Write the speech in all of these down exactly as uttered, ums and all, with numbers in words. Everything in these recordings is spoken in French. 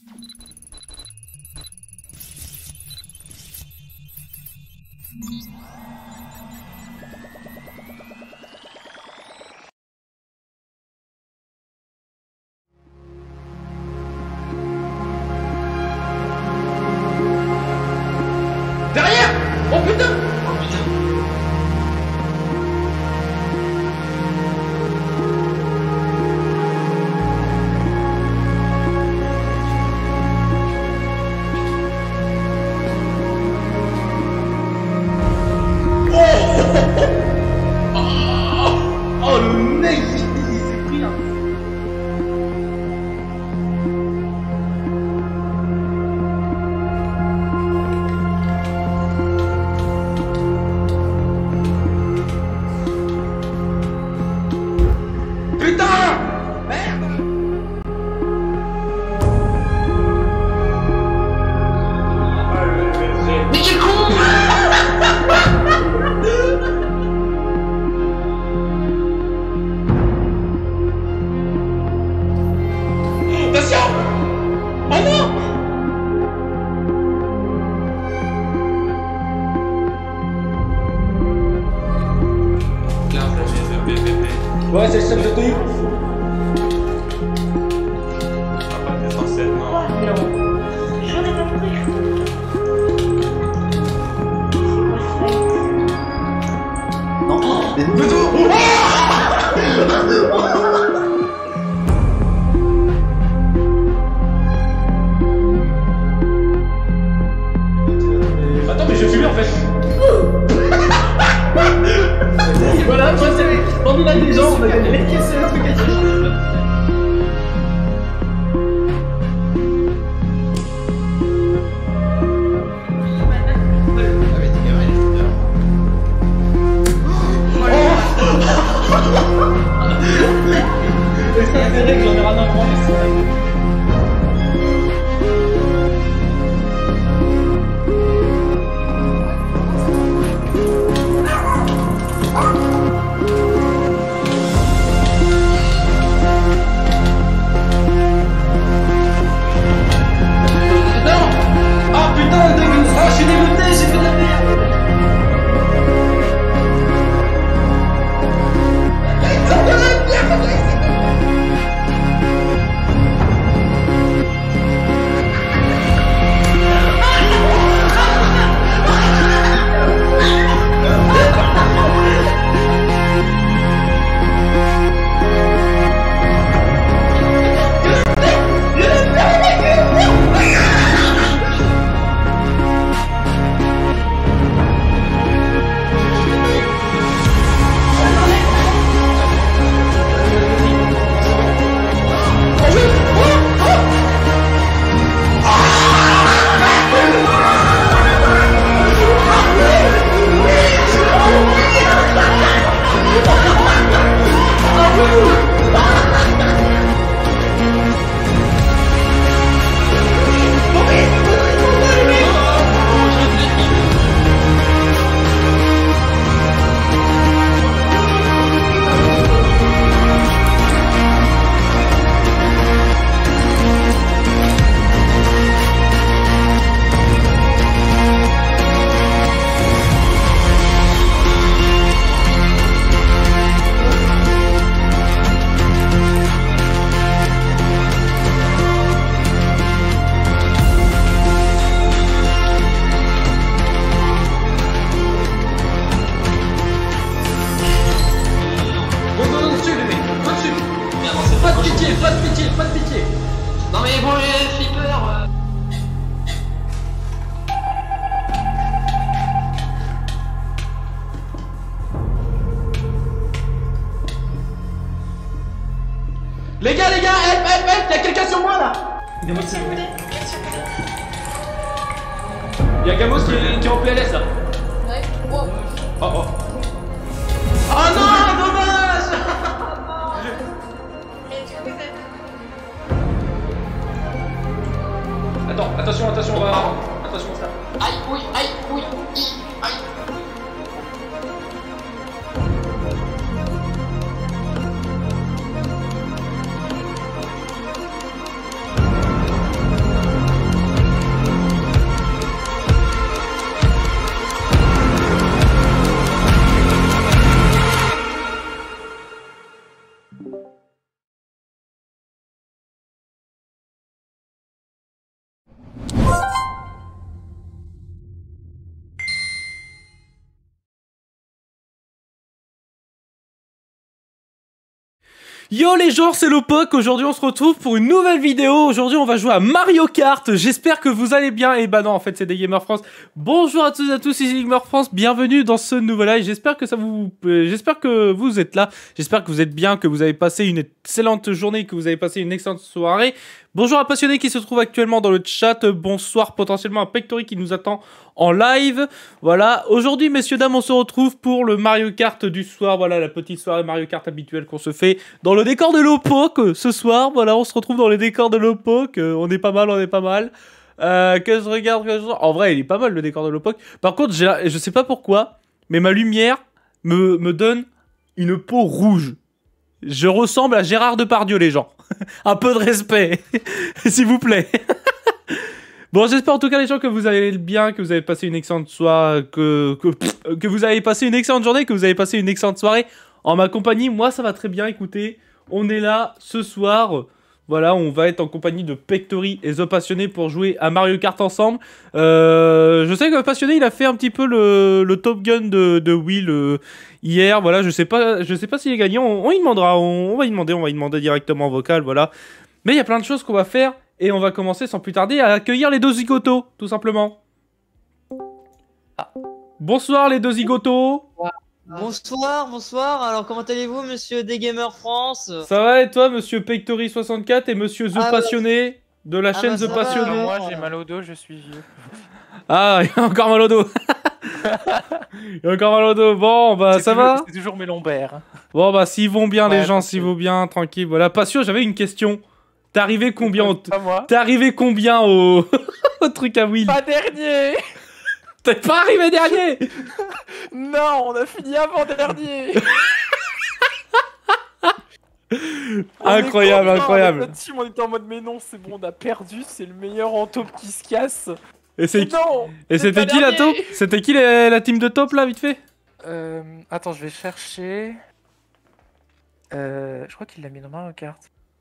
Derrière! Oh putain! Oh putain! Oh le mec, il s'est pris là. Putain! Merde! Mais quel con! Attention! Oh non! Ouais, c'est le chef de truc. Ah bah t'es censé être mort. J'en ai pas pris. Non, mais Attends, mais je suis lui en fait. Voilà, moi c'est formule intelligent, on va gagner. Mais qu'est-ce que c'est le truc à dire? Est-ce que c'est vrai que j'en ai rien à prendre? Pas de pitié, pas de pitié. Non mais bon, les flippers. Euh... Les gars, les gars, help, help, help, y'a quelqu'un sur moi là. Gamos, c'est bon. Y'a Gamos qui est, qui est en P L S là. Ouais. Oh. Oh oh. Oh non, dommage. Mais tu peux faire. Attends, attention, attention, on va... Attention, ça. Aïe, oui, aïe, oui, aïe. Yo les gens, c'est Lopoc, aujourd'hui on se retrouve pour une nouvelle vidéo. Aujourd'hui on va jouer à Mario Kart, j'espère que vous allez bien. Et bah non, en fait c'est des Gamers France. Bonjour à tous et à tous, ici Gamers France, bienvenue dans ce nouvel live. J'espère que ça vous... Euh, j'espère que vous êtes là, j'espère que vous êtes bien, que vous avez passé une excellente journée, que vous avez passé une excellente soirée. Bonjour à Passionné qui se trouve actuellement dans le chat, bonsoir potentiellement à Pectory qui nous attend en live. Voilà, aujourd'hui messieurs dames on se retrouve pour le Mario Kart du soir. Voilà la petite soirée Mario Kart habituelle qu'on se fait dans le décor de Lopoc ce soir. Voilà, on se retrouve dans les décors de Lopoc, euh, on est pas mal, on est pas mal. Euh, que je regarde, que je... En vrai il est pas mal le décor de Lopoc. Par contre je sais pas pourquoi, mais ma lumière me, me donne une peau rouge. Je ressemble à Gérard Depardieu les gens. Un peu de respect, s'il vous plaît. Bon, j'espère en tout cas les gens que vous allez bien, que vous avez passé une excellente soirée, que, que, que vous avez passé une excellente journée, que vous avez passé une excellente soirée en ma compagnie. Moi, ça va très bien, écoutez, on est là ce soir. Voilà, on va être en compagnie de Pectory et The Passionné pour jouer à Mario Kart ensemble. Euh, je sais que Passionné, il a fait un petit peu le, le Top Gun de, de Will euh, hier. Voilà, je sais pas, je sais pas s'il est gagnant. On, on y demandera, on, on va y demander, on va y demander directement en vocal, voilà. Mais il y a plein de choses qu'on va faire et on va commencer sans plus tarder à accueillir les deux zigotos, tout simplement. Ah. Bonsoir les deux zigotos. Ouais. Bonsoir, bonsoir. Alors, comment allez-vous, monsieur des Gamers France? Ça va et toi, monsieur Pectory soixante-quatre et monsieur The ah, Passionné bah... de la ah chaîne bah, The Passionné? Moi, j'ai mal au dos, je suis vieux. Ah, il a encore mal au dos. Il a encore mal au dos. Bon, bah, ça va? C'est toujours mes lombaires. Bon, bah, s'ils vont bien, ouais, les gens, s'ils vont bien, tranquille. Voilà, Passion, j'avais une question. T'es arrivé combien au... T'es arrivé combien au... au truc à Will? Pas dernier. T'es pas arrivé dernier. Non, on a fini avant-dernier. Incroyable, incroyable. Notre team, on était en mode mais non, c'est bon, on a perdu, c'est le meilleur en taupe qui se casse. Et c'est qui... Et c'était qui la taupe? C'était qui la... la team de taupe là, vite fait? Euh... Attends, je vais chercher... Euh... Je crois qu'il l'a mis dans Mario Kart.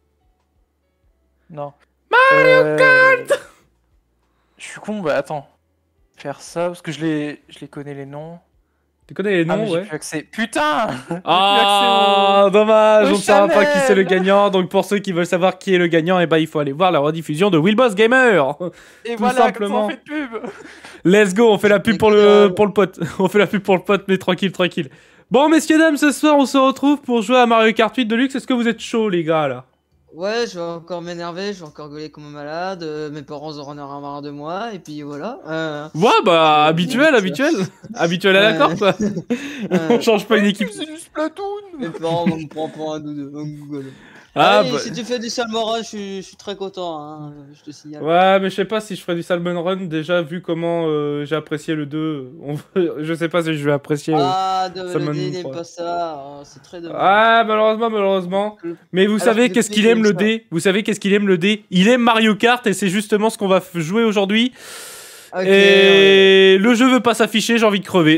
Non. Mario euh... Kart. Je suis con, bah attends. Faire ça, parce que je les, je les connais les noms. Tu connais les noms, ah, ouais. Plus accès. Putain. Ah, dommage, on ne saura pas qui c'est le gagnant. Donc pour ceux qui veulent savoir qui est le gagnant, et bah il faut aller voir la rediffusion de Will Boss Gamer. Et tout voilà, simplement. On fait de pub. Let's go, on fait la pub pour le, pour le pote. On fait la pub pour le pote, mais tranquille, tranquille. Bon, messieurs, dames, ce soir, on se retrouve pour jouer à Mario Kart huit Deluxe. Est-ce que vous êtes chaud, les gars, là? Ouais, je vais encore m'énerver, je vais encore gueuler comme un malade, euh, mes parents auront un marre de moi, et puis voilà. Euh... Ouais, bah, habituel, habituel. Habituel à la corde, quoi. On change pas une équipe. C'est du Splatoon. Mes parents vont me prendre pour un doudou. Ah, Allez, bah... si tu fais du Salmon Run, je suis, je suis très content, hein, je te signale. Ouais, mais je sais pas si je ferais du Salmon Run, déjà vu comment euh, j'ai apprécié le deux. On... je sais pas si je vais apprécier euh, ah, de, Salmon le D n'aime pas ça, oh, c'est très dommage. Ah, malheureusement, malheureusement. Mais vous Alors, savez qu'est-ce qu'il aime le ça. D? Vous savez qu'est-ce qu'il aime le D? Il aime Mario Kart et c'est justement ce qu'on va jouer aujourd'hui. Okay, et ouais. Le jeu veut pas s'afficher, j'ai envie de crever.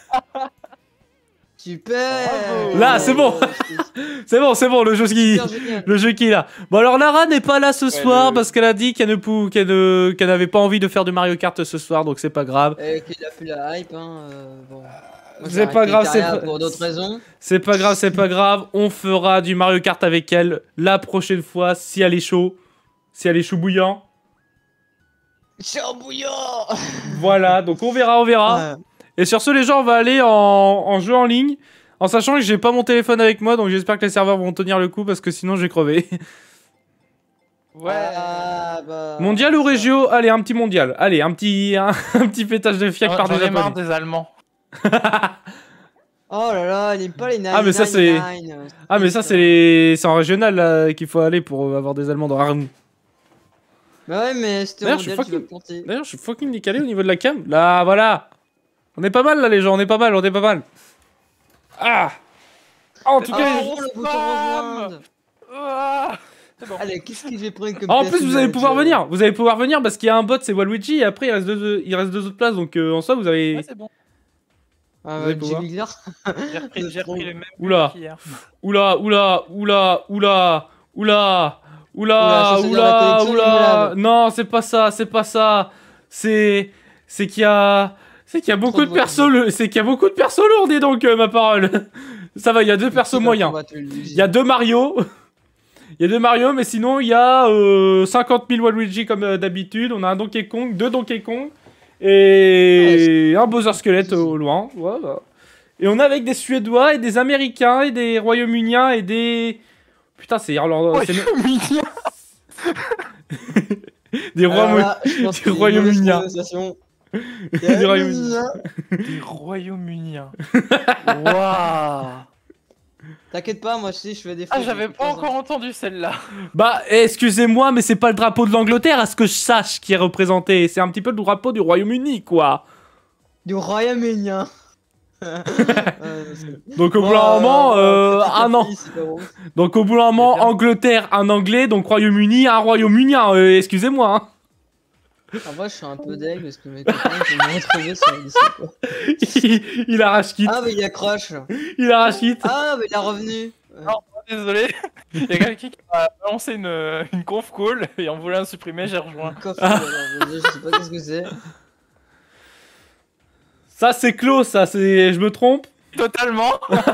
Super. Là, c'est bon. C'est bon, c'est bon, le jeu qui le jeu qui est là. Bon alors Lara n'est pas là ce ouais, soir le... parce qu'elle a dit qu'elle ne pou... qu'elle ne... qu'elle n'avait pas envie de faire de Mario Kart ce soir, donc c'est pas grave. Et qu'il a plus la hype hein. Euh, bon. C'est pas grave, c'est pas... pour d'autres raisons. C'est pas grave, c'est pas grave, on fera du Mario Kart avec elle la prochaine fois si elle est chaud. Si elle est chou bouillant. Chaud bouillant. Voilà, donc on verra, on verra. Ouais. Et sur ce, les gens, on va aller en, en jeu en ligne, en sachant que j'ai pas mon téléphone avec moi, donc j'espère que les serveurs vont tenir le coup, parce que sinon je vais crever. Ouais. Ah, bah... Mondial ou régio? Allez, un petit mondial. Allez, un petit, un, un petit pétage de fiac par des Japonais. J'en ai marre des Allemands. Oh là là, il n'aime pas les nine. Ah mais ça c'est, ah mais ça c'est les, c'est en régional qu'il faut aller pour avoir des Allemands dans la room. Bah ouais, mais c'était mondial, je fucking... D'ailleurs, je suis fucking décalé au niveau de la cam. Là, voilà. On est pas mal là les gens, on est pas mal, on est pas mal. Ah, ah en tout cas, oh, les... le bouton rejoindre. Ah. Bon. Allez, qu'est-ce que j'ai pris comme ah, en plus vous allez pouvoir venir, vous allez pouvoir venir parce qu'il y a un bot, c'est Waluigi et après il reste deux, il reste deux autres places donc euh, en soi vous avez. Ouais, c'est bon. Ah ouais, j'ai repris, j'ai repris le même. Oula, oula, oula, oula, oula, oula, oula, oula, oula. Non, c'est pas ça, c'est pas ça. C'est, c'est qu'il y a. C'est qu'il y a beaucoup de persos, c'est qu'il y a beaucoup de persos lourds, dis donc, euh, ma parole. Ça va, il y a deux persos moyens. Il y a deux Mario. Il y a deux Mario, mais sinon, il y a euh, cinquante mille Waluigi comme euh, d'habitude. On a un Donkey Kong, deux Donkey Kong et un Bowser Squelette au loin. Voilà. Et on a avec des Suédois et des Américains et des Royaume-Uniens et des... Putain, c'est Irlandais. Royaume-Uniens. Des Royaume-Uniens. Des Royaume-Uniens. Des Royaume-Uniens. Waouh. T'inquiète pas, moi je sais, je fais des Ah, j'avais pas encore entendu celle-là. Bah, excusez-moi, mais c'est pas le drapeau de l'Angleterre, à ce que je sache, qui est représenté. C'est un petit peu le drapeau du Royaume-Uni, quoi. Du Royaume-Uni. euh, donc au bout d'un moment, euh, un an. Donc au bout d'un moment, Angleterre, un Anglais, donc Royaume-Uni, un Royaume-Unien. Euh, excusez-moi. Hein. En vrai, je suis un peu deg parce que mes copains ils m'ont retrouvé sur le lycée, quoi. il, il arrache quitte. Ah, mais il accroche. Il arrache quitte. Ah, mais il est revenu. Non, désolé. Il y a quelqu'un qui a lancé une, une conf call et en voulant supprimer, j'ai rejoint. Coffre, ah. alors, je sais pas qu'est-ce que c'est. Ça, c'est clos, ça, c'est. Je me trompe? Totalement.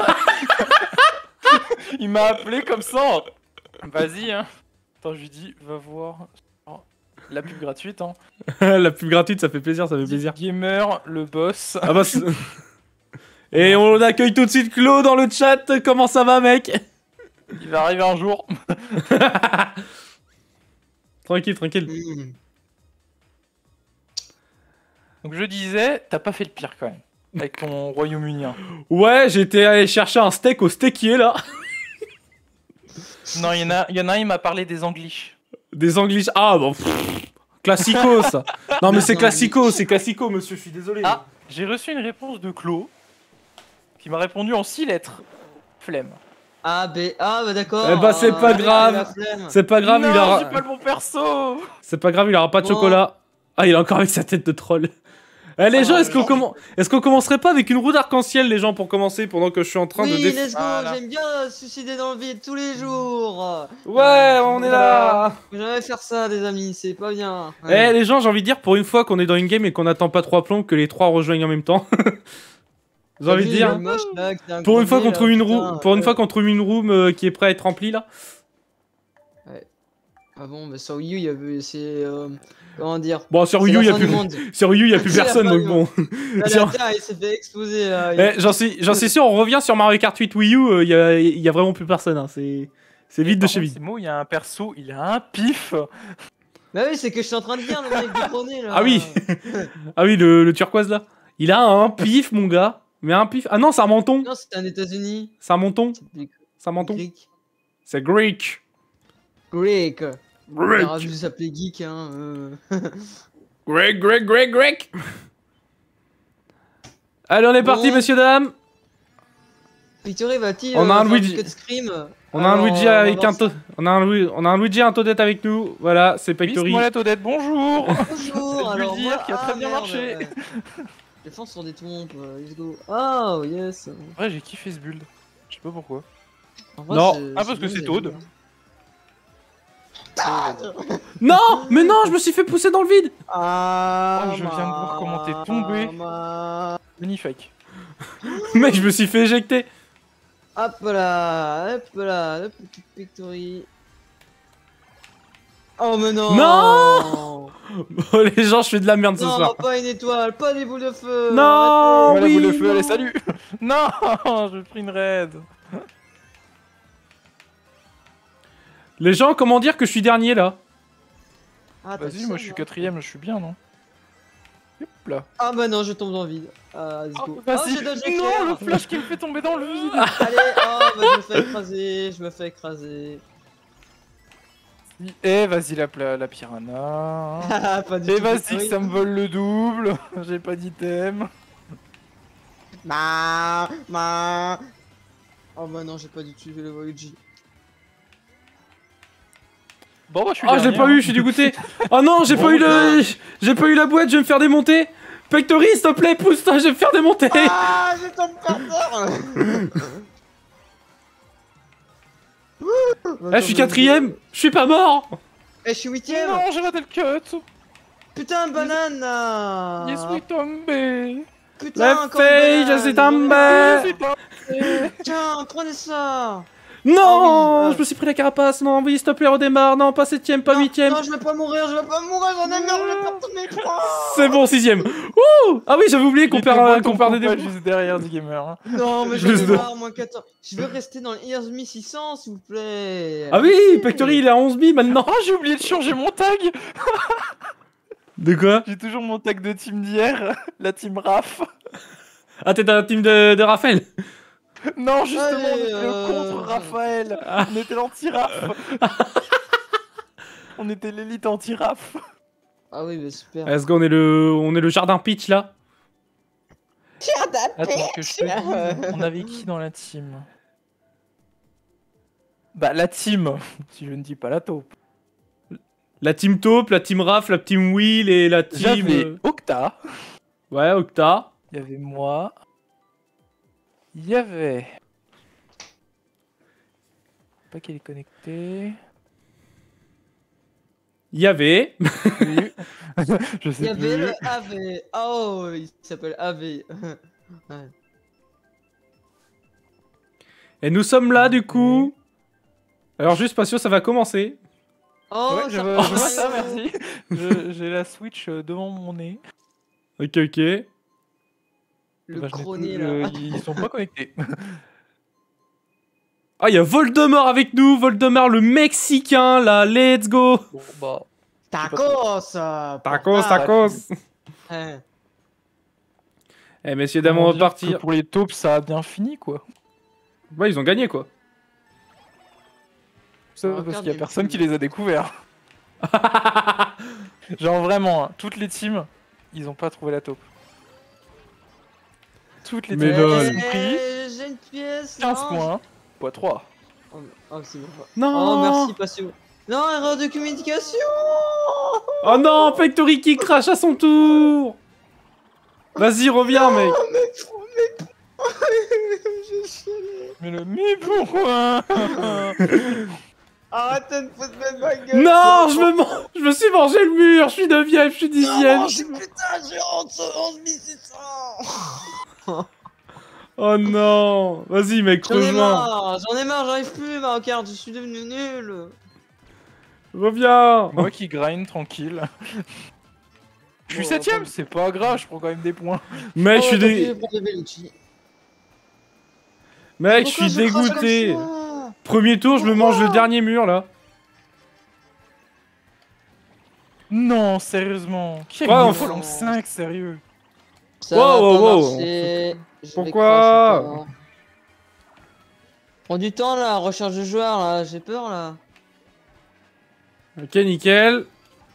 Il m'a appelé comme ça. Vas-y, hein. Attends, je lui dis, va voir. La pub gratuite, hein. La pub gratuite, ça fait plaisir, ça fait plaisir. Gamer, le boss. Ah bah et on accueille tout de suite Claude dans le chat. Comment ça va, mec? Il va arriver un jour. Tranquille, tranquille. Mmh. Donc je disais, t'as pas fait le pire quand même. Avec ton Royaume-Unien. Ouais, j'étais allé chercher un steak au steakier, là. Non, il y en a, il y en a un, il m'a parlé des Anglish. Des Anglish. Ah bon. Pff, classico, ça. Non, mais c'est classico, c'est classico, monsieur, je suis désolé. Ah, j'ai reçu une réponse de Claude qui m'a répondu en six lettres. Flemme. A, B, A, bah d'accord. Eh bah, c'est pas grave. C'est pas grave, non, il aura. j'ai pas le bon perso. C'est pas grave, il aura pas de bon. chocolat. Ah, il est encore avec sa tête de troll. Eh les ah, gens, est-ce qu'on comm... est qu'on commencerait pas avec une roue d'arc-en-ciel, les gens, pour commencer, pendant que je suis en train oui, de... Oui, let's go, voilà. J'aime bien suicider dans le vide tous les jours. Ouais, euh, on est là. Faut jamais faire ça, les amis, c'est pas bien. Eh ouais. Les gens, j'ai envie de dire, pour une fois qu'on est dans une game et qu'on attend pas trois plombs, que les trois rejoignent en même temps. J'ai envie de dire, moche, là, un pour une fois qu'on là, trouve une roue, putain, pour une ouais. fois qu'on trouve une room euh, qui est prête à être remplie, là. Ouais. Ah bon, bah sur Wii U, il y avait... c'est... Euh... Comment dire? Bon, sur Wii U, il y a plus, sur Wii U, il y a plus personne, donc bon. Là, sur... la terre, il s'est fait exploser, là. Eh, j'en suis, j'en suis sûr, on revient sur Mario Kart huit Wii U, il euh, y, a, y a vraiment plus personne, hein. c'est c'est vite de chez vite. C'est moi, il y a un perso, il a un pif. Bah oui, c'est que je suis en train de dire, le mec détrôné, là. Ah oui. Ah oui, le, le turquoise, là. Il a un pif, mon gars. Mais un pif... Ah non, c'est un menton. Non, c'était un États-Unis. C'est un menton. C'est un menton. Greek. C'est Greek. Greek. Greek. Il aurait dû s'appeler Geek, hein. Euh... Greg, Greg, Greg, Greg. Allez, on est parti, bon. messieurs, dames. Victory va-t-il On a euh, un Luigi. On a Alors, un Luigi avec un to... on a un Luigi, on a un Luigi et un Toadette avec nous. Voilà, c'est Pectory. Moi la Toadette, bonjour. Bonjour. Alors dire moi, qui a très ah, bien merde, marché. ouais. Défense sur des trompes, let's go. Oh yes. Ouais, j'ai kiffé ce build. Je sais pas pourquoi. En vrai, Non. c'est- Ah, parce c'est que bon, c'est il Toad. y a- Non, mais non, je me suis fait pousser dans le vide. Ah, Oh, je viens de voir comment t'es tombé. ma- Magnifique. Mec, je me suis fait éjecter. Hop là, hop là, hop, petite Pectory. Oh mais non. Non. Oh, les gens, je fais de la merde ce Non, soir. pas une étoile, pas des boules de feu. Non. Voilà, oui, boule de feu, non. allez, salut. Non, je pris une raid. Les gens, comment dire que je suis dernier là? Ah, t'as Vas-y, ça, moi je suis quatrième, je suis bien, non? Hop là. Ah bah non, je tombe dans le vide. Ah, let's Oh, go. vas-y. j'ai dodge Non, éclair. le flash qui me fait tomber dans le vide. Allez, oh bah je me fais écraser, je me fais écraser. Eh, vas-y la, pla- la piranha. Ah, pas du Et tout. vas-y que Pectory. ça me vole le double. J'ai pas d'item. Ma, ma. Oh bah non, j'ai pas du tout vu le Waluigi. Bon bah je suis Ah, je l'ai dernier, pas hein. eu, je suis dégoûté. Oh non, j'ai Bon, pas eu le, non. j'ai pas eu la boîte, je vais me faire démonter. Pectory, s'il te plaît, pousse-toi, je vais me faire démonter. Ah, je tombe par terre. Là, je suis quatrième, je suis pas mort. Eh, je suis huitième. Non, j'ai raté le cut. Putain, banane là. Je suis tombé. Putain, Le encore une fake, banane. je suis tombé. Je suis tombé. Tiens, prenez ça. Non, Ah oui, je me suis pris la carapace. Non, oui, s'il te plaît, redémarre. Non, pas septième, pas Non, huitième. Non, je vais pas mourir, je vais pas mourir, j'en ai marre, je vais perdre tous mes points. C'est bon, sixième. Ouh. Ah oui, j'avais oublié qu'on perd, euh, qu'on perd des pas dés. juste derrière du gamer. Hein. Non, mais j'en Juste ai de- marre, moins quatorze. Je veux rester dans les onze mille six cents, s'il vous plaît. Ah oui, Pectory, il est à onze billes maintenant. Oh, j'ai oublié de changer mon tag. De quoi? J'ai toujours mon tag de team d'hier, la team Raph. Ah, t'es dans la team de, de Raphaël. Non, justement, Allez, on était euh, contre Raphaël. Ah. On était l'anti-Raph. On était l'élite anti-Raph. Ah oui, bah super. Est-ce qu'on est le, on est le jardin pitch là? Attends, que je te dise, on avait qui dans la team? Bah, la team, si je ne dis pas la taupe. La team taupe, la team Raph, la team Will et la team. J'avais euh, Octa, Ouais, Octa. il y avait moi, il y avait... Pas qu'elle est connectée... Il y avait. Oui. Je Il sais y avait plus. le A V. Oh, il s'appelle A V. Ouais. Et nous sommes là du coup. Alors juste patient, ça va commencer. Oh, Ouais, je, ça vois- repart. je vois ça, merci. Je- J'ai la Switch euh, devant mon nez. Ok, ok. Le Bah, je n'ai crôné plus- là. euh, Ils sont pas connectés. Ah, il y a Voldemort avec nous, Voldemort le Mexicain là, let's go. Bon, bah... Tacos. euh, Tacos, portable. tacos. Ouais. Eh messieurs dames, on comment va dire partir. que pour les taupes, ça a bien fini, quoi. Ouais, ils ont gagné quoi. Ça, Ah, parce regarde, qu'il y a il y a personne le qui les a découverts. Genre vraiment, hein, toutes les teams, ils ont pas trouvé la taupe. Toutes les Mais teams lol. qui sont pris, Eh, j'ai une pièce. quinze non, points, fois trois. Oh, oh, c'est bon. Non. Oh, merci, Patio. Non, erreur de communication. Oh non, Pectory qui crache à son tour. Vas-y, reviens mec. Oh, mais, mais, j'ai chialé. Mais le mais pourquoi? Arrêtez de foutre de ma gueule. Non, je me, man- je me suis mangé le mur, je suis neuvième, je suis dixième. Non, j'ai putain, j'ai onze mille six cents. Oh non. Vas-y mec, J'en ai rejoins. marre, j'en ai marre, j'arrive plus, Mario Kart, je suis devenu nul. Reviens. Moi qui grind tranquille. Je suis Bon, septième, attends. c'est pas grave, je prends quand même des points. Mec, je suis, Oh, dé... t'as vu, pour Bellucci. Mec, je Pourquoi suis crache dégoûté. comme ça? Premier tour, je me mange le dernier mur là. Non, sérieusement. Qui a Ouais, mis on le fait- volant cinq, sérieux? Ça Wow, va wow, pas wow. marcher, je vais Pourquoi crash encore. Prends du temps là, recherche de joueurs là, j'ai peur là. Ok, nickel.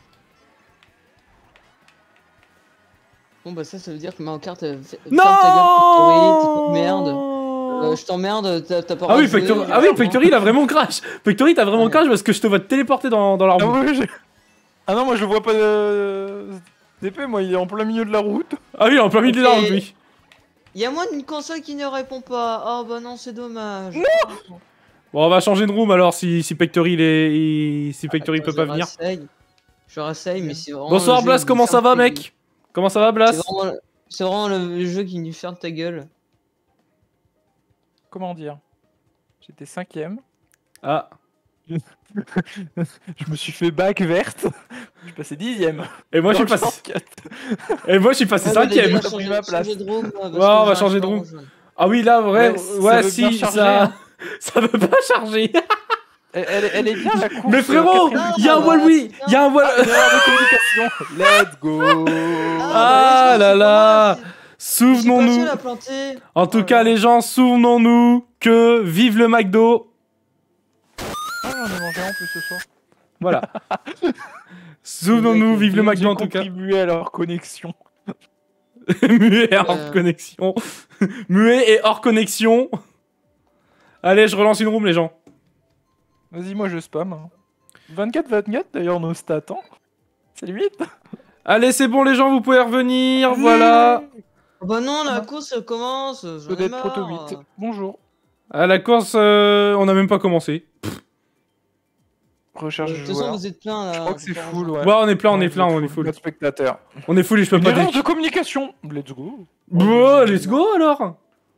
Bon bah ça, ça veut dire que Mario Kart, euh, fait- Non. ferme ta gueule, Pectory, petite merde. Euh, je t'emmerde, t'as t'as pas Ah oui, rajouté, Pectory, j'ai ah oui, pas- Pectory, il a vraiment crash. Pectory, t'as vraiment Ouais. crash parce que je te vois te téléporter dans, dans Ah, l'arbre. ouais, j'ai- ah non, moi je le vois pas de... d'épée, moi il est en plein milieu de la route. Ah oui, il est en plein milieu de Ok. l'arbre, lui. Y'a moins d'une console qui ne répond pas. Oh bah non, c'est dommage. Bon, on va changer de room alors si, si Pectory, il est, il- si Pectory Attends, peut pas je venir. réessaye. Je réessaye, mais c'est vraiment. Bonsoir le jeu Blas, qui comment nous ça va ferme ta mec? gueule. Comment ça va Blas? C'est vraiment, c'est vraiment le jeu qui nous ferme ta gueule. Comment dire? J'étais cinquième. Ah. Je me suis fait bac verte. Je suis passé dixième. Et moi je suis Dans le passé. shortcut. Et moi je suis passé Ah, bah, les cinquième. gars, T'as pris changez- ma place. changez de room, là, parce Ouais, que on va j'arrive changer de pas à room. rejoindre. Ah oui, là, vrai, Ouais, ça ouais, veut bien si, charger, ça. hein. Ça veut pas charger. Elle, elle- elle est bien la course. Mais frérot, euh, il y a un bah, wall, oui, c'est il y a un wall. erreur de communication. Let's go. Ah bah, là c'est là. pas moi, c'est- j'ai Souvenons-nous. pas su la planter. En tout Oh cas, là. les gens, souvenons-nous que vive le McDo. Ah, j'en ai mangé un en plus ce soir. Voilà. Souvenons-nous, vive le J'ai- McDo j'ai en tout cas. contribué à leur connexion. Muet et hors Euh. connexion. Muet et hors connexion. Allez, je relance une room, les gens. Vas-y, moi je spam. hein. vingt-quatre vingt-quatre d'ailleurs nos stats. Hein. C'est limite. Allez, c'est bon, les gens, vous pouvez revenir. Voilà. Oh bah non, la course elle commence. J'en ai Peut-être marre. Proto huit. Bonjour. À la course, euh, on n'a même pas commencé. Recherche Euh, de De toute façon, joueurs. vous êtes plein là. Je crois que c'est faut pas full, rejoindre. ouais. Ouais, on est plein, on est Ouais, plein, vous on est êtes full. Notre spectateur. On est full et je peux Une pas erreur dire. de communication. Let's go. Bon, let's go alors.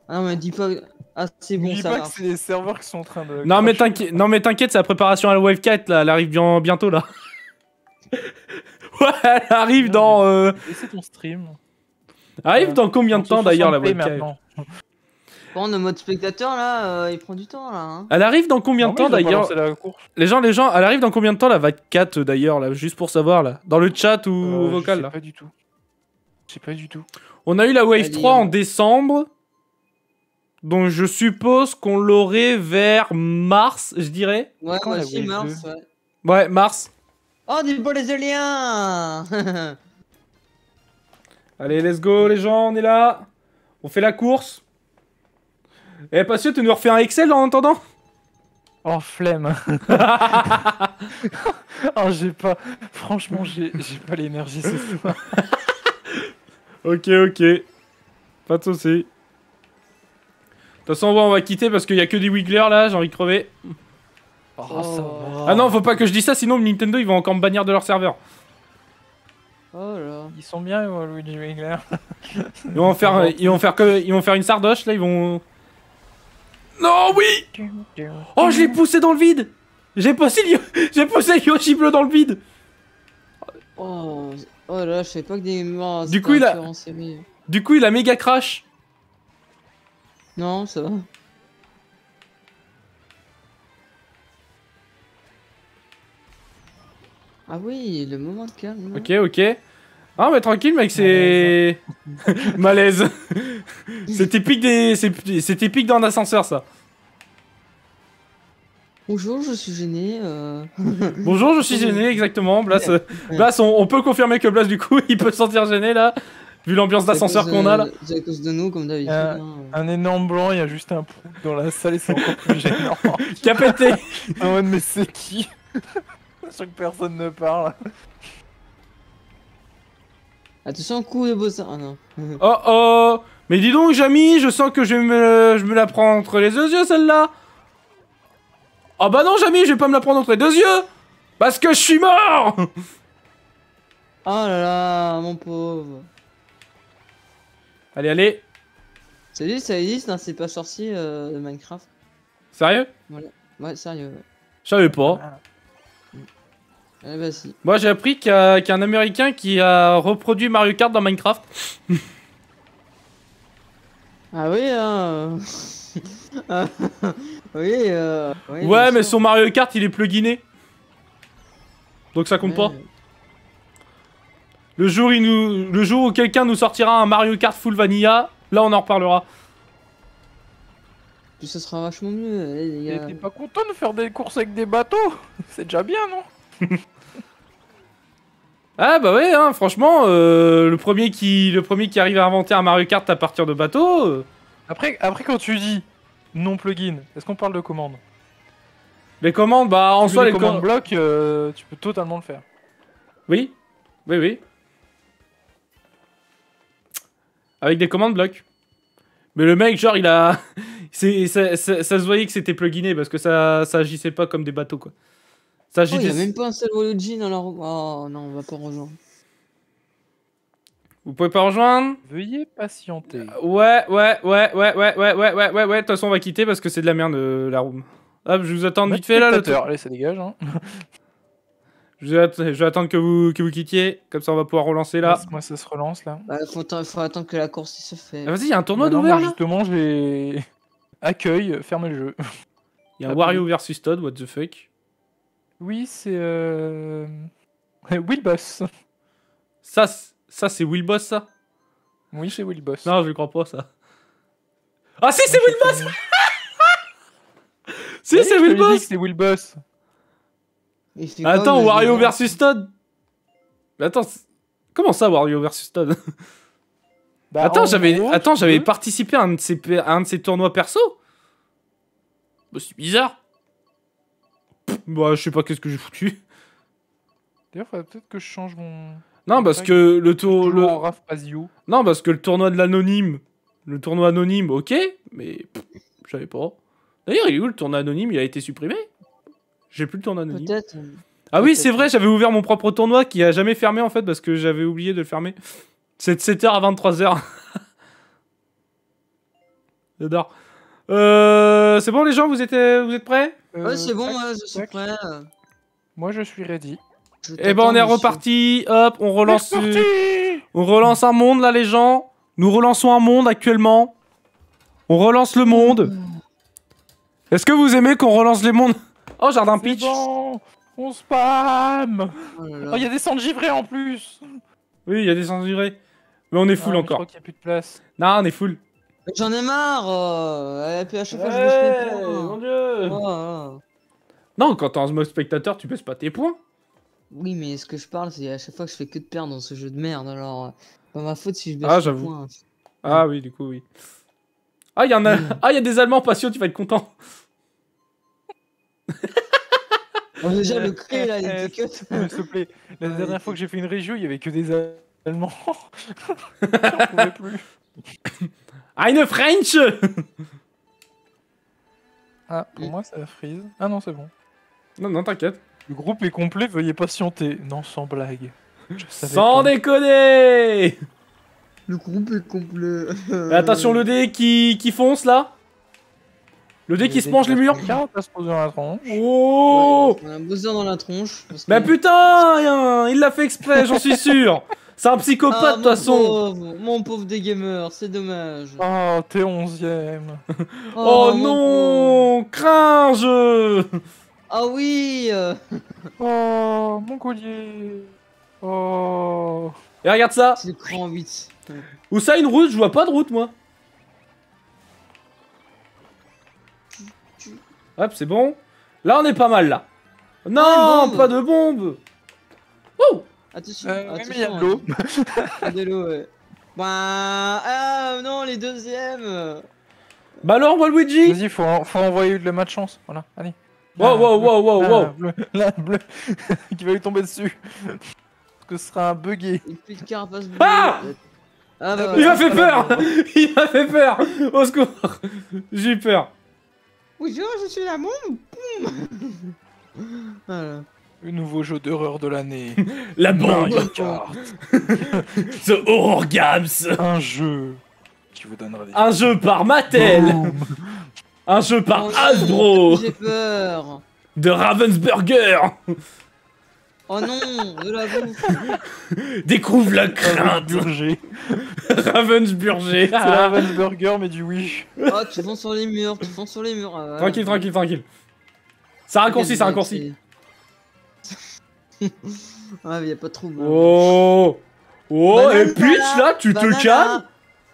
Ah non, mais dis pas. Ah, c'est bon, Dis ça pas va. que c'est les serveurs qui sont en train de. Non mais crasher. t'inquiète, non mais t'inquiète, c'est la préparation à la Wave quatre là, elle arrive bien, bientôt là. Ouais, elle arrive dans. Euh... Laissez ton stream. Arrive dans combien de Sur temps d'ailleurs la soixante p Wave quatre? maintenant. Bon, le mode spectateur là, euh, il prend du temps là. Hein. Elle arrive dans combien de Non, temps mais ils ont pas d'ailleurs? lancé la course. Les gens, les gens, elle arrive dans combien de temps la Wave quatre d'ailleurs là, juste pour savoir là, dans le chat ou Euh, au vocal je sais là. pas du tout. Je sais pas du tout. On a eu la Wave Allez, trois en hein. décembre. Donc je suppose qu'on l'aurait vers mars, je dirais. Ouais, Quand moi la aussi, Wave mars, deux? ouais. Ouais, mars. Oh, des Brésiliens. Allez, let's go les gens, on est là. On fait la course. Eh, pas sûr, tu nous refais un Excel en attendant? Oh, flemme. Oh, j'ai pas. Franchement, j'ai j'ai pas l'énergie ce soir. Ok, ok. Pas de soucis. De toute façon, on va quitter parce qu'il y a que des wigglers là, j'ai envie de crever. Oh, Oh. ça va. Ah non, faut pas que je dise ça, sinon Nintendo ils vont encore me bannir de leur serveur. Oh là. Ils sont bien, euh, Luigi Wiggler. Ils vont faire, ils vont faire que, ils vont faire une sardoche là, ils vont. Non, oui. Oh, je l'ai poussé dans le vide. J'ai poussé, Yo- j'ai poussé Yoshi bleu dans le vide. Oh, oh là, là, je savais pas que des morts. Du coup, il a- en série. Du coup, il a méga crash. Non, ça va. Ah oui, le moment de calme. là. Ok, ok. Ah mais tranquille mec, c'est... Malaise. C'est typique des... C'est c'est typique d'un ascenseur ça. Bonjour, je suis gêné. Euh... Bonjour, je suis gêné, exactement. Blas, euh, Blas on, on peut confirmer que Blas du coup, il peut se sentir gêné là. Vu l'ambiance d'ascenseur qu'on a là. C'est à cause de nous, comme d'habitude. Euh, hein. Un énorme blanc, il y a juste un prout dans la salle et c'est encore plus gênant. Qui a pété. En mode, mais c'est qui? Je sens que personne ne parle. Attention, coup de boss. Ah non. Oh oh. Mais dis donc Jamy, je sens que je vais me, je me la prends entre les deux yeux celle-là. Oh bah non Jamy, je vais pas me la prendre entre les deux yeux. Parce que je suis mort. Oh là là, mon pauvre. Allez, allez. Salut, ça existe, hein, c'est pas sorcier euh, de Minecraft. Sérieux? Ouais, sérieux. Ouais. Je savais pas. Eh bah si. Moi j'ai appris qu'il y, a qu'il y a un américain qui a reproduit Mario Kart dans Minecraft. Ah oui, hein. euh. oui, euh. oui, Ouais, bien mais sûr. son Mario Kart il est pluginé. Donc ça compte Ouais. pas. Le jour, il nous... Le jour où quelqu'un nous sortira un Mario Kart full vanilla, là on en reparlera. Puis ça sera vachement mieux, allez, les Et gars. t'es pas content de faire des courses avec des bateaux? C'est déjà bien, non? Ah bah ouais, hein, franchement, euh, le, premier qui... le premier qui arrive à inventer un Mario Kart à partir de bateau... euh, Après, après, quand tu dis non plugin, est-ce qu'on parle de commandes? Les commandes, bah en Tu soi veux les des commandes commandes... bloc, euh, tu peux totalement le faire. Oui, oui, oui. Avec des commandes bloc. Mais le mec, genre, il a... c'est, ça, ça, ça se voyait que c'était pluginé parce que ça, ça agissait pas comme des bateaux, quoi. Ça Oh, agissait... il y a même pas un seul Waluigi dans leur. Oh non, on va pas rejoindre. Vous pouvez pas rejoindre? Veuillez patienter. Ouais, ouais, ouais, ouais, ouais, ouais, ouais, ouais, ouais, ouais. De toute façon, on va quitter parce que c'est de la merde, euh, la room. Hop, je vous attends vite fait, là. Le Spectateur. Allez, ça dégage, hein. je, vais att- je vais attendre que vous, que vous quittiez. Comme ça, on va pouvoir relancer, là. Moi, ça se relance, là. Bah, faut, atten- faut attendre que la course il se fait. Ah, vas-y, il y a un tournoi Bah non, d'ouvert, moi, là. justement, j'ai... Accueil, fermez le jeu. Il y a un Wario versus Todd, what the fuck. Oui, c'est... Euh... Will Boss. Ça, c- ça c'est Will Boss, ça? Oui, c'est Will Boss. Non, je crois pas, ça. Ah, si, c'est Will Boss! Si, Oui, c'est je Will te l'ai dit Boss! que c'est Will Boss. Il fait quoi, Attends, le Wario Waluigi versus Todd? Mais attends, c'est- comment ça, Wario versus Todd? Bah, Attends, en j'avais gros, attends, tu j'avais peux- participé à un de ces, à un de ces tournois perso? Bah, c'est bizarre. Pff, Bah, je sais pas qu'est-ce que j'ai foutu. D'ailleurs, faudrait peut-être que je change mon... Non, parce que le tour... Toujours Le... en Raph Pazio. Non, parce que le tournoi de l'anonyme... Le tournoi anonyme, ok, mais... pff, je savais pas. D'ailleurs, il est où le tournoi anonyme? Il a été supprimé? J'ai plus le tournoi anonyme. Peut-être. Ah oui, peut-être. c'est vrai, j'avais ouvert mon propre tournoi qui a jamais fermé en fait parce que j'avais oublié de le fermer. C'est de sept heures à vingt-trois heures. J'adore. Euh, c'est bon les gens, vous êtes, euh, vous êtes prêts? Ouais, c'est bon, tac, ouais, je suis tac. prêt. Moi, je suis ready. Je Eh ben on est t'attends, monsieur. reparti. Hop, on relance. C'est parti. euh, on relance un monde là les gens. Nous relançons un monde actuellement. On relance le monde. Est-ce que vous aimez qu'on relance les mondes? Oh jardin C'est pitch. bon. On spam. Oh là là. Oh, il y a des sangs givrés en plus. Oui, il y a des censurés. Mais on est full Ah, mais Je encore. crois qu'il n'y a plus de place. Non, on est full. J'en ai marre. euh, Et puis à chaque fois, je Ouais, baisse mes mon points. dieu. Oh, oh. Non, quand t'es en mode spectateur, tu baisses pas tes points. Oui, mais ce que je parle, c'est à chaque fois que je fais que de perdre dans ce jeu de merde. Alors, euh, pas ma faute si je baisse Ah, mes j'avoue. points. Ah oui, du coup, oui. Ah, il y en a. Ah, il y a des Allemands patients, tu vas être content. Oh, déjà, le cri là, Eh, il eh, était cut. S'il te plaît. La Ouais, dernière il fois que j'ai fait une région, il y avait que des Allemands. J'en pouvais plus. Eine French. Ah, pour moi, ça freeze. Ah non, c'est bon. Non, non, t'inquiète. Le groupe est complet, veuillez patienter. Non, sans blague. Je savais Sans pas. déconner. Le groupe est complet. Mais attention, le dé qui, qui fonce là. Le dé qui se mange les murs. Carotte à se poser dans la tronche. Oh. On a un buzzer dans la tronche. Parce Bah que- putain, hein, il l'a fait exprès, j'en suis sûr. C'est un psychopathe Ah, de toute mon façon. pauvre, mon pauvre des gamers, c'est dommage. Oh, t'es onzième. Oh, mon non, cringe. pauvre. Ah oui. euh, Oh, mon collier. Oh. Et regarde ça. C'est le cran huit. Où ça une route? Je vois pas de route moi. Hop, c'est bon. Là, on est pas mal là. Non, Ah, une bombe. pas de bombe. Oh. Attention, Euh, oui, attention. mais il y a de l'eau. Il y a de l'eau, ouais. Bah, ah non, les deuxièmes. Bah alors, Waluigi. Vas-y, faut, en- faut envoyer de la match-chance. Voilà, allez. Wow, wow, wow, wow, Là, wow. bleu, là, bleu. Qui va lui tomber dessus. Parce que ce sera un bugué. Et puis de carapace bleue. Ah Ah bah, Il voilà. m'a fait peur. Il m'a fait peur. Au secours. J'ai eu peur. Bonjour, je suis la bombe. Voilà. Le nouveau jeu d'horreur de l'année. La Mario bombe. Kart. The Horror Games. Un jeu qui vous donnera des... Un jeu par Mattel. Boom. Un jeu par Oh, Hasbro. J'ai peur. De Ravensburger. Oh non, de la bouffe. Découvre la crainte. Burger. Ravensburger. C'est la Ravensburger, mais du Wish. Oh, tu fonces sur les murs, tu fonces sur les murs. ah, voilà. Tranquille, tranquille, tranquille. Ça raccourcit, ça raccourcit. Ah, mais y a pas de trouble. Oh. Oh, Banane, Bah, et pitch là, tu te banana. calmes.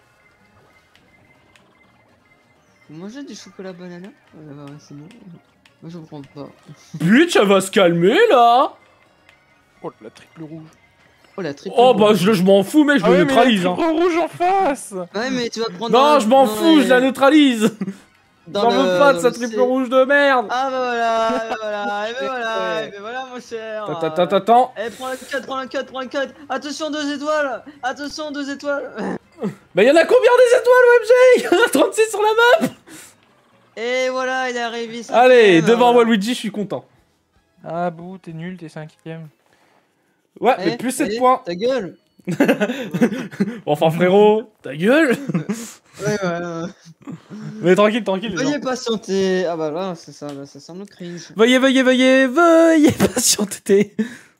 Vous mangez du chocolat banana? Ouais, ouais, c'est bon. Moi, je prends pas. Pitch, elle va se calmer là. Oh, la triple rouge. Oh, la triple. Oh bah bombe. je, je m'en fous, mais je Ah le ouais, mais neutralise. la Hein. triple rouge en face. Ouais, mais tu vas prendre. Non, dans je m'en dans fous, les- je la neutralise. dans J'en le- veux pas de dans sa le triple C- rouge de merde. Ah, bah voilà, et bah voilà, et bah voilà, et bah voilà, mon cher. Attends, attends, attends. Eh, prends la quatre, prends la quatre, prends la quatre. Attention, deux étoiles. Attention, deux étoiles. Bah y'en a combien des étoiles, O M G? Y'en a trente-six sur la map. Et voilà, il est arrivé. Allez, cinquième, devant voilà. Waluigi, je suis content. Ah, bouh, t'es nul, t'es cinquième. Ouais, Eh, mais plus sept eh, points. Ta gueule. Enfin frérot, ta gueule. Ouais, ouais, ouais. Mais tranquille, tranquille. les gens. Veuillez patienter. Ah bah là, c'est ça, là, ça semble cringe. Veuillez, veuillez, veuillez, veuillez patienter.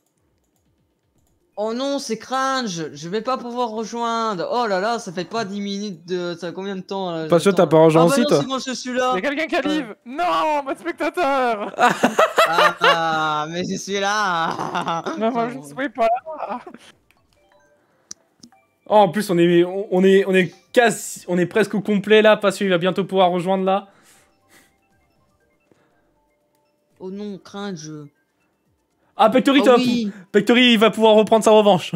Oh non, c'est cringe. Je vais pas pouvoir rejoindre. Oh là là, ça fait pas dix minutes de. Ça a combien de temps là? Pas sûr, j'attends, t'as pas là rejoint Ah bah aussi, non, toi c'est bon, je suis là. Y'a quelqu'un qui arrive. Non, pas de spectateur. Ah, ah, mais je suis là. Non, moi, je ne suis pas là. Oh, en plus, on est, on, on est, on est quasi, on est presque au complet là, parce qu'il va bientôt pouvoir rejoindre là. Oh non, cringe. Ah, Pectory, Oh toi, oui. Pectory, il va pouvoir reprendre sa revanche.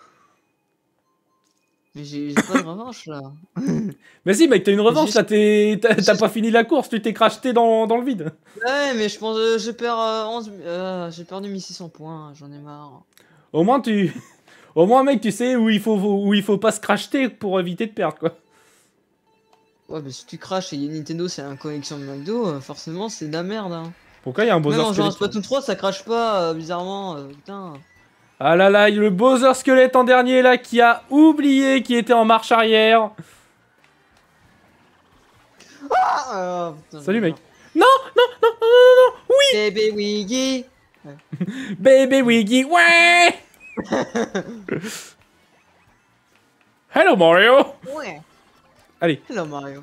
Mais j'ai j'ai pas de revanche là. Mais si, mec, t'as une revanche Juste- là, t'es- t'as t'as Juste- pas fini la course, tu t'es cracheté dans, dans le vide. Ouais, mais je pense euh, je perds euh, onze. euh, j'ai perdu mille six cents points, j'en ai marre. Au moins, tu. Au moins, mec, tu sais où il faut, où il faut pas se cracheter pour éviter de perdre, quoi. Ouais, mais si tu craches et Nintendo c'est un connexion de McDo, euh, forcément c'est de la merde. Hein. Pourquoi il y a un Même Bowser en jouant à squelette? Splatoon trois, ça crache pas, euh, bizarrement. euh, putain. Ah là là, il y a le Bowser squelette en dernier là qui a oublié qu'il était en marche arrière. Ah, oh, putain, Salut, j'ai mec. peur. Non, non, non, non, non, non, oui. Baby Wiggy. Baby Wiggy, ouais. Hello Mario. Ouais. Allez, Hello Mario.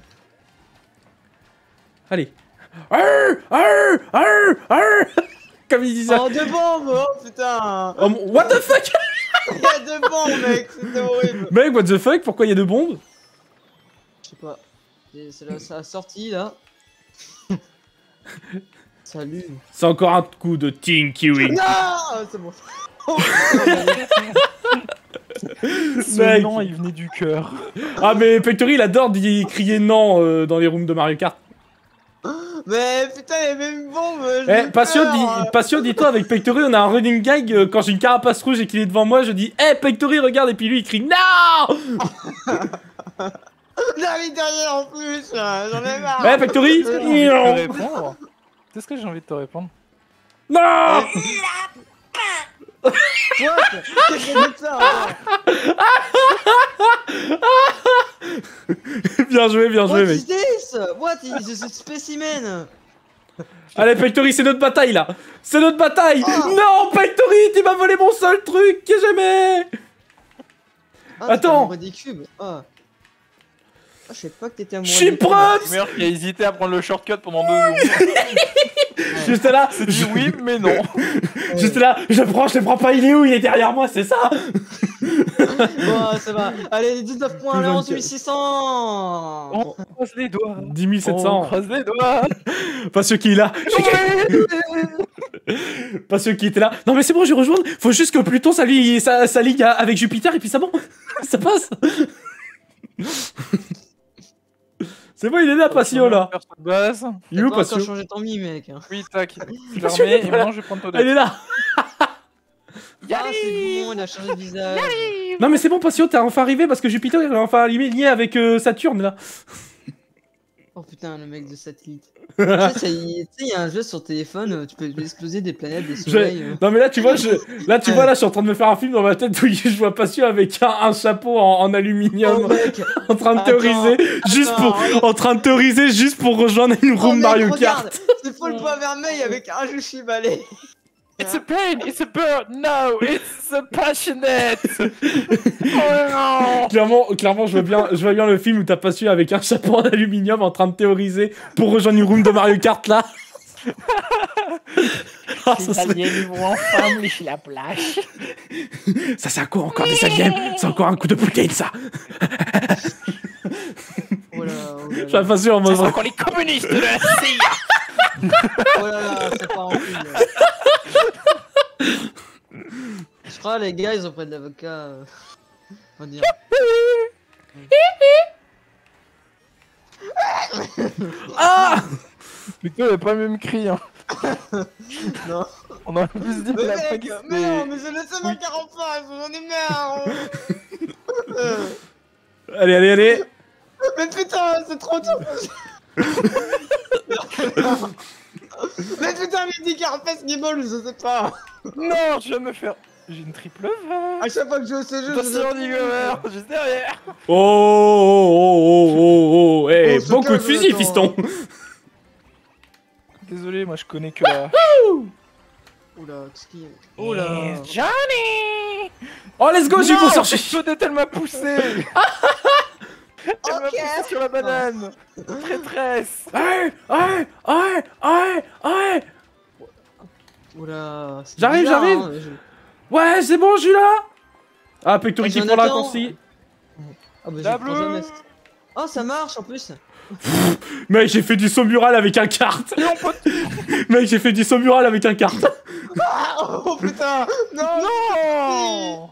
allez. Arr, arr, arr, arr. Comme il disait. Oh, deux bombes, oh putain. Oh, mon- what the fuck. Il y a deux bombes, mec, c'était horrible. Mec, what the fuck, pourquoi il y a deux bombes? Je sais pas. Et C'est là, ça a sorti là. Salut. C'est encore un coup de Tinky Winky. Non, c'est bon. Ce Mec. nom, il venait du cœur. Ah mais Pectory il adore d'y crier non euh, dans les rooms de Mario Kart. Mais putain, il y avait une bombe. j'ai Eh, eu Patient, peur. dis- Patient, dis-toi, avec Pectory, on a un running gag. euh, quand j'ai une carapace rouge et qu'il est devant moi, je dis Eh, hey, Pectory, regarde, et puis lui il crie non. J'arrive derrière en plus, euh, j'en ai marre. Eh, Pectory J'ai envie de te non. répondre. Qu'est-ce que j'ai envie de te répondre? Non. What? Qu'est-ce que c'est que ça encore? Bien joué, bien joué, What mec. is this? What is this specimen? Allez, Pectory, c'est notre bataille là. C'est notre bataille. Oh. Non, Pectory, tu m'as volé mon seul truc que j'aimais. Ah, Attends. t'es amoureux des cubes. Ah. Ah, je sais pas que t'étais Je amoureux suis des cubes. props. Merde, il a hésité à prendre le shortcut pendant deux secondes. Juste là, Il dit oui, mais non. juste là, je prends, je le prends pas, il est où? Il est derrière moi, c'est ça? Bon, ça va. Allez, dix-neuf points, là, onze mille six cents. On croise les doigts. dix mille sept On cents. croise les doigts. Pas ceux qui est là. Pas ceux qui étaient là. Non mais c'est bon, je vais rejoindre. Faut juste que Pluton ça, li- ça, ça ligue avec Jupiter et puis ça bon. Ça passe. C'est bon, il est là, Patio là. Faire de base. Il est où, T'as pas encore Patio? changé ton mi, mec. Oui, tac. Je Patio, le remets il est et pas là. maintenant je vais prendre ton Ah, il est là. Ah, c'est bon, il a changé de visage. Non mais c'est bon, Patio, t'es enfin arrivé parce que Jupiter il est enfin aligné avec euh, Saturne là. Oh putain, le mec de satellite. Tu sais, ça y est, tu sais, il y a un jeu sur téléphone, euh, tu peux exploser des planètes, des Je- soleils. euh. Non mais là tu vois, je... là tu vois là je suis en train de me faire un film dans ma tête où je vois Patio avec un, un chapeau en, en aluminium. Oh mec. En train de Attends, théoriser, juste attends, pour, regarde. en train de théoriser juste pour rejoindre une Oh, room mec, Mario regarde, Kart. c'est full point vermeil avec un Jushi balai. It's a plane, it's a bird, no, it's a passionate. Oh non. Clairement, clairement, je vois bien, je vois bien le film où t'as Patio avec un chapeau en aluminium en train de théoriser pour rejoindre une room de Mario Kart là. Ah, ça, serait- ils vont enfin lécher la plage. ça c'est un coup encore des aliens, c'est encore un coup de Putain ça. Oh là, oh là Je suis là, pas sûr en mode. C'est encore les communistes de la C I A. oh là, là, c'est pas en couille. Je crois les gars ils ont pris de l'avocat. Euh... On va dire. Ah. Plutôt, il a pas le même cri. Hein. Non. On aurait plus dit Mais la mec, plaque, mais c'est- non, mais j'ai laissé ma carapace, j'en ai marre. Euh, Allez, allez, allez. Mais putain, c'est trop dur. Mais putain, mais des carapaces qui volent, je sais pas. Non, je viens de me faire. J'ai une triple vingt. À chaque fois que je joue à ce jeu, je Attention, Nigomer, juste derrière. Oh, oh, oh, oh, oh, eh, Oh, ce beaucoup de calme, fusils, attends. fiston. Désolé, moi je connais que la. Oula, qu'est-ce qu'il y a? Oh là. Johnny. Oh, let's go, j'ai eu Non, mon cette sorti. chaudette, elle m'a poussé. Elle m'a Ok. poussé sur la banane. Traîtresse. Ouais, ouais, ouais, ouais, ouais. Oula. c'est J'arrive, bizarre, j'arrive. hein, je- Ouais, c'est bon, je suis là. Ah, Pectory qui Jonathan. prend la consigne. Ah bah La je prends bleue. jamais. Oh, ça marche en plus. Mec, j'ai fait du saut mural avec un kart. Et on peut. Mec, j'ai fait du saut mural avec un kart. Ah, oh putain. Non. Non.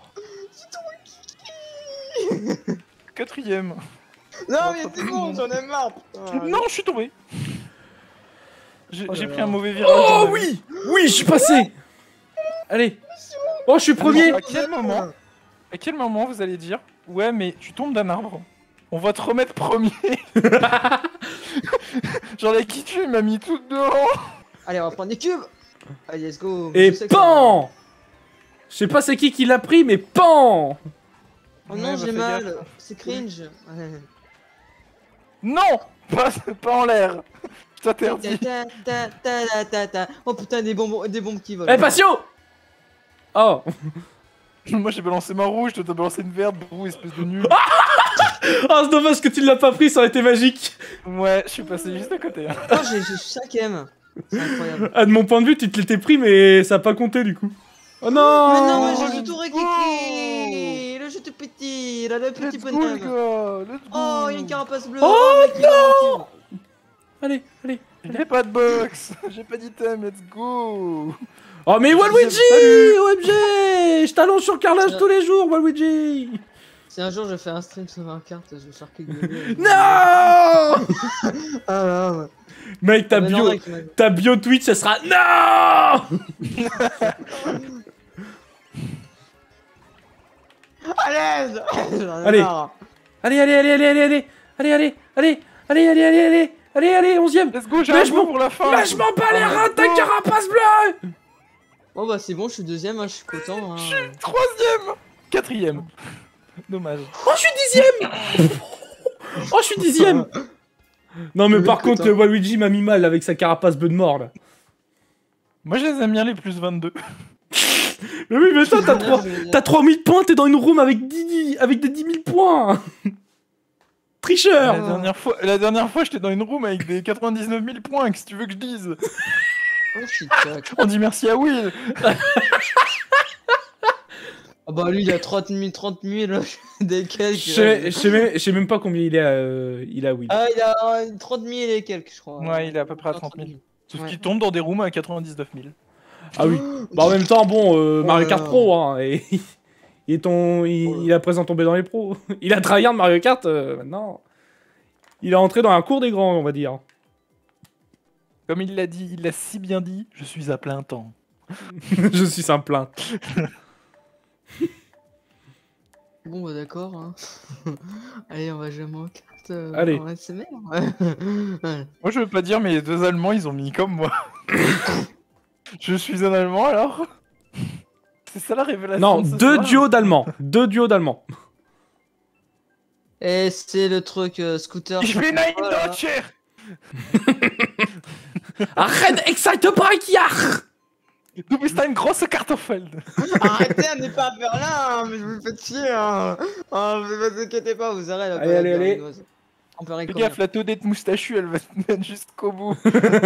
Quatrième. Non, mais c'est bon, j'en ai marre. putain. Non, je suis tombé. J'ai Oh là j'ai là. pris un mauvais virage. Oh dans ma vie. oui, oui, je suis passé. Allez. Oh, je suis premier. À quel moment À quel moment vous allez dire ouais, mais tu tombes d'un arbre, on va te remettre premier. Genre la qui il m'a mis tout dehors. Allez, on va prendre des cubes. Allez, let's go. Et Je sais que ça pan. Je sais pas c'est qui qui l'a pris, mais pan. va. Oh non, Ouais, bah, j'ai fais mal. gaffe. C'est cringe. Ouais. Non. Pas, pas en l'air. Je t'interdis. Ta, ta, ta, ta, ta, ta. Oh putain, des bombes, des bombes qui volent. Eh, Patio! Oh! Moi j'ai balancé ma rouge, toi t'as balancé une verte, brou, espèce de nul. Oh, c'est dommage que tu ne l'as pas pris, ça aurait été magique! Ouais, je suis passé juste à côté. Hein. Oh, j'ai- je suis cinquième. C'est incroyable. Ah, de mon point de vue, tu te l'étais pris, mais ça a pas compté du coup. Oh non! Mais non, mais Oh, j'ai let's tout go. récupéré. Le jeu tout petit, là, le petit Let's go, bonhomme. les gars, let's go. Oh, il y a une carapace bleue. Oh, mec, il va mentir. Allez, allez. J'ai pas de box, j'ai pas d'item, let's go. Oh, mais Waluigi! Salut. O M G! Je t'allonge sur Carrelage Ça- tous les jours, Waluigi! Si un jour je fais un stream sur ma carte, je vais faire que gueuler. Non! Ah non, Mec, ta mais non, bio, mec, il m'a- ta bio Twitch, ça sera non! À l'aise. J'en ai Allez. marre. Allez, allez, allez, allez, allez, allez, allez, allez, allez, allez, allez, allez, allez, allez, allez, onzième! Let's go, j'ai Mais un je mot m'en- pour la fin. Lâche-moi pas les Ah, rats, ta non. carapace bleue! Bon bah c'est bon, je suis deuxième, hein, je suis content. Hein. Je suis troisième. Quatrième. Dommage. Oh, je suis dixième! Oh, je suis dixième! Non, mais Oui, par putain. contre, le Waluigi m'a mis mal avec sa carapace bleue de mort, là. Moi je les aime bien les plus vingt-deux. Mais oui, mais toi, t'as Je- trois- je- t'as trois mille points, t'es dans une room avec, dix, avec des dix mille points! Tricheur! La dernière fois, la dernière fois j'étais dans une room avec des quatre-vingt-dix-neuf mille points, qu'est-ce que tu veux que je dise? Oh, je suis tac. On dit merci à Will. Ah bah lui il a trente mille, trente mille, des quelques. Je sais je sais même, je sais même pas combien il est, euh, il a Will. Ah il a euh, trente mille et quelques je crois. Ouais, il est à peu près à trente mille. Sauf Ouais. qu'il tombe dans des rooms à quatre-vingt-dix-neuf mille. Ah oui. Bah en même temps, bon, euh, Mario Oh Kart là là. Pro, hein, et il, est ton, il, Oh là. il a présent tombé dans les pros. Il a tryhard Mario Kart, euh, maintenant. Il est entré dans un cours des grands, on va dire. Comme il l'a dit, il l'a si bien dit, je suis à plein temps. Je suis un plein. Bon bah d'accord. Hein. Allez on va jouer à Mario Kart. Euh, Allez. en S M R. Ouais. Moi je veux pas dire, mais les deux Allemands ils ont mis comme moi. Je suis un Allemand alors? C'est ça la révélation? Non, de ce deux soir duos d'Allemands. Deux duos d'Allemands. Et c'est le truc euh, scooter. Ich bin ein Voilà. Deutscher! Arrête, excite pas, Kiar! Du bist ein großer Kartoffel! Arrêtez, on n'est pas à faire là, hein, mais je vous fais chier. Hein. Oh, mais vous inquiétez pas, vous arrêtez. Allez, allez, allez. On peut rien Fais gaffe, la Toadette moustachue elle va te mettre jusqu'au bout.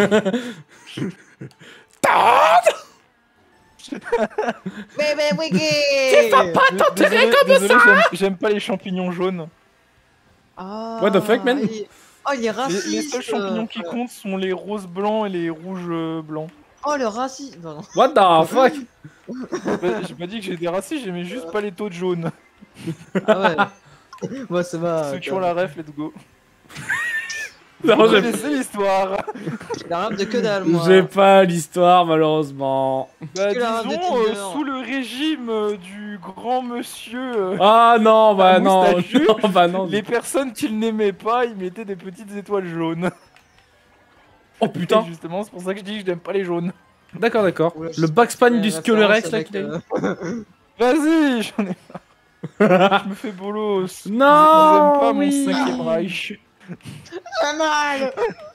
Bébé Wiggy. Tu vas pas t'enterrer Désolé, comme désolé, ça! j'aime- J'aime pas les champignons jaunes. Ah, What the fuck, man? il- Oh, il est Les, raciste. les seuls champignons qui euh, comptent sont les roses blancs et les rouges euh, blancs. Oh, le raciste. Pardon. What the fuck? Bah, j'ai pas dit que j'ai des racistes, j'aimais juste pas les taux de jaune. Ah ouais. Moi, ça va. Ceux qui ont la ref, let's go. Non, Vous j'ai- connaissez l'histoire. La rap de que dalle, moi. j'ai pas l'histoire, malheureusement. Bah, que la ref de disons, euh, Tinder. sous le régime euh, du grand monsieur, euh, Ah non, bah Un non, moustachu, non, bah non. les personnes qu'il n'aimait pas, ils mettaient des petites étoiles jaunes. Oh putain. Et justement, c'est pour ça que je dis que je n'aime pas les jaunes. D'accord, d'accord. Oula, je Le sais backspan pas, du la Sculerex référence là avec, qu'il a eu. euh, Vas-y, j'en ai marre. Je me fais bolos. Ils- Non, Ils aiment pas oui. mon cinquième Reich. Pas mal.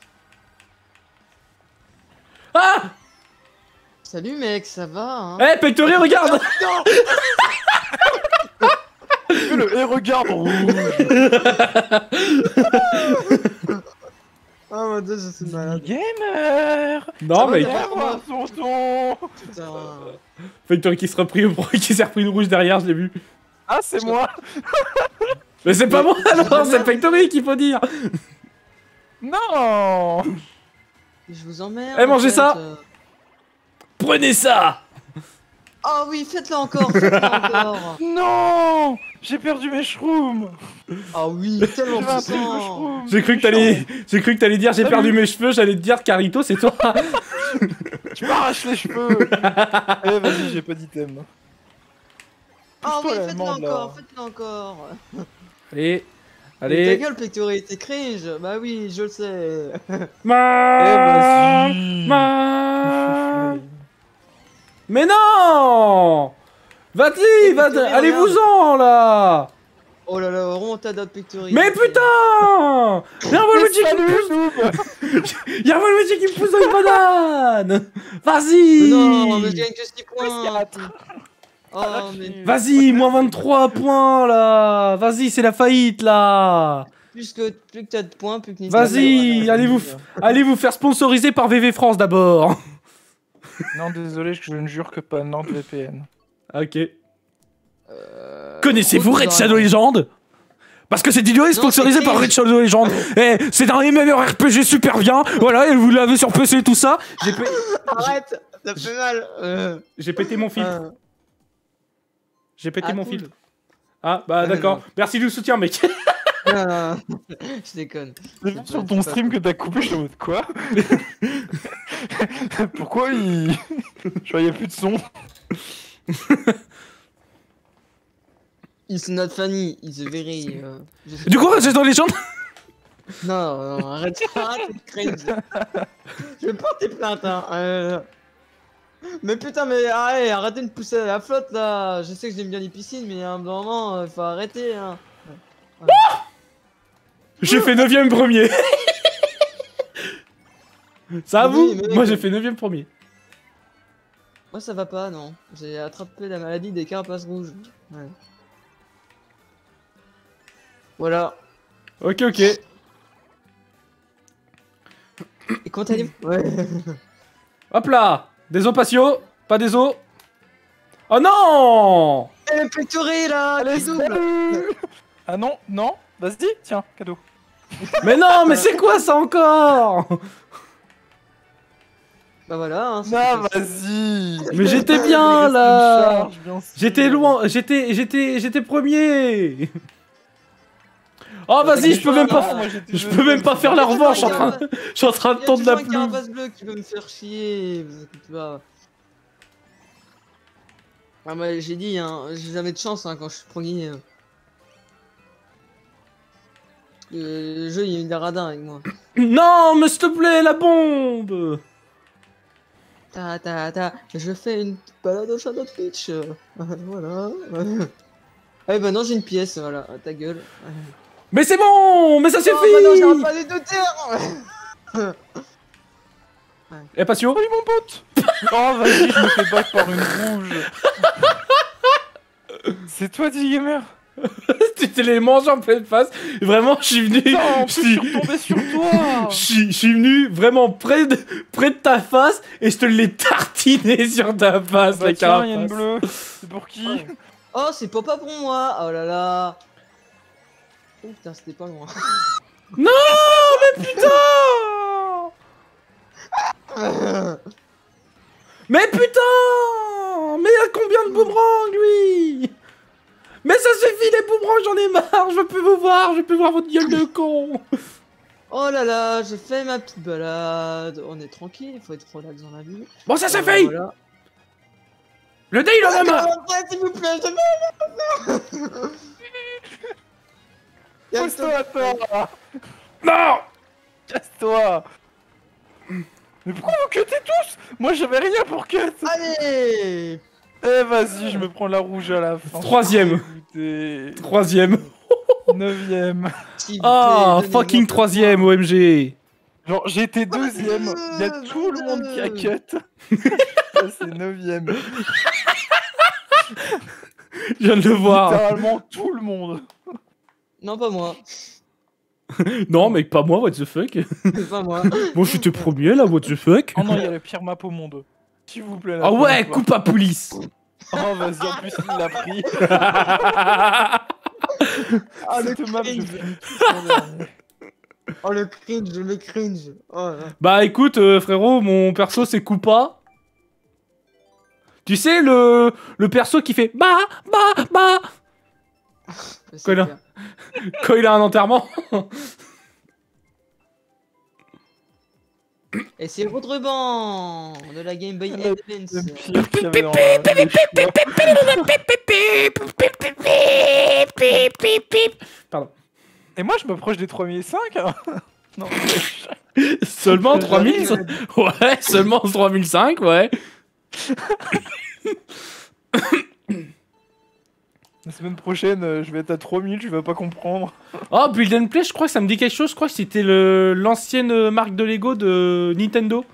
Ah! Salut, mec, ça va, hein? Eh, Pectory, regarde! Fais le et regarde rouge. Oh mon dieu, je suis malade. Gamer. Non, Ça va, mais t'as pas- Regarde son ton. Putain. Pectory qui se repris, qui s'est repris une rouge derrière, je l'ai vu. Ah, c'est moi. Mais c'est pas moi alors, c'est Pectory qu'il faut dire. Non. Je vous emmerde. Eh, mangez en fait, ça. euh. Prenez ça! Oh oui, faites-le encore, faites-le encore. Non. J'ai perdu mes shrooms. Ah oui, tellement J'ai un truc de puissant. shrooms. J'ai cru que t'allais, j'ai cru que t'allais dire j'ai Ah perdu oui. mes cheveux, j'allais te dire Carito, c'est toi. Tu m'arraches les cheveux. Eh, vas-y, j'ai pas d'item. Ah oui, Pousse-toi, la faites-le allemande, là. encore, faites-le encore. Allez, Mais allez. ta gueule, Pectory, t'es cringe. Bah oui, je le sais. Ma- Eh, vas-y. Ma- Mais non! Vas-y, Eh, va, Pectory, allez-vous-en là! Oh là là, remontada de pectoris. Mais putain! Y'a un Waluigi qui me pousse! Y'a un Waluigi qui me pousse dans une banane! Vas-y! Non, mais je gagne que six points. Oh, mais Vas-y, moins vingt-trois points là! Vas-y, c'est la faillite là! plus que, plus que t'as de points, plus que Nintendo. Vas-y, allez vous, allez vous faire sponsoriser par V V France d'abord! Non, désolé, je ne jure que pas Nantes V P N. Ok. Euh, Connaissez-vous gros, Red tu Shadow auras- Legend? Parce que cette vidéo est Non, sponsorisée c'est par cringe. Red Shadow Legend. Eh, c'est un MMORPG super bien. Voilà, et vous l'avez sur P C et tout ça. J'ai pé- Arrête, ça fait mal. Euh, j'ai pété mon filtre. euh, J'ai pété ah, mon cool. filtre. Ah, bah Ah, d'accord. non. Merci du soutien, mec. non, non, non. Je déconne. J'ai vu sur ton stream que t'as coupé, je suis en mode quoi? Pourquoi il... Je voyais plus de son. It's not funny, it's very. Euh, je sais Du pas. coup, Red Shadow Legend. Non, non, arrête, arrête, cringe. Je vais porter plainte, hein. Euh... Mais putain, mais arrête, arrêtez de me pousser à la flotte là. Je sais que j'aime bien les piscines, mais à un moment, il faut arrêter. Hein. J'ai fait neuvième premier. Ça à Oui, vous? mais- Moi, j'ai fait neuvième premier. Moi, ça va pas, non. J'ai attrapé la maladie des carapaces rouges. Ouais. Voilà. Ok, ok. Et comment allez-vous? Ouais. Hop là. Des os patio. Pas des os. Oh non! Eh, le pectoré là, Allez, qui double. salut. Ah non, non, vas-y, tiens, cadeau. Mais non, mais c'est quoi ça encore? Bah voilà. Hein, c'est Non, tout ça. vas-y. Mais j'étais Il bien reste une là. charge, bien sûr. J'étais loin, j'étais, j'étais, j'étais premier. Oh vas-y, je peux même pas, Moi, j'étais je peux même pas faire la revanche. Je suis en train, je suis en train de Il y a tendre la toujours un pelouse. carapace bleu qui veut me faire chier. Vous inquiétez pas. Ah bah j'ai dit, hein, j'ai jamais de chance hein, quand je suis premier. hein. Euh, Le jeu il y a eu des radins avec moi. Non, mais s'il te plaît, la bombe. Ta ta ta, je fais une balade au Shadow Twitch. euh, voilà. Ah bah non j'ai une pièce, voilà, ta gueule. Mais c'est bon, mais ça Oh, bah non, suffit. j'ai pas les deux terres. Eh patio. Salut mon pote. Oh, vas-y, je me fais battre par une rouge. C'est toi, D-Gamer? Tu t'es les mangé en pleine face. Vraiment, je suis venu. Non, en je plus, suis- je suis retombé sur toi. Je suis, je suis venu vraiment près de, près de ta face et je te l'ai tartiné sur ta face, Bah la tiens, y'a une carapace. bleue. C'est pour qui? Oh c'est pas pas pour moi. Oh là là. Oh putain c'était pas loin. Non, mais putain. Mais putain. Mais il a combien de boomerangs, lui? Mais ça suffit, les boomerangs, j'en ai marre. Je veux plus vous voir, je veux plus voir votre gueule de con. Oh là là, je fais ma petite balade. On est tranquille, faut être relax dans la vie. Bon, ça c'est Euh, fait. voilà. Le dé, il en a marre. Après, s'il vous plaît, je vais. Pousse-toi, toi. Non. Casse-toi. Mais pourquoi vous cuttez tous? Moi, j'avais rien pour cut. Allez. Eh, vas-y, je me prends la rouge à la fin. Troisième. Écoutez, Troisième. neuvième. S'il vous Ah, plaît, fucking donnez-moi troisième, O M G. Genre, j'ai été deuxième. Il y a tout le monde qui a cut. Ça, c'est neuvième. Je viens de le voir. Littéralement tout le monde. Non, pas moi. Non, mec, pas moi, what the fuck. Pas moi. Bon, j'étais premier là, what the fuck. Oh non, il y a la pire map au monde. S'il vous plaît. la Ah ouais, première fois. coupe à police. Oh, vas-y, en plus, il l'a pris. Ah, le Cette map, je cringe. finis tout en dernier. Oh, le cringe, le cringe. Oh là. Bah écoute, euh, frérot, mon perso c'est Koopa. Tu sais, le, le perso qui fait bah, bah, bah C'est Quoi, là clair. quand il a un enterrement. Et c'est Rodreban de la Game Boy Le Advance. le pire qu'il y avait dans la- les choix. Pardon. Et moi, je m'approche des trois mille cinq. Hein. Non, Seulement trois mille. Ouais, seulement trois mille cinq, ouais. La semaine prochaine, euh, je vais être à trois mille, tu vas pas comprendre. Oh, Build and Play, je crois que ça me dit quelque chose. Je crois que c'était le- l'ancienne marque de Lego de Nintendo.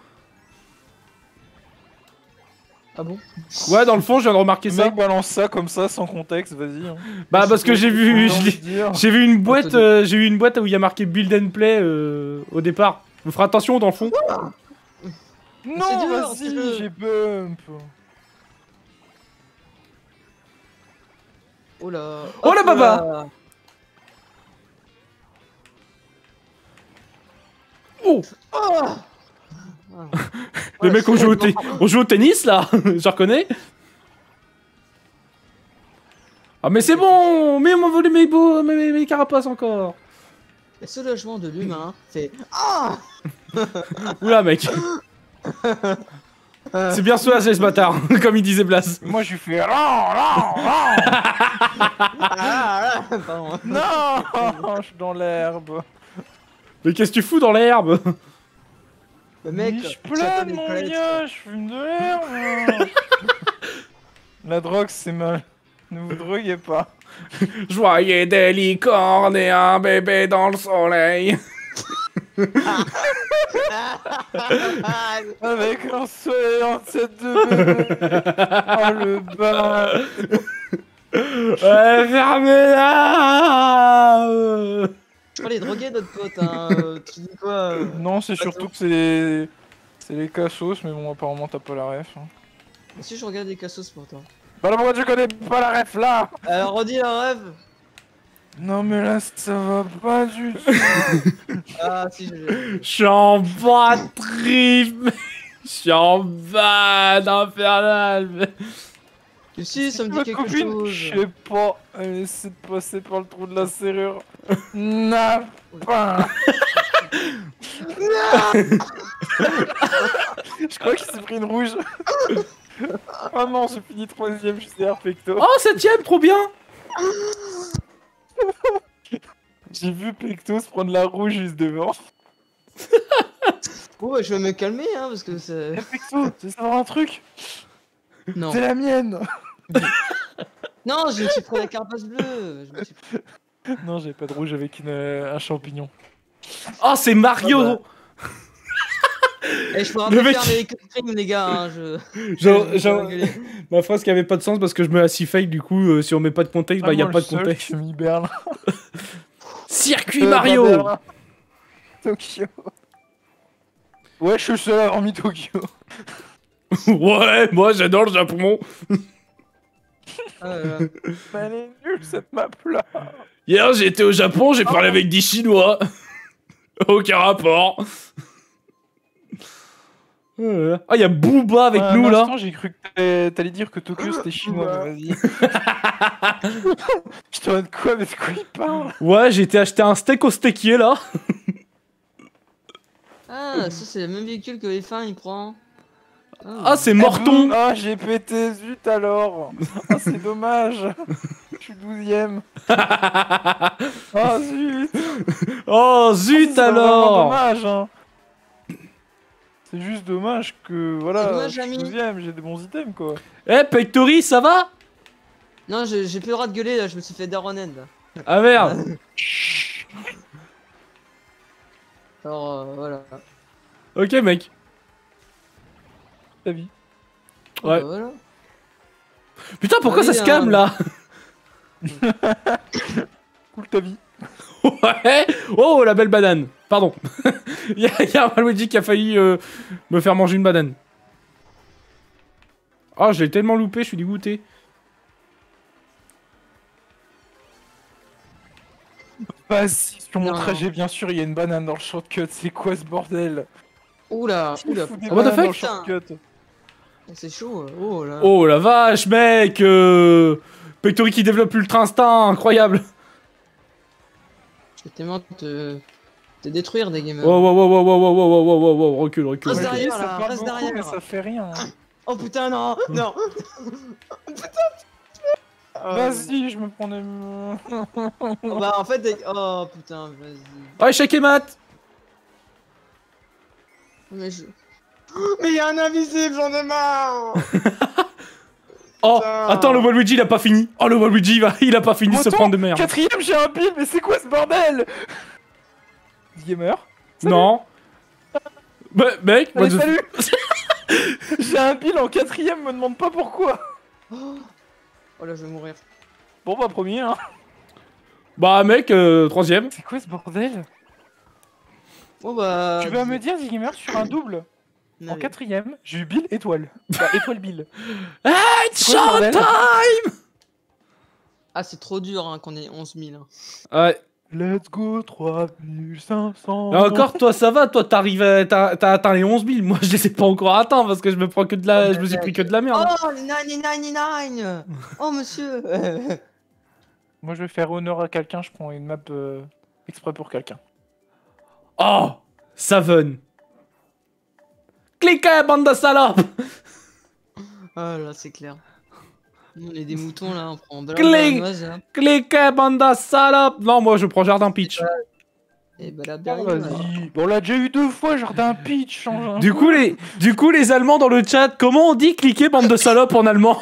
Ah bon? Ouais, dans le fond, je viens de remarquer Le ça. mec balance ça comme ça, sans contexte, vas-y. Hein. Bah, parce que j'ai vu, J'ai envie j'ai de dire. j'ai vu une boîte, Attends. euh, j'ai vu une boîte où il y a marqué Build and Play euh, au départ. On fera attention dans le fond. C'est Non, dur, c'est dur. vas-y, j'ai bump. Oh là. Oh la Hop baba. là. Oh, Oh. les mecs, on joue, au te- on joue au tennis là. Je reconnais. Ah, mais c'est bon. Mais on m'a volé mes beaux, mes, mes- mes carapaces encore. Le soulagement de l'humain fait. Ah. Oula, mec. C'est bien soulagé ce bâtard, comme il disait Blas. Moi, je lui fais. Ran, ran, ran. Ah, ah, pardon. Non, je suis dans l'herbe. Mais qu'est-ce que tu fous dans l'herbe? Le mec. Mais je j'attends plane, les mon toilettes. gars, je fume de l'herbe. La drogue, c'est mal. Ne vous droguez pas. Je voyais des licornes et un bébé dans le soleil. Avec un soleil en tête de bébé. Oh le bas. Ouais, fermez-la. Oh, les drogués, notre pote, hein. euh, Tu dis quoi euh Non, c'est surtout que c'est les... c'est les cassos, mais bon, apparemment t'as pas la ref. Hein. Si je regarde les cassos pourtant. Bah là, pourquoi tu connais pas la ref là? Alors, redis la rêve. Non mais là, ça va pas du tout. Ah, si, je. Je suis en bad trip. Je suis en bad infernal. Tu sais, ça me dit Ma quelque copine, chose. je sais pas, elle essaie de passer par le trou de la serrure. N'a pas. Je crois qu'il s'est pris une rouge. Oh non, j'ai fini troisième, je suis Pecto. Oh, septième, trop bien. J'ai vu Pecto se prendre la rouge juste devant. Oh, ouais, je vais me calmer, hein, parce que c'est. Eh Pecto, tu veux savoir un truc? Non. C'est la mienne. Non, je me suis pris la carapace bleue. Je me suis... Non, j'avais pas de rouge avec une, euh, un champignon. Oh, c'est Mario. Ah Eh, je pourrais Le pas mec- faire les crimes, les gars. Hein, je... Genre, je vais genre, rigoler. ma phrase qui avait pas de sens parce que je mets assis fake, du coup, euh, si on met pas de contexte, bah y a Vraiment pas le de seul contexte. qui a mis Berlin. Circuit Euh, Mario. pas Berlin. Tokyo. Ouais, je suis le seul à avoir mis Tokyo. Ouais, moi j'adore le Japon. Ah, là, là. Mais elle est nulle cette map là. Hier j'étais au Japon, j'ai parlé avec des Chinois. Aucun rapport. Ah, il y a Booba avec Ouais, nous un là. instant, j'ai cru que t'allais- t'allais dire que Tokyo c'était chinois, mais vas-y. Je te de quoi, mais de quoi il parle? Ouais, j'ai été acheter un steak au steakier là. Ah, ça, c'est le même véhicule que F un il prend. Ah, c'est Morton. Ah, j'ai pété, zut alors. Ah, c'est dommage. Je suis douzième. Ah, zut. Oh, zut C'est vraiment alors. dommage, hein. C'est juste dommage que, voilà, C'est dommage, je suis ami. douzième, j'ai des bons items, quoi. Eh, Pectory, ça va? Non, j'ai j'ai plus le droit de gueuler, là, je me suis fait Daronen, là. Ah merde. Alors, euh, voilà. Ok, mec. Ta vie. Ouais. Bah, voilà. Putain, pourquoi ça Allez, se calme hein. là? Cool ta vie. Ouais. Oh, la belle banane. Pardon. Il y, a- y a un Waluigi qui a failli euh, me faire manger une banane. Oh, je l'ai tellement loupé, je suis dégoûté. Vas-y, sur mon Non. trajet, bien sûr, il y a une banane dans le shortcut. C'est quoi ce bordel? Oula, oula. Fous des What the bananes dans le fuck? shortcut. C'est chaud, euh, oh là. Oh la vache, mec. euh... Pectory qui développe Ultra Instinct, incroyable. Je vais tellement te... te détruire, des gamers. Oh, oh, oh, oh, oh, oh, oh, oh, oh, oh, recule, recule. Reste Ok, derrière, ça là, parle reste beaucoup, derrière. mais ça fait rien. Oh putain, non, non. Oh, Vas-y, je me prends des... oh, bah en fait, des- oh putain, vas-y. Oh, échec et mat. Mais je... Mais y'a un invisible, j'en ai marre. Oh, Putain. attends, le Waluigi il a pas fini. Oh, le Waluigi il, va... il a pas fini de se Attends, prendre de merde. Quatrième, j'ai un pile, mais c'est quoi ce bordel? Gamer. Salut. Non. Bah, mec, Allez, what the- salut. J'ai un pile en quatrième, me demande pas pourquoi. Oh là, je vais mourir. Bon bah premier hein. Bah, mec, euh, troisième. C'est quoi ce bordel? Bon bah. Tu vas me dire, Gamer, sur un double. Non, En mais- quatrième, j'ai eu Bill étoile. Bah, étoile Bill. It's C'est quoi ce bordel showtime. Ah, c'est trop dur hein, qu'on ait onze mille. Hein. Ouais. Let's go, trois mille cinq cents. Et encore, toi, ça va, toi, t'arrives, à- t'as t'as atteint les onze mille. Moi, je les ai pas encore atteints parce que je me prends que de la, je me suis pris que de la merde. Oh, les quatre-vingt-dix-neuf. Oh, monsieur. Moi, je vais faire honneur à quelqu'un, je prends une map euh, exprès pour quelqu'un. Oh, Savon. Cliquez, bande de salopes. Ah là, c'est clair. Nous, on est des moutons là, on prend blanc, Clé. berlinoise, là. Cliquez, bande de salopes. Non, moi, je prends Jardin Peach. Et bah la Oh, berlinoise. vas-y. Bon, on l'a déjà eu deux fois, genre d'un pitch. Change un Du peu. coup, les, du coup, les Allemands dans le chat, comment on dit cliquer, bande de salopes en allemand?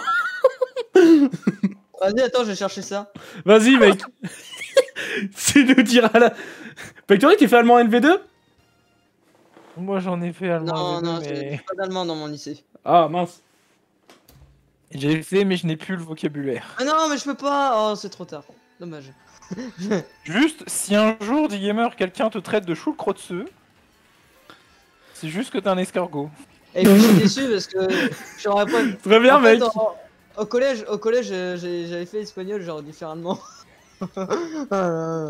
Vas-y, attends, je vais chercher ça. Vas-y, mec. Tu nous diras là. Pectory, tu fais allemand N V deux? Moi, j'en ai fait allemand, Non, non, mais... j'ai pas d'allemand dans mon lycée. Ah, mince. J'ai fait, mais je n'ai plus le vocabulaire. Ah non, mais je peux pas. Oh, c'est trop tard. Dommage. Juste, si un jour, D-Gamer, quelqu'un te traite de chou le crotte-ceux, c'est juste que t'es un escargot. Et puis je suis déçu parce que j'aurais pas. Très bien, En fait, mec. en- Au collège, au collège, euh, j'ai- j'avais fait espagnol, genre différemment. Ah,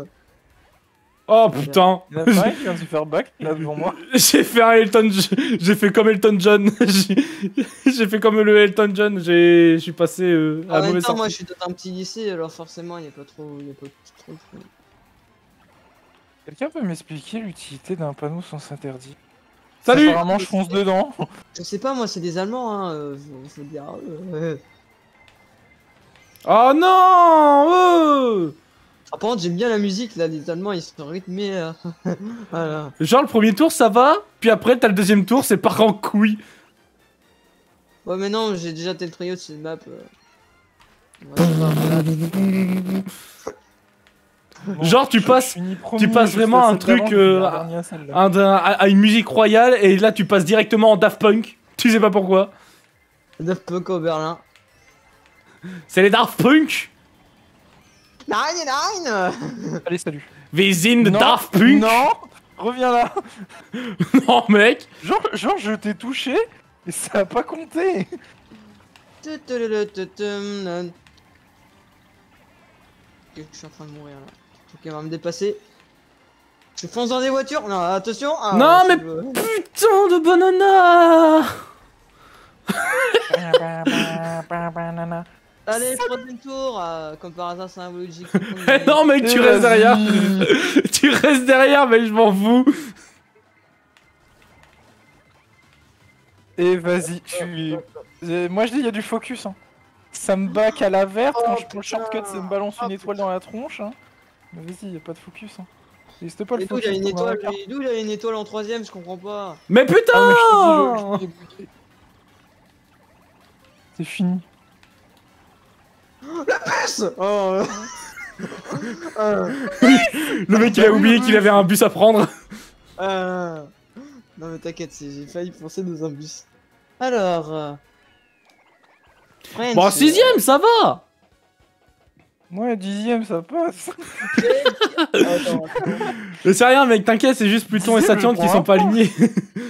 Oh putain. Il y en a pas un qui vient de se faire back, là, devant moi. J'ai fait un Elton, j'ai fait comme Elton John. J'ai j'ai fait comme le Elton John. J'ai, je suis passé euh, à en même mauvaise temps, moi, sortie. je suis dans un petit lycée, alors forcément, il y a pas trop, il y a pas trop. trop- Quelqu'un peut m'expliquer l'utilité d'un panneau sens interdit? Salut. Apparemment, je fonce dedans. Je sais pas, moi, c'est des Allemands, hein. Euh, faut, faut le dire. Euh... Oh non. euh. Ah, par contre, j'aime bien la musique, là. Les Allemands, ils sont rythmés. euh. Voilà. Genre le premier tour ça va, puis après t'as le deuxième tour, c'est part en couille. Ouais, mais non, j'ai déjà tel trio de ces maps. euh. Ouais, voilà. Bon, Genre, tu je- passes- je finis premier, tu passes juste vraiment à un celle truc, d'avant, je euh, finis à- dernier à celle-là. Un d'un- à, à une musique royale et là tu passes directement en Daft Punk. Tu sais pas pourquoi. Daft Punk au Berlin. C'est les Daft Punk. Nine, nine. Allez, salut. Wir sind Non, Daft Punk. Non, reviens là. Non, mec. Genre, genre je t'ai touché et ça a pas compté. Tututututum. Ok, je suis en train de mourir là. Ok, on va me dépasser. Je fonce dans des voitures. Non, attention. Ah, Non, je- mais- Putain de banana. Allez, troisième tour. euh, comme par hasard, c'est un Waluigi. Eh non, mec, tu Et restes vas-y. derrière. Tu restes derrière, mais je m'en fous. Et vas-y, tu... Euh, moi je dis il y a du focus. Hein. Ça me back à la verte, quand Oh, je prends le putain. shortcut, ça me balance une Oh, étoile dans la tronche. Hein. Mais vas-y, y a pas de focus. Hein. N'hésite pas le Et d'où il focus. y a une pour la étoile carte. lui D'où il y a une étoile en troisième Je comprends pas. Mais putain. Ah, mais je te dis, je- je t'ai buté. C'est fini. Oh. euh. Euh. Le mec il a oublié qu'il avait un bus à prendre. Euh. Non mais t'inquiète, c'est- j'ai failli foncer dans un bus. Alors... Euh... French, Bon, sixième, ça va. Ouais, dixième, ça passe. Attends, attends. Mais c'est rien, mec, t'inquiète, c'est juste Pluton et Dixième, Saturne je qui prends sont pas un point. alignés.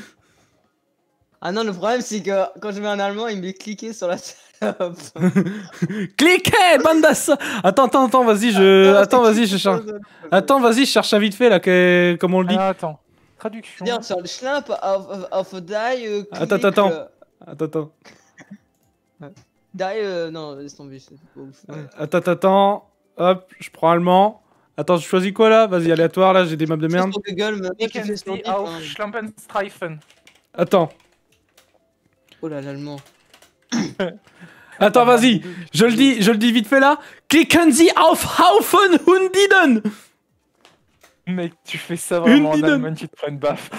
Ah non, le problème c'est que quand je mets un allemand, il me met cliquer sur la salope. Cliquez, bande d'assa- Attends, attends, attends, vas-y, je. Attends, vas-y, je cherche. Attends, vas-y, je cherche ça vite fait là, que... comme on le dit. Ah, attends. Traduction. Dire sur le schlimp of, of, of die. Euh, Attends, click, attends. euh, Attends, attends. Die, euh, non, laisse tomber, c'est pas ouf. Attends, attends, attends. Hop, je prends allemand. Attends, je choisis quoi là? Vas-y, aléatoire là, j'ai des maps de merde. Sur Google, me mec, il fait son Vacancy titre, auf hein. Schlampenstreifen. Attends. Oh là, l'allemand. Attends, vas-y. Je le dis, je le dis vite fait là. Klicken Sie auf Haufen Hundiden. Mec, tu fais ça vraiment en Hundiden. Allemagne, tu te prends une baffe.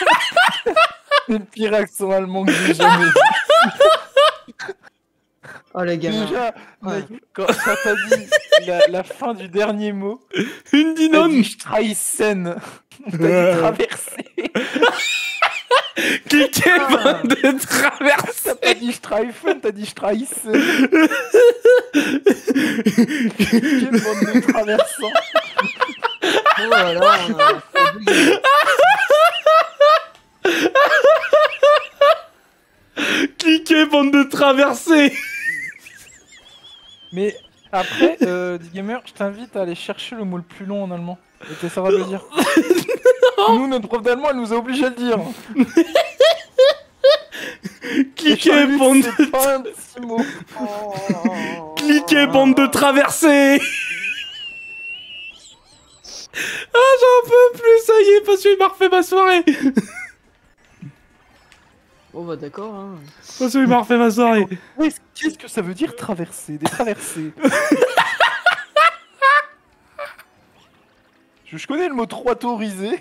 C'est le pire accent allemand que j'ai jamais vu. Oh les gars. Déjà, Ouais. mec, quand, quand t'as dit la, la fin du dernier mot, Une t'as dinone. dit Streichen. T'as dit traverser. Cliquez Ah. bande de traverser. T'as pas dit Streifen, t'as dit Streichen. Quelle bande de traversants. Oh là là, on a fait deux- Cliquez bande de traverser. Mais après, euh, D-Gamer, je t'invite à aller chercher le mot le plus long en allemand. Et t'essaieras de le dire. Nous, notre prof d'allemand, elle nous a obligés à le dire. Cliquez bande de... C'est pas un petit mot. Cliquez bande de traverser. Ah, j'en peux plus, ça y est, parce qu'il m'a refait ma soirée. Oh bah d'accord, hein. Parce qu'il m'a refait ma soirée. Oui, qu'est-ce que ça veut dire traverser? Des traversées. je, je connais le mot trottoirisé.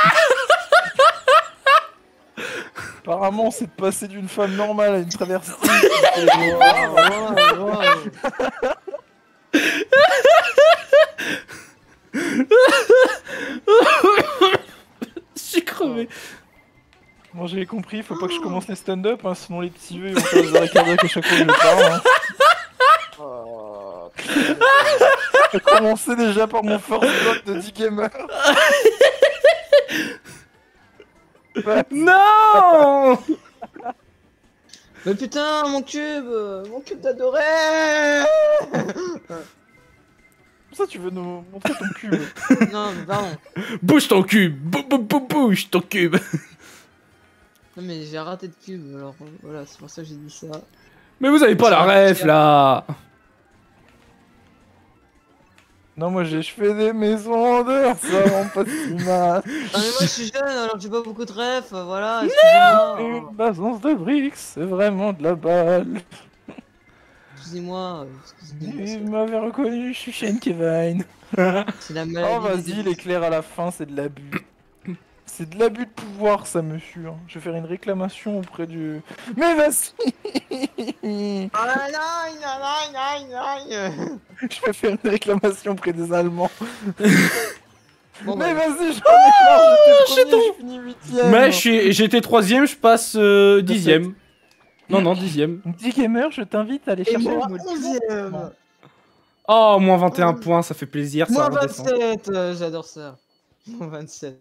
Apparemment, c'est de passer d'une femme normale à une traversée. Wow, wow, wow. Je suis crevé. Bon, j'ai compris, faut pas que je commence les stand-up, hein, sinon les petits vieux ils vont faire des arrêts cardiaques à chaque fois que je parle. Hein. Oh, Je vais commencer déjà par mon first block de D-Gamer. Ouais. Non. mais putain, mon cube, mon cube d'adoré. Pour ça, tu veux nous montrer ton cube. Non, mais pardon. Bouge ton cube. Bou bou bou bouge ton cube. Non mais j'ai raté de cube, alors voilà, c'est pour ça que j'ai dit ça. Mais vous avez pas la ref là. Non, moi j'ai je fais des maisons en dehors, ça rend pas si mal. Ah mais moi je suis jeune, alors j'ai pas beaucoup de refs, voilà, excusez-moi. Une basance de briques, c'est vraiment de la balle. Excusez-moi, euh, excusez-moi. Il m'avait reconnu, je suis Shane Kevin. C'est la maladie. Oh vas-y, des- l'éclair à la fin, c'est de l'abus. C'est de l'abus de pouvoir, ça, monsieur. Je vais faire une réclamation auprès du... Mais vas-y. Ah non, non, non, non, non. Je vais faire une réclamation auprès des Allemands. Bon, Mais bah, vas-y, j'en ai marre, j'étais premier, je finis huitième. Mais je suis- j'étais troisième, je passe euh, dixième. Non, non, dixième. D-Gamer, je t'invite à aller et chercher moi, le mot de onzième. Oh, moins vingt et un points, ça fait plaisir, ça Moins redescend. vingt-sept, euh, j'adore ça. Moins vingt-sept.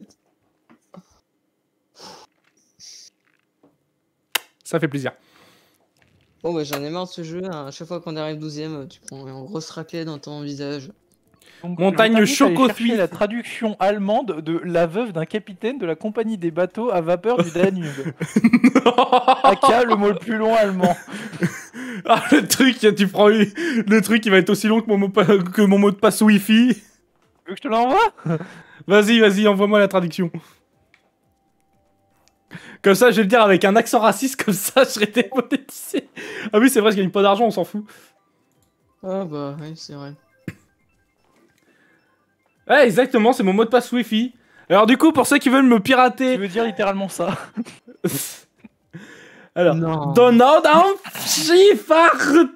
Ça fait plaisir. Bon bah j'en ai marre de ce jeu, hein. À chaque fois qu'on arrive douzième, tu prends une grosse raclée dans ton visage. Donc, Montagne je t'invite à aller Chocosuisse. chercher la traduction allemande de la veuve d'un capitaine de la compagnie des bateaux à vapeur du Danube. Aka, le mot le plus long allemand. Ah, le truc, tu prends le truc qui va être aussi long que mon mot, pa- que mon mot de passe Wi-Fi. Tu veux que je te l'envoie? Vas-y, vas-y, envoie-moi la traduction. Comme ça, je vais le dire avec un accent raciste, comme ça, je serai démonétisé. Ah oui, c'est vrai, je gagne pas d'argent, on s'en fout. Ah bah oui, c'est vrai. Ouais, exactement, c'est mon mot de passe Wi-Fi. Alors du coup, pour ceux qui veulent me Tu pirater... veux dire littéralement ça? Alors, Non. Donald Schiffer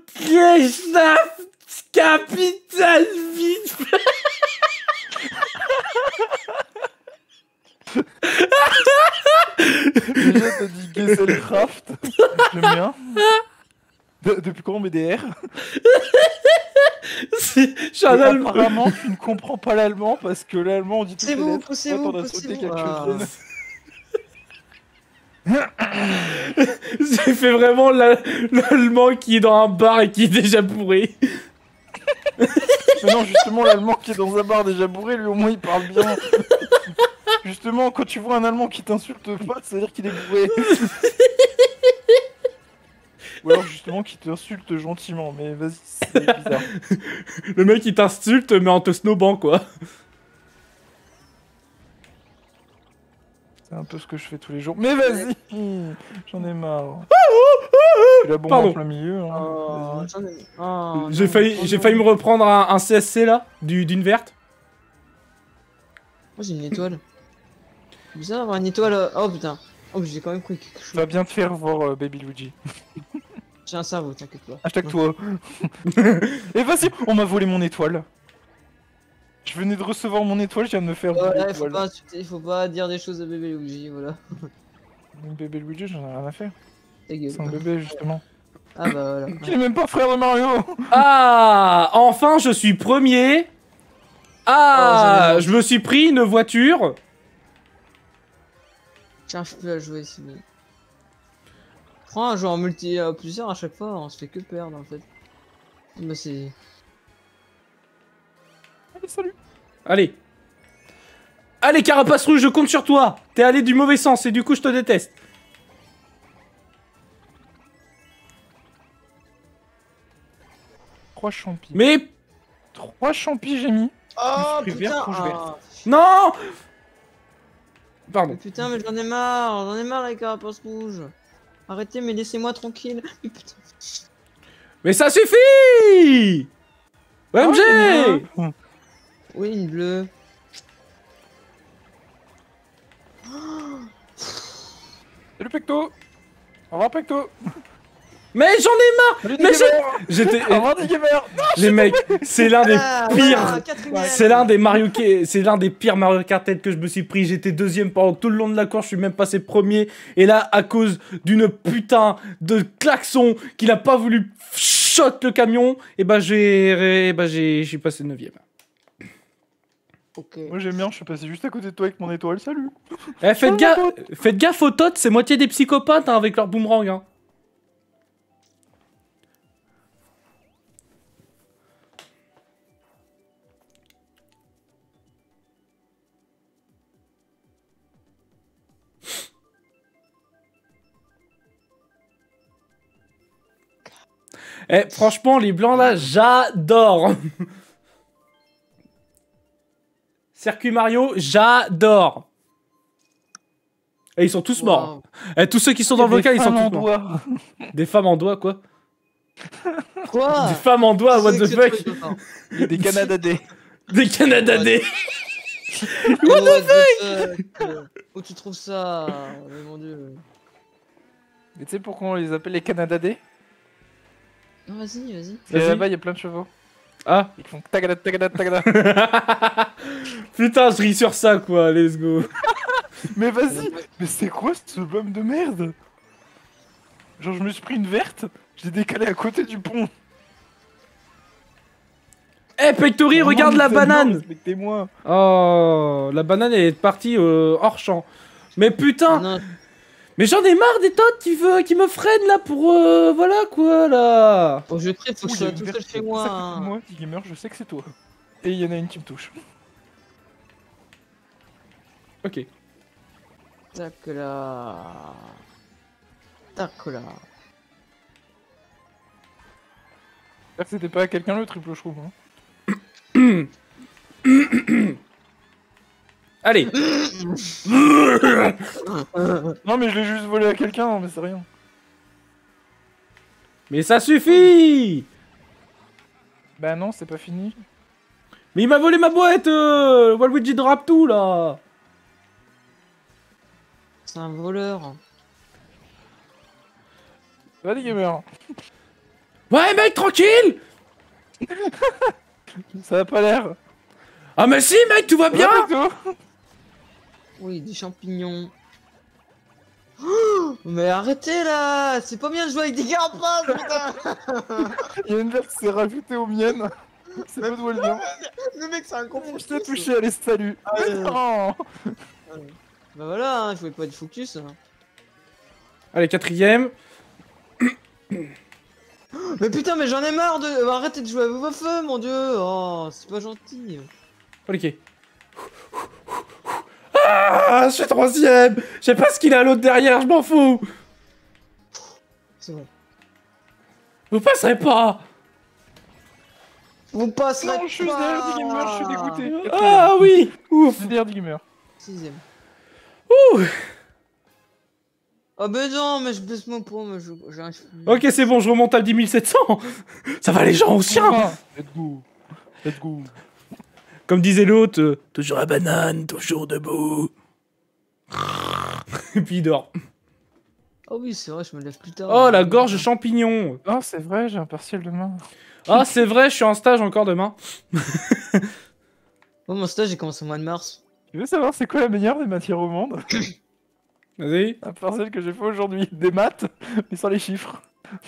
Capital vite. Déjà, t'as dit Gesellschaft. J'aime bien. De- depuis quand on met des R? C'est- Je suis Et un Allemand. apparemment, tu ne comprends pas l'allemand parce que l'allemand, on dit toutes les Poussez-vous, lettres. poussez-vous, Toi, t'en as sauté poussez-vous. quelques-unes. J'ai fait vraiment la- l'allemand qui est dans un bar et qui est déjà bourré. Mais non, justement, l'allemand qui est dans un bar déjà bourré, lui au moins il parle bien. Justement, quand tu vois un allemand qui t'insulte pas, ça veut dire qu'il est bourré. Ou alors justement qu'il t'insulte gentiment, mais vas-y, c'est bizarre. Le mec il t'insulte mais en te snobant quoi. C'est un peu ce que je fais tous les jours. Mais vas-y, j'en ai marre. Tu l'as bon Pardon. en plein milieu. Hein. Oh, Vas-y. j'en ai... Oh, J'ai non, failli, oh, j'ai non. failli me reprendre un, un C S C là, du- d'une verte. Moi j'ai une étoile. C'est bizarre d'avoir une étoile. euh, Oh putain. Oh, j'ai quand même pris quelque chose. Ça va bien te faire voir euh, Baby Luigi. J'ai un cerveau, t'inquiète pas. Hashtag toi. Et vas-y, on m'a volé mon étoile. Je venais de recevoir mon étoile, je viens de me faire voler Voilà, faut l'étoile. pas insulter, faut pas dire des choses à bébé Luigi, voilà. Mon bébé Luigi, j'en ai rien à faire. Ta gueule. C'est un bébé, justement. Ah bah voilà. Il est même pas frère de Mario. Ah, enfin, je suis premier. Ah, Oh, j'en ai je me suis pris une voiture. J'arrive plus à jouer ici. Mais... Prends un jeu en multi à plusieurs à chaque fois, on se fait que perdre en fait. Bah c'est... Allez, salut. Allez. Allez, Carapace Rouge, je compte sur toi. T'es allé du mauvais sens et du coup, je te déteste. Trois champis. Mais... Trois champis, j'ai mis. Oh pris putain vert, rouge, ah. vert. Non. Mais Pardon. putain mais j'en ai marre, j'en ai marre les carapaces rouges. Arrêtez mais laissez-moi tranquille. Mais putain. Mais ça suffit. O M G. Ah, Oui une bleue. salut Pecto. Au revoir Pecto. Mais j'en ai marre. Salut Mais Digamer. J'étais... Au revoir Digamer. Les mecs, c'est l'un des Ah, pires... voilà, quatrième. C'est l'un des Mario Kart, c'est l'un des pires Mario Kart que je me suis pris. J'étais deuxième pendant tout le long de la course, je suis même passé premier. Et là, à cause d'une putain de klaxon qu'il a pas voulu shot le camion, et bah j'ai, et bah j'ai, je suis passé neuvième. Ok. Moi j'aime bien, je suis passé juste à côté de toi avec mon étoile, salut. Eh, faites gaffe, faites gaffe aux tots, c'est moitié des psychopathes hein, avec leur boomerang. Hein. Eh, franchement, les blancs là, j'adore. Circuit Mario, j'adore. Et ils sont tous morts. Wow. Eh, tous ceux qui sont dans le vocal, ils sont tous morts. doigts. Des femmes en doigts, quoi. Quoi? Des femmes en doigts, what the fuck. Des Canadadais. Des Canadadais. What the fuck? Où tu trouves ça? Mais mon dieu. Mais tu sais pourquoi on les appelle les Canadadais? Non vas-y, vas-y. Parce que Vas-y. là-bas il y a plein de chevaux. Ah. Ils font tagada tagada tagada. Putain, je ris sur ça, quoi. Let's go. Mais vas-y. Mais c'est quoi ce bum de merde? Genre je me suis pris une verte, je l'ai décalé à côté du pont. Eh, Pectori, regarde la banane. Respectez-moi. Oh, la banane elle est partie euh, hors champ. Mais putain. Non, Mais j'en ai marre des tots qui, veut, qui me freinent là pour... Euh, voilà quoi là. faut que je crée, faut que je Ouh, il y a sois une tout verte seul qui chez est moi. juste à côté de hein. moi, Digamer, je sais que c'est toi. Et il y en a une qui me touche. Ok. Tac là. Tac là. J'espère que c'était pas à quelqu'un le triple chou. Hein. Allez. Non mais je l'ai juste volé à quelqu'un, mais c'est rien. Mais ça suffit. Bah non, c'est pas fini. Mais il m'a volé ma boîte euh, Waluigi Drap tout là. C'est un voleur. Va Digamer. Ouais mec, tranquille. Ça a pas l'air. Ah mais si mec, tout va bien. Va, Pecto. Oui, des champignons. Oh, mais arrêtez là! C'est pas bien de jouer avec des carapaces, putain! Il y a une verte qui s'est rajoutée aux miennes. C'est pas d'où elle vient. Le mec, c'est un con. Je t'ai touché, allez salut. Mais non. Bah voilà, hein, je voulais pas du focus. Hein. Allez, quatrième. Mais putain, mais j'en ai marre de. Bah, arrêtez de jouer à vos feux, mon dieu! Oh, c'est pas gentil. Ok. Ah, je suis troisième. Je sais pas ce qu'il a à l'autre derrière, je m'en fous. C'est bon. Vous passerez pas. Vous passerez Non, je suis pas. derrière Digamer, je suis dégoûté. Ah oui. Ouf. Je suis derrière Digamer. Sixième. Ouh. Oh, mais non, mais je baisse mon point, mais je. j'arrive plus. Ok, c'est bon, je remonte à dix mille sept cents. Ça va les gens au sien. Let's go. Let's go. Comme disait l'autre, euh, toujours à banane, toujours debout. Et puis il dort. Oh oui, c'est vrai, je me lève plus tard. Oh, la gorge champignon. Oh, c'est vrai, j'ai un partiel demain. Ah, c'est vrai, je suis en stage encore demain. Oh, mon stage, j'ai commencé au mois de mars. Tu veux savoir c'est quoi la meilleure des matières au monde? Vas-y. Un partiel que j'ai fait aujourd'hui. Des maths, mais sans les chiffres.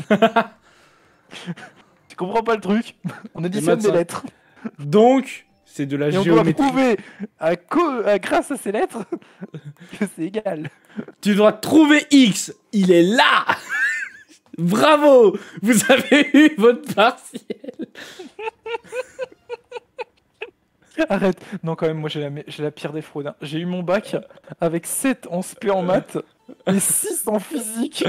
Tu comprends pas le truc? On additionne maths, des ça. lettres. Donc, c'est de la Et on doit géométrie. prouver, à co- à- grâce à ces lettres, que c'est égal. Tu dois trouver X. Il est là. Bravo. Vous avez eu votre partiel. Arrête. Non, quand même, moi j'ai la, me- j'ai la pire des fraudes. hein. J'ai eu mon bac avec sept en spé en maths et six en physique.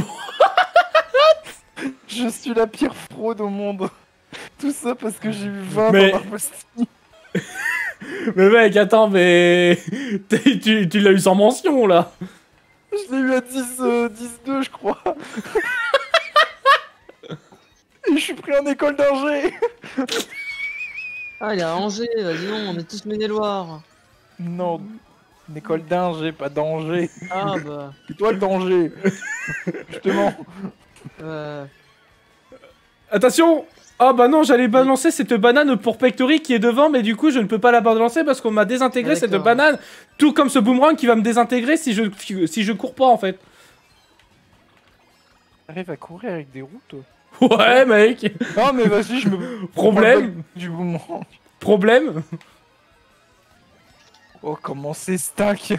Je suis la pire fraude au monde. Tout ça parce que j'ai eu vingt Mais- dans Marpostini. Mais mec, attends, mais... T'es- Tu, tu l'as eu sans mention, là. Je l'ai eu à dix, euh, dix deux, je crois. Et je suis pris en école d'ingé. Ah, il est à Angers, vas-y, non, on est tous Maine-et-Loire. Non, une école d'ingé, pas d'Angers. Ah, bah. C'est toi le danger. Justement. Euh... Attention. Ah bah non, j'allais balancer cette banane pour Pectory qui est devant, mais du coup, je ne peux pas la balancer parce qu'on m'a désintégré Ah, cette d'accord. banane. Tout comme ce boomerang qui va me désintégrer si je, si je cours pas, en fait. T'arrives à courir avec des roues, toi? Ouais, mec. Non, mais vas-y, je me. Problème. Du boomerang. Problème. Oh, comment c'est stack.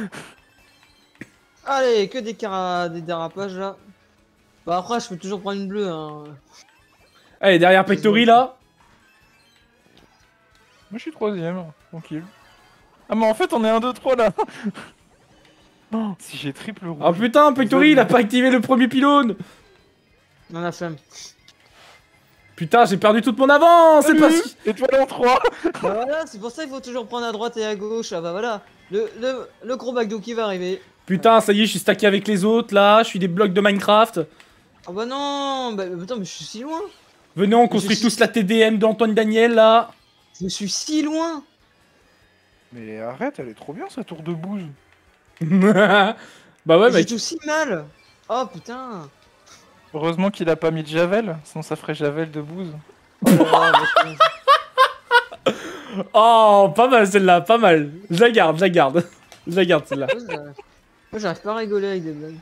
Allez, que des, cara... des dérapages là. Bah, après, je peux toujours prendre une bleue. Hein. Allez, derrière Pectory, là. Moi, je suis troisième, tranquille. Ah, mais en fait, on est un, deux, trois là. Oh, si j'ai triple rouge. Ah putain, Pectory, il a pas activé le premier pylône. Non, la flemme. Putain, j'ai perdu toute mon avance. C'est pas si... Étoile en trois. Bah voilà, c'est pour ça qu'il faut toujours prendre à droite et à gauche. Ah bah voilà. Le, le, le gros McDo qui va arriver. Putain, ça y est, je suis stacké avec les autres, là. Je suis des blocs de Minecraft. Ah bah non, bah bah, putain, mais je suis si loin. Venez, on construit Je- tous la T D M d'Antoine Daniel, là. Je suis si loin. Mais arrête, elle est trop bien sa tour de bouse. Bah ouais, J'ai mec. tout si mal. Oh putain. Heureusement qu'il a pas mis de Javel, sinon ça ferait Javel de bouse. Oh là là, bah, Oh, pas mal celle-là, pas mal. Je la garde, je la garde. Je la garde celle-là. moi, j'arrive- moi, j'arrive pas à rigoler avec des blagues.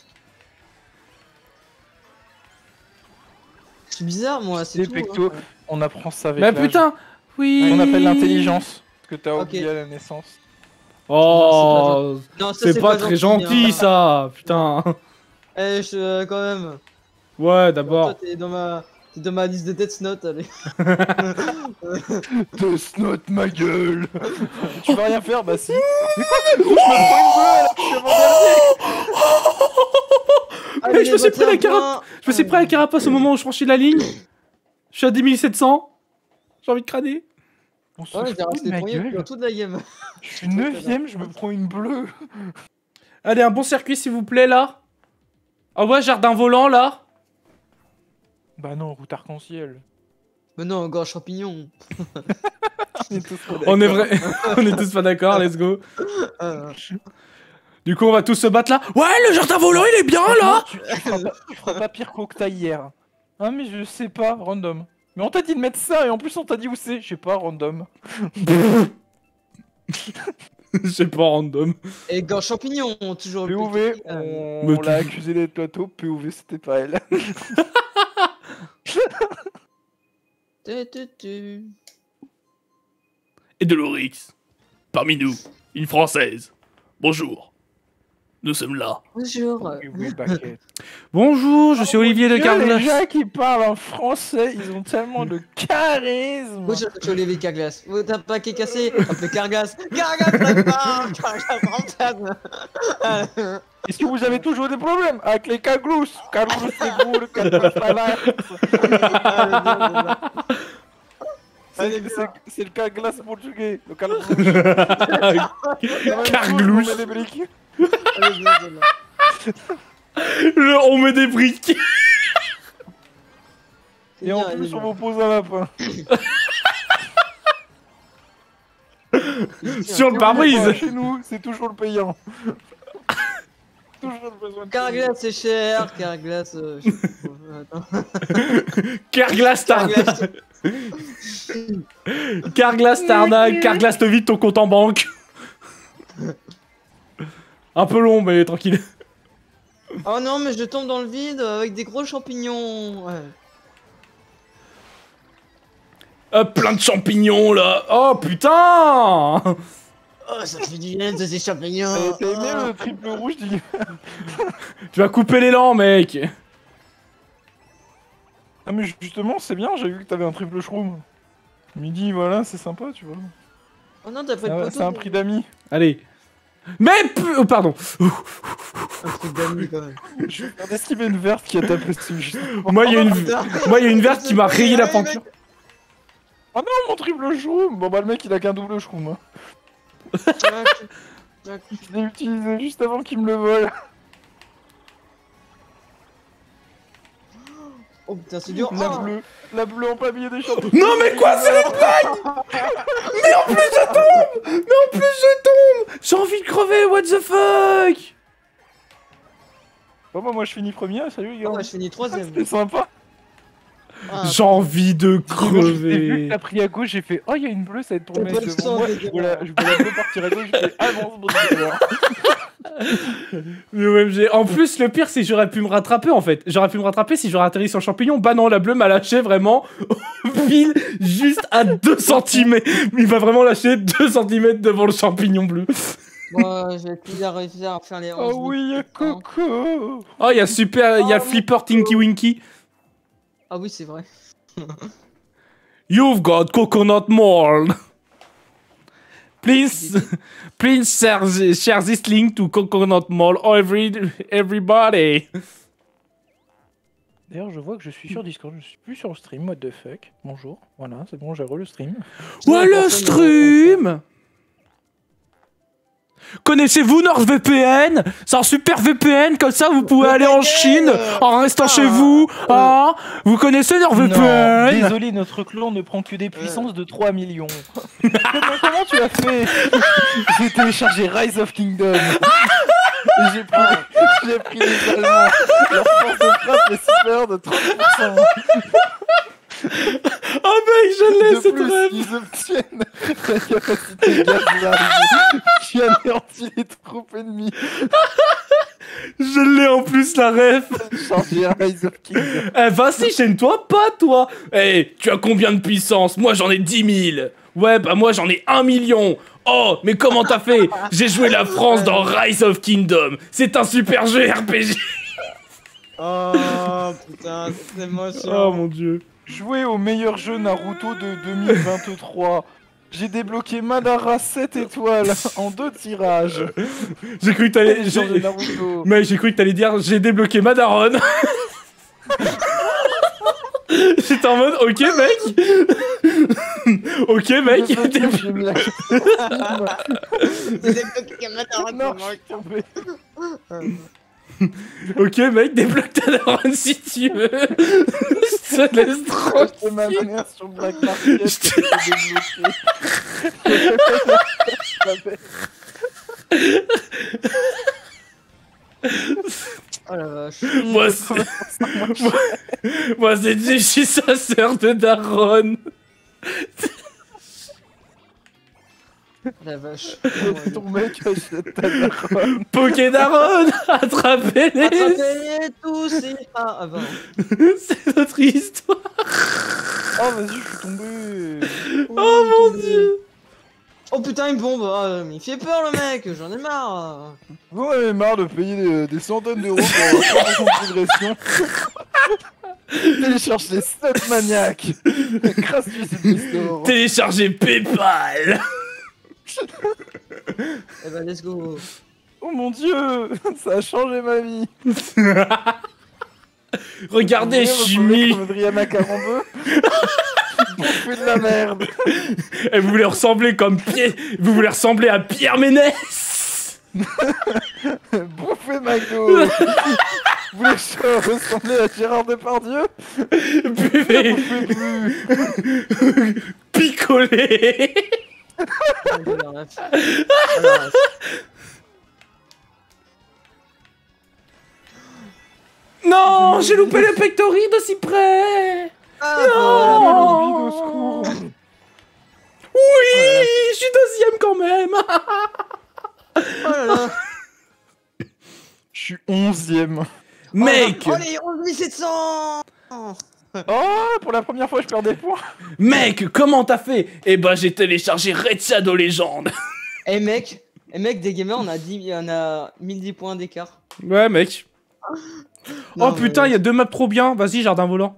C'est bizarre moi, c'est Les tout. pectos, hein. on apprend ça avec Mais l'âge. putain, oui. On appelle l'intelligence, ce que t'as Ok. oublié à la naissance. Oh, Non, ça, c'est pas très gentil hein. ça, putain. Eh, je, euh, quand même. Ouais, Toi, d'abord. t'es dans ma, t'es dans ma liste de Death Note, allez. Death Note, ma gueule. Tu vas rien faire, bah si. Mais quoi, je me prends une bleue alors que je suis avant-dernier. Allez, Mais je me suis les pris la voitures, carapace. bien. Je me suis pris la carapace au moment où je franchis la ligne. Je suis à dix mille sept cents. J'ai envie de crâner. On se Ouais, fout j'ai de resté ma premier pour gueule. toute la game. Je suis neuvième, je me prends une bleue. Allez, un bon circuit s'il vous plaît là. Ah ouais, jardin volant là. Bah non, route arc-en-ciel. Mais non, gorge champignon. On est tous pas On est d'accord. vrai. On est tous pas d'accord, let's go. Euh, Du coup, on va tous se battre là. Ouais, le jardin volant il est bien là. Tu, tu feras pas, tu feras pas pire qu'au que t'as hier. Hein, mais je sais pas, random. Mais on t'a dit de mettre ça et en plus on t'a dit où c'est. Je sais pas, random. Je sais pas, random. Et gorge champignon, toujours P le O V, petit, euh, on, Mais on l'a tu- accusé d'être plateau. P O V, c'était pas elle. tu, tu, tu. Et de l'Orix. Parmi nous, une Française. Bonjour. Nous sommes là. Bonjour. Oui, oui, Baquette. Bonjour, je suis Olivier de Dieu, Carglass. Les gens qui parlent en français, ils ont tellement de charisme. Bonjour, je suis Olivier Carglass. Vous t'as pas qui est cassé? Appelez Carglass. Carglass, d'accord. Carglass, remplace. Est-ce que vous avez toujours des problèmes avec les caglous? Caglous, c'est cool, caglous, pas là. Allez, C'est bien. c'est- c'est le caglace portugais, le caglous. Carglous. On met des briques. Allez, bien, celle-là. Le- on met des briques. C'est Et en bien, elle est plus, on bien. vous pose un lapin. Sur le Et on pare-brise. est pas Chez nous, c'est toujours le payant. toujours besoin de... Carglass c'est cher, Carglass... Euh, je... Attends. Carglass t'arnaque. Carglass t'arnaque. Carglass te vide ton compte en banque. Un peu long, mais tranquille. Oh non, mais je tombe dans le vide avec des gros champignons. Ouais. Euh, plein de champignons là. Oh putain. Oh, ça fait du bien de ces champignons. Eh, T'as aimé le triple rouge du... Tu vas couper l'élan, mec. Ah mais justement, c'est bien, j'ai vu que t'avais un triple shroom. Midi, voilà, c'est sympa, tu vois. Oh non, t'as pas de Ah ouais, poteau. c'est un prix d'amis. Allez. Mais pu- oh, pardon. Un truc d'amis quand même. Je vais faire des Steven verte qui a tapé dessus, justement. Moi, il y a une, putain. moi, il y a une verte qui m'a rayé la peinture. Oh non, mon triple shroom. Bon bah le mec il a qu'un double shroom. Hein. Jack, Jack. Je l'ai utilisé juste avant qu'il me le vole. Oh putain, c'est dur. La Oh. bleue, la bleue en pamier des champignons. Non mais quoi, c'est les blagues. Mais en plus je tombe. Mais en plus je tombe. J'ai envie de crever, what the fuck. Bon bah moi je finis premier, salut les gars. Oh, ouais, je finis troisième. C'était sympa. Ah, J'ai envie de J'ai vu que crever. t'as pris à gauche, j'ai fait oh il y a une bleue, ça va être ton T'as mec pas le devant sang, moi, les je vois la, je vois la bleue partir à gauche, j'ai fait avance bon d'accord. Mais O M G. En plus, le pire, c'est que j'aurais pu me rattraper en fait. J'aurais pu me rattraper si j'aurais atterri sur le champignon. Bah non, la bleue m'a lâché vraiment pile juste à deux centimètres. Il m'a vraiment lâché deux centimètres devant le champignon bleu. moi, j'ai plus à réussir à faire les onze. Oh oui, y'a Coco. Oh, il y a super. Il y a le flipper Tinky Winky. Ah oui, c'est vrai. You've got coconut mold. Please, please share, this- share this link to coconut mold every, everybody. D'ailleurs, je vois que je suis sur Discord, je suis plus sur le stream, what the fuck. Bonjour, voilà, c'est bon, j'ai re le stream. Ouais, le stream. Connaissez-vous NordVPN? C'est un super V P N, comme ça vous pouvez aller en Chine en restant chez vous. Hein? Vous connaissez NordVPN? Désolé, notre clan ne prend que des puissances de trois millions. comment, comment tu as fait? J'ai téléchargé Rise of Kingdom. Et j'ai pris, j'ai pris les Allemands. Leur force de frappe est supérieure de trente pour cent. Oh mec, je l'ai De cette plus, rêve. ils obtiennent la capacité gaz qui anéantit les troupes ennemies. Je l'ai en plus la ref. Chargé Rise of Kingdom. Eh vas-y, gêne-toi pas toi. Eh, tu as combien de puissance? Moi j'en ai dix mille. Ouais, bah moi j'en ai un million. Oh, mais comment t'as fait? J'ai joué la France dans Rise of Kingdom. C'est un super jeu R P G. Oh putain, c'est moche. Oh mon dieu. Jouer au meilleur jeu Naruto de deux mille vingt-trois. J'ai débloqué Madara sept étoiles en deux tirages. J'ai cru que t'allais... Genre de j'ai- Naruto. Mais j'ai cru que t'allais dire j'ai débloqué Madaron. J'étais en mode ok mec. Ok mec. Je veux dire, je me la- Non, je suis tombé. Ok mec, débloque ta daronne si tu veux. Je te laisse J'ai tranquille. ma mère sur Black Market. Je te- J'ai débloqué. Oh la vache. Moi c'est... Moi, moi c'est je suis sa sœur de daronne. La vache. Ton mec achète ta daronne. Poké daronne. Attrapez-les. Attrapez-les tous et... Ah, ah bah. C'est notre histoire. Oh vas-y, je suis tombé. Oh mon dieu. Oh putain, une bombe. Ah, mais il fait peur le mec, j'en ai marre. Vous en avez marre de payer des, des centaines d'euros pour cent pour cent de progression. Télécharge les sept maniaques. Gratuit, c'est l'histoire. Téléchargez Paypal. Eh bah, let's go. Oh mon dieu, ça a changé ma vie. Regardez, Vous voulez Chimie. retrouver comme Adriana Carambeu. Bouffez de la merde. Et vous voulez ressembler comme Pierre... Vous voulez ressembler à Pierre Ménès. Bouffez McDo. Vous voulez ressembler à Gérard Depardieu. Buvez. Bouffez plus. Picoler. Oh la vache. Oh la vache. Non, j'ai loupé le pectory de si près. Ah, Non. voilà. Au secours. Oui, je suis deuxième quand même. Oh là là. Je suis onzième. Mec, Oh les onze mille sept cents. Oh, pour la première fois, je perds des points. mec, comment t'as fait? Eh ben, j'ai téléchargé Red Shadow Legend. Eh mec, eh mec, des gamers, on a dix, on a mille dix points d'écart. Ouais, mec. Non, Oh putain, il mais- y a deux maps trop bien. Vas-y, jardin volant.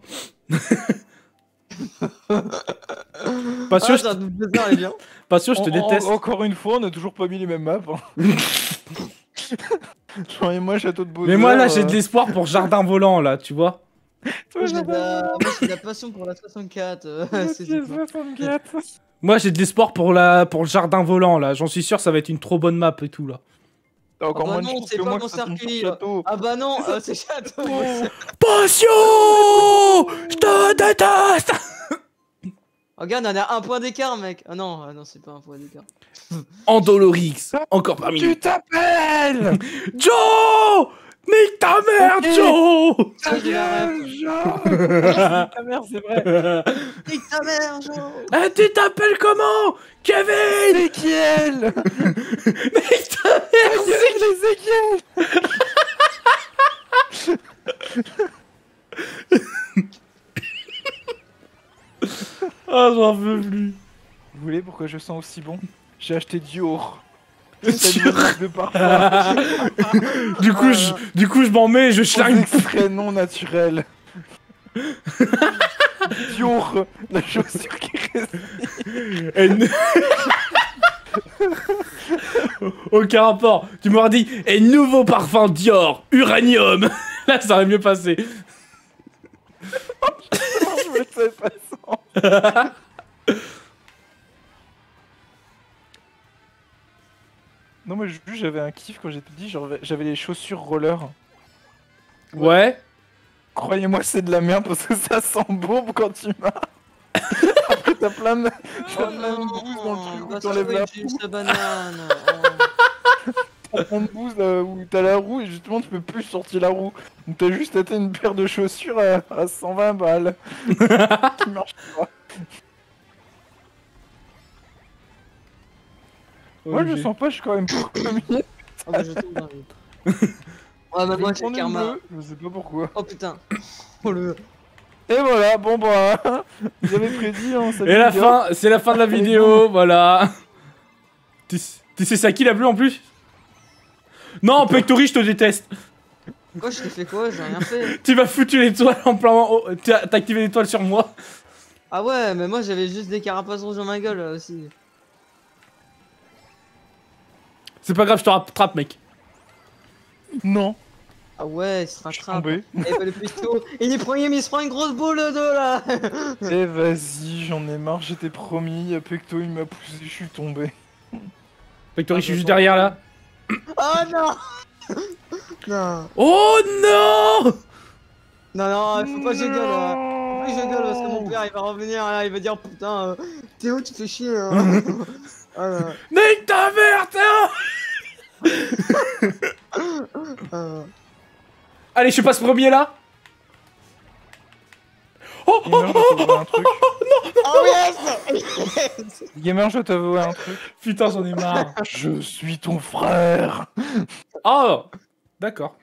Pas sûr, Ah, je ça te- nous plaisir, elle est bien. pas sûr, je te En- en- déteste. Encore une fois, on n'a toujours pas mis les mêmes maps. hein. Genre, et moi, château de Bowser. Mais moi là, j'ai euh, de l'espoir pour jardin volant là, tu vois. toi, Moi, j'ai de j'adore. la... moi, j'ai de la passion pour la soixante-quatre. euh, c'est Ok, tout. soixante-quatre. Moi, j'ai de l'espoir pour la pour le jardin volant là. J'en suis sûr, ça va être une trop bonne map et tout là. T'as encore Ah bah moins de non, chance c'est que pas moi mon que ça tombe sur circuit, château. Ah bah non, euh, c'est château. Passion, je te déteste. Regarde, on a un point d'écart, mec. Ah non, ah non, c'est pas un point d'écart. Andolorix, encore parmi nous. Tu t'appelles Joe, nique ta mère, Ok. Joe. Ah, j'ai la ref. Jean. Ta mère, c'est vrai. Nique ta mère, Jean. Eh, tu t'appelles comment, Kevin? Ezekiel. Nique ta mère. C'est Ezekiel. Ah, j'en peux plus. Vous voulez pourquoi je sens aussi bon? J'ai acheté Dior. Dior. C'est une marque de parfum. Du coup, je, du coup, je m'en mets, et je Aux schlingue. extraits non naturels. Dior, la chaussure qui résiste. Et ne- Aucun rapport. Tu m'aurais dit, et nouveau parfum Dior, uranium. Là, ça aurait mieux passé. Je me le savais pas sans. Non, moi juste j'avais un kiff quand j'étais petit, genre j'avais les chaussures roller. Ouais. Croyez-moi, c'est de la merde parce que ça sent bourbe quand tu marches. Après, t'as plein de, t'as plein de bouse dans le truc où Bah, t'enlèves ça, la oui, j'ai eu sa banane. Oh. t'as plein de bouse là où t'as la roue et justement tu peux plus sortir la roue. Donc t'as juste acheté une paire de chaussures à, à cent vingt balles. Qui marche pas. Moi je sens pas, je suis quand même premier. Ah bah, je tombe dans les- Ouais, bah, moi, j'ai On le est karma. bleu, je sais pas pourquoi. Oh putain. Oh le. Et voilà, bon bah, vous avez prédit, hein, ça Et la bien. fin, c'est la fin de la vidéo, voilà. Tu, tu sais ça qui la bleue en plus? Non, Pectory, je te déteste. Quoi, je t'ai fait quoi? J'ai rien fait. Tu m'as foutu l'étoile en plein. Oh, t'as t'as activé l'étoile sur moi. Ah ouais, mais moi j'avais juste des carapaces rouges dans ma gueule là, aussi. C'est pas grave, je te rattrape, mec. Non, Ah ouais, il se je suis rattrape. tombé. Eh bah, le plutôt. Il est premier, mais il se prend une grosse boule de dos là. Eh vas-y, j'en ai marre, j'étais promis, Pecto il m'a poussé, je suis tombé. Pectory, je suis juste derrière là. Oh non. Non. Oh non! Non, non, il faut pas que je gueule là. Faut pas que je gueule parce que mon père il va revenir là, il va dire putain, euh, Théo, tu fais chier. Hein. Ah, là. Nique ta mère, Théo! Ah. Allez, je passe premier là. Oh, oh, Gamer, je oh, t'avoue un truc. Oh yes. Gamer, je t'avoue un truc. putain, j'en ai marre. Je suis ton frère. Oh, d'accord.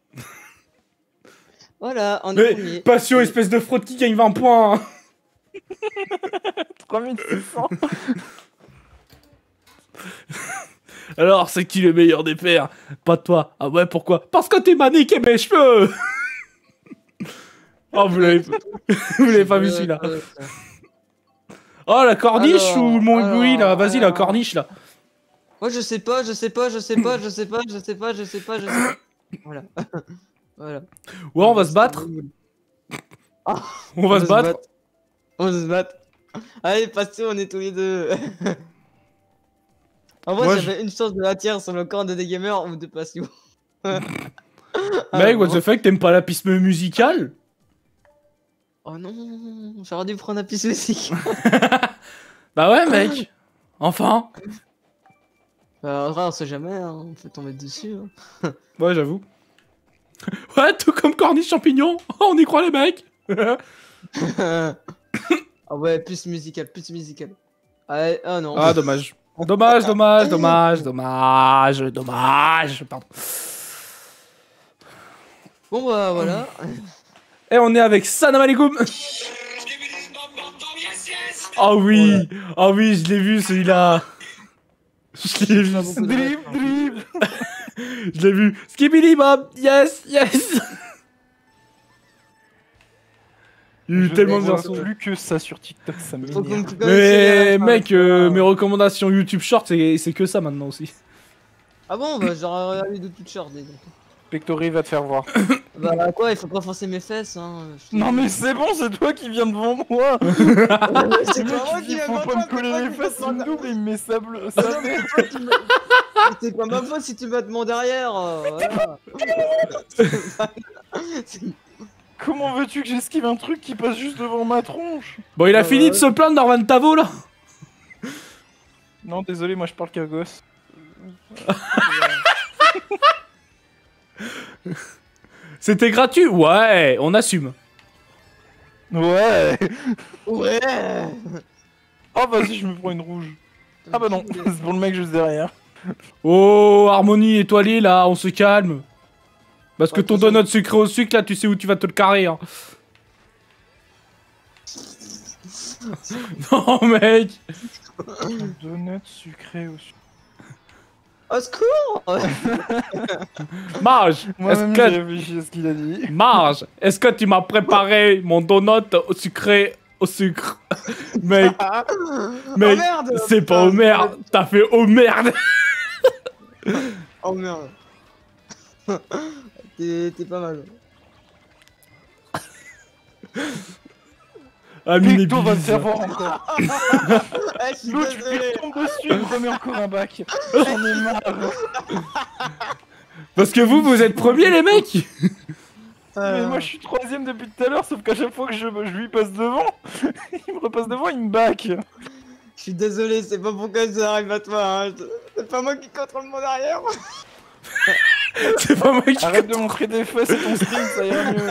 Voilà, on est Mais premier. Passion, espèce de fraude qui gagne vingt points. hein. trois mille six cents. Alors, c'est qui le meilleur des pères? Pas toi. Ah ouais, pourquoi? Parce que tu m'as niqué mes cheveux. Oh, vous l'avez vous l'avez pas vu celui-là. Euh, Oh, la corniche Alors, ou mon alors, ébloui là? Vas-y, la alors. corniche là. Moi je sais pas, je sais pas, je sais pas, je sais pas, je sais pas, je sais pas, je sais pas. Voilà. Voilà. Ouais, on va se battre. On va se battre. On va se battre. Allez, Passion, on est tous les deux. En vrai, Moi, j'avais une chance de la tirer sur le corps de des gamers ou de Passion. Mec, what the fuck, t'aimes pas la piste musicale? Oh non, j'aurais dû prendre la piste musique. Bah ouais, mec. Enfin. Bah, en vrai, on sait jamais, hein, on peut tomber dessus. Hein. Ouais, j'avoue. Ouais, tout comme corniche champignon. Oh, on y croit les mecs. Ah ouais, plus musical, plus musical. Ah, ah non. Ah, dommage. Dommage, dommage, dommage, dommage, dommage. Pardon. Bon bah voilà. Et on est avec Salam alaikum. Oh oui, oh oui, je l'ai vu celui-là. Je l'ai vu. Drip, drip. Je l'ai vu. Skibidi Bob, yes, yes. Il y a eu Je tellement de vois versions. plus que ça sur TikTok, ça Faut qu'on m'énerve. peut quand même tirer Mais la mec, fin. euh, mes recommandations YouTube Short, c'est c'est que ça maintenant aussi. Ah bon, bah j'aurais regardé de toutes short déjà. Pectory va te faire voir. Bah quoi, il faut pas forcer mes fesses hein. Je te- Non mais c'est bon, c'est toi qui viens devant moi. c'est pas moi qui Il viens faut devant pas toi, me coller c'est les toi qui fesses, viens il me devant double et il me met sa bleu. toi. sa Non, mais mère. c'est toi qui me- C'est pas ma faute si tu vas de mon derrière. euh, voilà. C'est- Comment veux-tu que j'esquive un truc qui passe juste devant ma tronche? Bon, il a Ah fini ouais. de se plaindre Norvan Tavo là. Non, désolé, moi je parle qu'à gosse. C'était gratuit. Ouais, on assume. Ouais. Ouais. Oh vas-y, je me prends une rouge. Ah bah non, c'est pour le mec juste derrière. Oh, harmonie étoilée là, on se calme. Parce que Ouais, ton tout ça. donut sucré au sucre là, tu sais où tu vas te le carrer. Hein. Non mec. Donut sucré au sucre. Au secours. Marge, est-ce Moi-même que... j'ai réfléchi à ce qu'il a dit. Marge, est-ce que tu m'as préparé mon donut au sucré au sucre? Mec, Oh mec, merde. c'est pas oh merde, t'as fait oh merde. Oh merde. T'es t'es pas mal. Amine et Pecto va te Bise. faire voir encore. Eh, je suis L'autre, tu désolé. lui tombe dessus, il me remet encore un bac. J'en ai marre. Parce que vous, vous êtes premiers les mecs. Mais Euh, moi je suis troisième depuis tout à l'heure, sauf qu'à chaque fois que je, je lui passe devant, il me repasse devant, il me back. Je suis désolé, c'est pas pourquoi ça arrive à toi. Hein. je- C'est pas moi qui contrôle mon arrière. C'est pas moi qui... Arrête de montrer des fesses et ton string, ça ira mieux.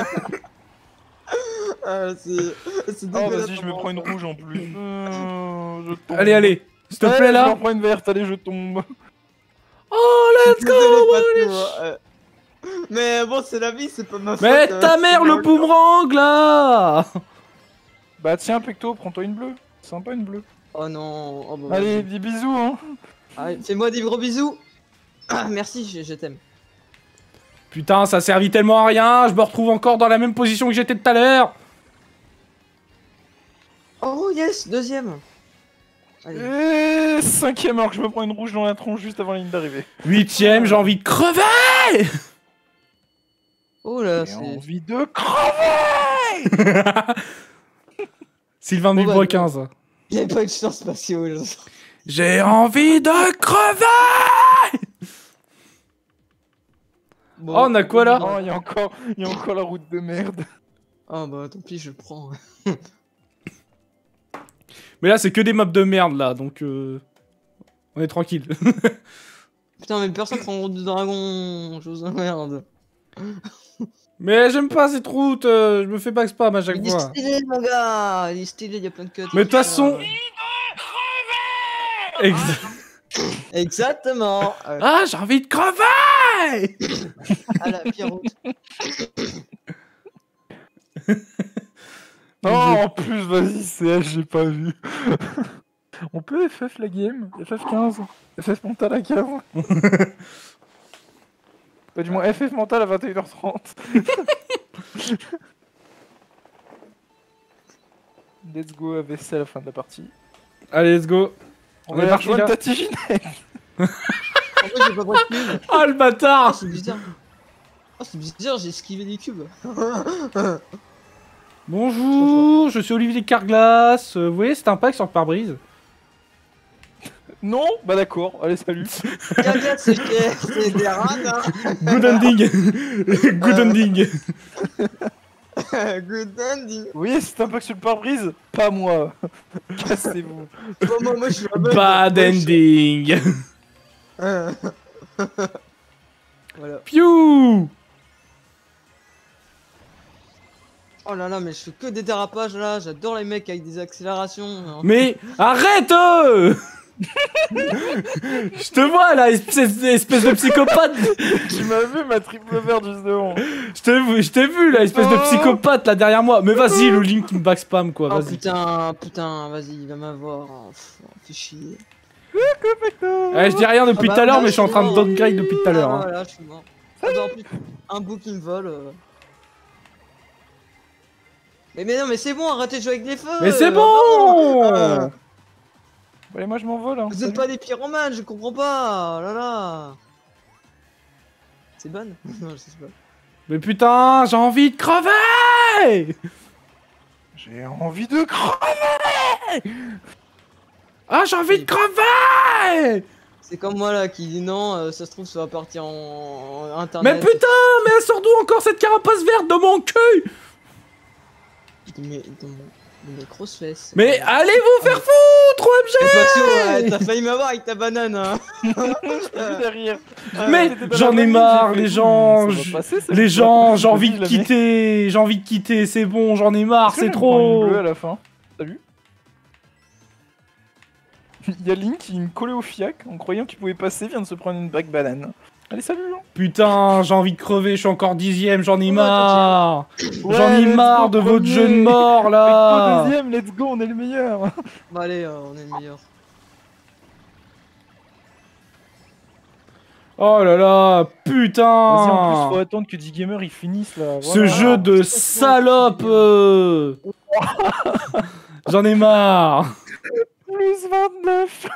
Ah, c'est c'est Oh dégueulasse, vas-y, je me vraiment. prends une rouge en plus. Euh, je tombe. Allez, allez, s'il te Ouais, plaît Je là. m'en prends une verte, allez, je tombe. Oh, let's go. Désolé, Wally. Patou, hein, euh. Mais bon, c'est la vie, c'est pas ma faute. Mais euh, ta c'est mère, moi le qui- boomerang là. Bah tiens, Pecto, prends-toi une bleue. Sympa une bleue. Oh non. Oh, bah, Allez, vas-y. des bisous, hein. Allez, fais-moi des gros bisous. Ah, merci, je, je t'aime. Putain, ça servit tellement à rien. Je me retrouve encore dans la même position que j'étais tout à l'heure. Oh yes, deuxième. Allez. Et cinquième heure que je me prends une rouge dans la tronche juste avant la ligne d'arrivée. Huitième, j'ai envie de crever. Oh là, J'ai c'est. envie de crever. Sylvain Bon, Dubois bah, quinze. J'avais pas eu de chance spatiale. J'ai envie de crever. Bon. Oh, on a quoi, là? Oh, il y a encore, il y a encore la route de merde. Ah bah tant pis, je le prends. Mais là, c'est que des mobs de merde là, donc euh... on est tranquille. Putain, mais personne prend route du dragon. Je vous emmerde. Mais j'aime pas cette route. euh, Je me fais pas exprès à chaque Il est fois. stylé, mon gars. Il est stylé, il y a plein de cuts. Mais de toute façon. Ex- Exactement. Euh, Ah, j'ai envie de crever. à la pire route. Non, en plus, vas-y, C H, j'ai pas vu. On peut F F la game? F F quinze? F F mental à quinze? Bah, du moins, F F mental à vingt et une heures trente. Let's go A V C à la fin de la partie. Allez, let's go. On, On va est parti, rejoindre là. Tati Ginette. En vrai, j'ai pas droit de cube. Ah, le Ah, bâtard. c'est bizarre. Ah, c'est bizarre, j'ai esquivé des cubes. Bonjour, je suis Olivier Carglass. Euh, Vous voyez, c'est un pack sur le pare-brise. Non? Bah d'accord, allez, salut. Caca, c'est cher, c'est des rats, hein. Good ending. Good ending. Good ending. Vous voyez, c'est un pack sur le pare-brise? Pas moi. Cassez-vous. Moi, moi, moi, je suis un bug. Bad Moi, je suis- ending. Euh. Voilà. Piou. là là, mais je fais que des dérapages là, j'adore les mecs avec des accélérations. Mais arrête euh Je te vois là, espèce, espèce de psychopathe. Tu m'as vu ma triple verte juste devant. Je t'ai vu, je t'ai vu là, espèce de psychopathe là derrière moi. Mais vas-y, le Link qui me backspam quoi, Oh vas-y. putain, putain, vas-y, il va m'avoir. Oh, pff, oh, fais chier. Eh, je dis rien depuis Ah tout à bah, l'heure, là, mais je suis en train de mort. downgrade depuis tout à l'heure. Ah, hein. voilà, je suis mort. Ah bah en plus, un bout qui me vole. euh. Mais, mais non, mais c'est bon, arrêtez de jouer avec des feux. Mais c'est euh, bon euh, Bon, allez, moi je m'envole. Hein. Vous êtes pas des pyromanes, je comprends pas. Oh là là. C'est bonne. Non, je sais pas. Mais putain, j'ai envie de crever. J'ai envie de crever. Ah, j'ai envie de crever. C'est comme moi là qui dit non, euh, ça se trouve ça va partir en, en internet. Mais putain, mais elle sort d'où encore cette carapace verte de mon cul? Mais dans, dans mes grosses fesses. Mais allez vous faire foutre, Eh, Patio, O M G. ouais, t'as failli m'avoir avec ta banane. Hein. Derrière. Mais j'en ai marre, les gens, je- les gens, j'ai envie de quitter. quitter, j'ai envie de quitter, c'est bon, j'en ai marre, c'est Une trop. bleue à la fin. T'as vu? Il y a Link qui me collait au fiac en croyant qu'il pouvait passer, vient de se prendre une bague banane. Allez, salut hein. Putain, j'ai envie de crever, je suis encore dixième, j'en ai Ouais, marre. Ouais, J'en ai let's marre go, de votre premier. jeu de mort Avec là. toi deuxième, let's go, on est le meilleur. Bon allez, euh, on est le meilleur. Oh là là, Vas-y, en plus, putain. faut attendre que D-Gamer il finisse là. Ce Voilà. jeu de salope. euh. J'en ai marre. Plus vingt-neuf.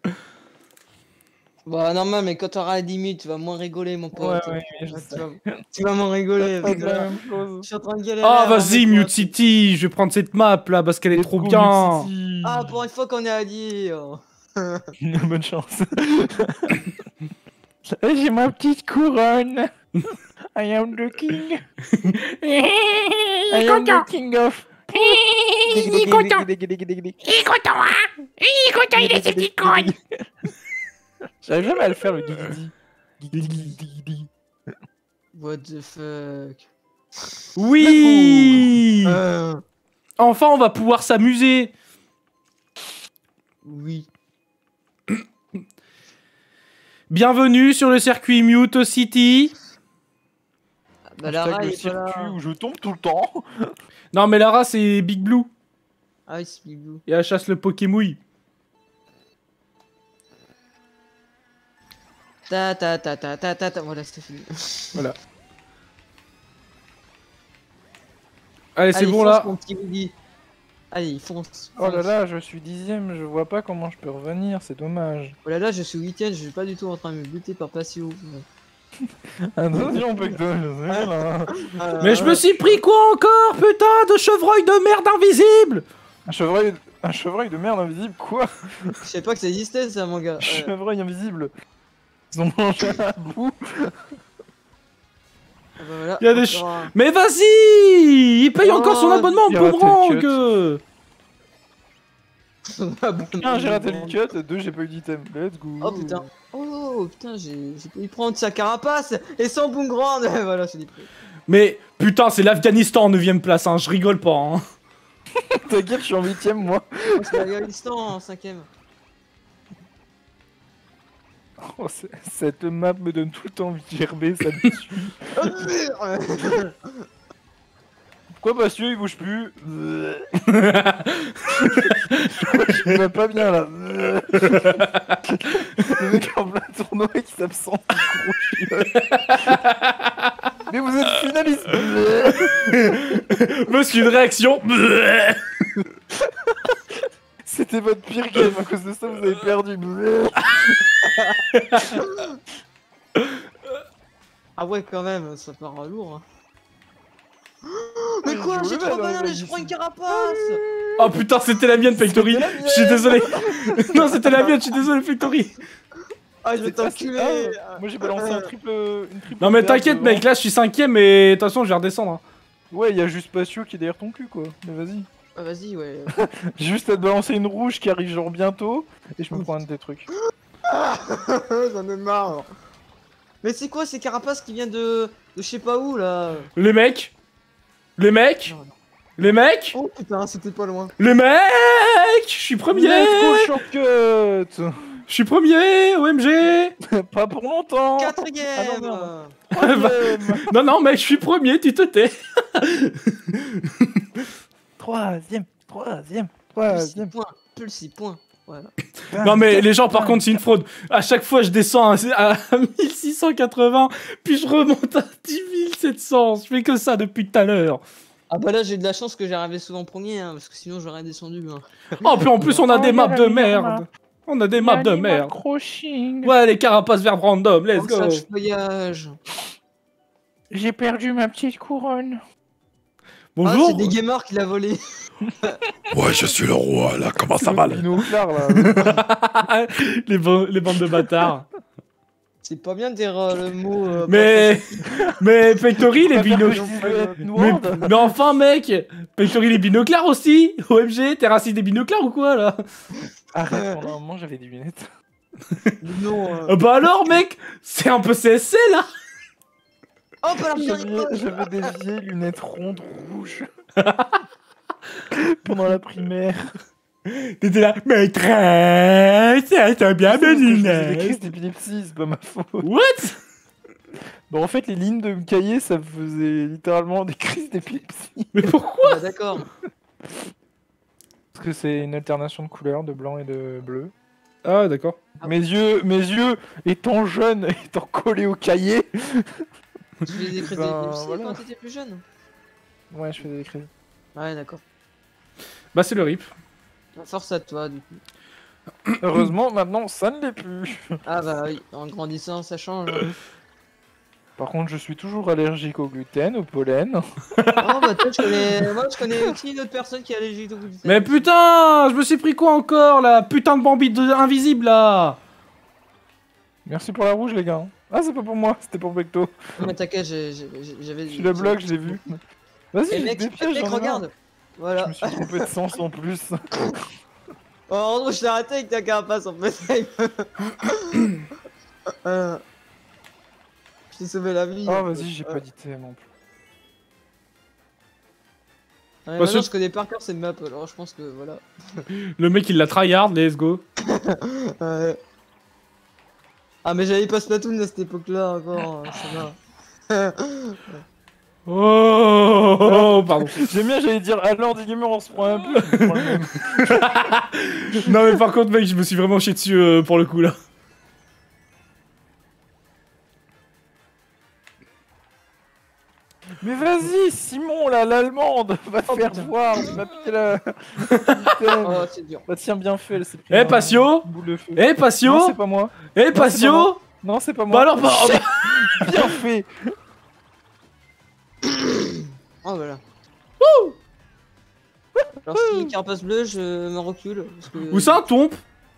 Bah normal, mais quand t'auras dix minutes, tu vas moins rigoler, mon pote. Ouais, ouais, mais je Ah, sais. tu, vas... tu vas moins rigoler. Pas parce de que la là, même chose. je suis en train de galérer. Ah à vas-y, voir mes Mute potes. City, je vais prendre cette map là parce qu'elle est trop Let's go, bien. Mute City. Ah, pour une fois qu'on est à dire. Bonne chance. J'ai ma petite couronne. I am the king. I am the king of. Il est content. Il est content, hein. Il est content, il a ses petites couronnes. J'arrive jamais à le faire le guigui. What the fuck. Oui. Euh, Enfin, on va pouvoir s'amuser. oui. Bienvenue sur le circuit Mute City. Bah Lara, le il est pas là. circuit où je tombe tout le temps. Non mais Lara c'est Big Blue Ah oui, c'est Bigou. et elle chasse le Pokémouille. Ta ta ta ta ta ta ta. Voilà, c'est fini. Voilà. Allez, c'est Allez, bon fonce, là. mon petit Woody. Allez, fonce. Oh là fonce. là, je suis dixième, je vois pas comment je peux revenir, c'est dommage. Oh là là, je suis week-end, je suis pas du tout en train de me buter par Patio. Attention, Pectol, je sais là. Euh, Mais je me suis pris quoi encore, putain de chevreuil de merde invisible. Un chevreuil, un chevreuil de merde invisible, quoi? Je sais pas que ça existait ça, mon gars. Euh, Chevreuil invisible. Ils ont mangé un bout. ah bah voilà, Il y a des encore un- Mais vas-y, il paye Oh, encore son abonnement en il a raté le boomerang. Ah bon, Un, j'ai raté le cut, deux, j'ai pas eu d'item. Let's go. Oh putain. Oh putain, j'ai j'ai pu y prendre sa carapace et son boomerang. Voilà, c'est des prix. Mais putain, c'est l'Afghanistan en neuvième place, hein, je rigole pas. Hein. T'inquiète, je suis en huitième, moi. Oh, c'est l'Afghanistan en cinquième. Oh, c'est- cette map me donne tout le temps envie de gerber, ça me tue. Pourquoi Bastien il bouge plus? Je vais pas bien là. Le mec en plein tournoi qui s'absente. Gros chiol. Mais vous êtes finaliste. Monsieur, une réaction. C'était votre pire game, à cause de ça vous avez perdu. Ah ouais, quand même, ça part en lourd. Hein. Mais Je quoi, voulais j'ai pas trois dans bananes la et je liste. prends une carapace. Oh putain, c'était la mienne, Factory. C'était la mienne. Je suis désolé. Non, c'était la mienne, je suis désolé, Factory. Ah, je vais C'est- ah, t'enculer. c'est- ah, Moi j'ai balancé un triple, une triple. Non mais verte t'inquiète, devant. mec, là je suis cinquième et de toute façon je vais redescendre. Hein. Ouais, y a juste Patio qui est derrière ton cul quoi. Mais vas-y. Ah, vas-y, ouais. J'ai juste à te balancer une rouge qui arrive genre bientôt et je me prends un de tes trucs. J'en ai marre. Mais c'est quoi ces carapaces qui viennent de... de je sais pas où là? Les mecs Les mecs Non, non. Les mecs Oh putain, c'était pas loin. Les mecs Je suis premier Let's go, shortcut. Je suis premier, O M G. Pas pour longtemps. Quatrième. Ah non, Troisième. Non, non, mec, je suis premier, tu te tais. Troisième, troisième, Plus six troisième. points. Plus six points. Voilà. Non, mais les gens, par contre, c'est une fraude. À chaque fois, je descends à, à mille six cent quatre-vingts, puis je remonte à dix mille sept cents. Je fais que ça depuis tout à l'heure. Ah bah là, j'ai de la chance que j'arrivais souvent premier, hein, parce que sinon j'aurais descendu. Hein. Oh, puis en plus, on a Oh, des il y maps a de la merde. On a des maps de merde. Croching. Ouais, les carapaces vertes random, let's go. Sage feuillage. J'ai perdu ma petite couronne. Ah, Bonjour. c'est des gamers qui l'a volé. Ouais, je suis le roi, là, comment ça va, là? Binocular, là. les, ban- les bandes de bâtards. C'est pas bien de dire euh, le mot. euh, Mais, mais Pectory, les binoclars. Mais, Noir. mais enfin, mec, Pectory, les binoclars aussi. O M G, t'es raciste des binoclars ou quoi, là? Arrête, pendant un moment j'avais des lunettes. Non. euh. Euh, Bah alors, mec, c'est un peu C S C, là. Oh, pas la J'avais j'avais des vieilles lunettes rondes rouges. Pendant la primaire. T'étais là, maîtresse, t'as bien mes Des crises lunettes. d'épilepsie, c'est pas ma faute. What? Bon, en fait, les lignes de cahier, ça me faisait littéralement des crises d'épilepsie. Mais pourquoi? Ah, d'accord. Parce que c'est une alternation de couleurs, de blanc et de bleu. Ah, d'accord. Mes yeux, mes yeux, étant jeunes, étant collés au cahier. Tu faisais des crises Ben, d'épilepsie voilà. quand t'étais plus jeune? Ouais, je faisais des crises. Ouais, d'accord. Bah, c'est le rip. Force à toi, du coup. Heureusement, maintenant, ça ne l'est plus. Ah bah oui, en grandissant, ça change. hein. Par contre, je suis toujours allergique au gluten, au pollen. Oh bah toi, je connais... Moi, je connais aussi une autre personne qui est allergique au gluten. Mais putain, je me suis pris quoi encore, là? Putain de bambite de- invisible, là. Merci pour la rouge, les gars. Ah, c'est pas pour moi, c'était pour Becto. Mais t'inquiète, j'ai- j'ai- j'ai- j'avais... Je suis la bloc, je l'ai vu. Vas-y, Eh j'ai mec, des eh, pièges, mec, j'en ai marre. regarde. Voilà. Je me suis trompé de sens en plus. Oh, en gros, je t'ai arrêté avec ta carapace en fait. euh... Je t'ai sauvé la vie. Oh, en vas-y, fait. j'ai Euh, pas dit T non plus. ouais, Parce maintenant, que- je connais par cœur cette map, alors je pense que voilà. Le mec, il l'a tryhard, let's go. Ouais. Ah, mais j'avais pas Splatoon à cette époque-là encore, hein, ça va. Oh, oh, oh, pardon. J'aime bien, j'allais dire, alors, des gamers, on se prend un peu. je prends le même. Non, mais par contre, mec, je me suis vraiment chié dessus euh, pour le coup, là. Mais vas-y, Simon, là, l'allemande, va te Oh, faire putain. voir, tu m'as piqué la... Putain. Oh, c'est dur. Bah tiens, bien fait, elle s'est pris Eh, un Patio boule de feu. Eh, Non, Patio c'est pas moi. Eh, c'est pas Patio Non, c'est pas Bah moi. alors, bah, oh, bah- Bien fait. Oh, voilà. Alors, si carapace bleue, je me recule. Parce que... Où ça, tombe?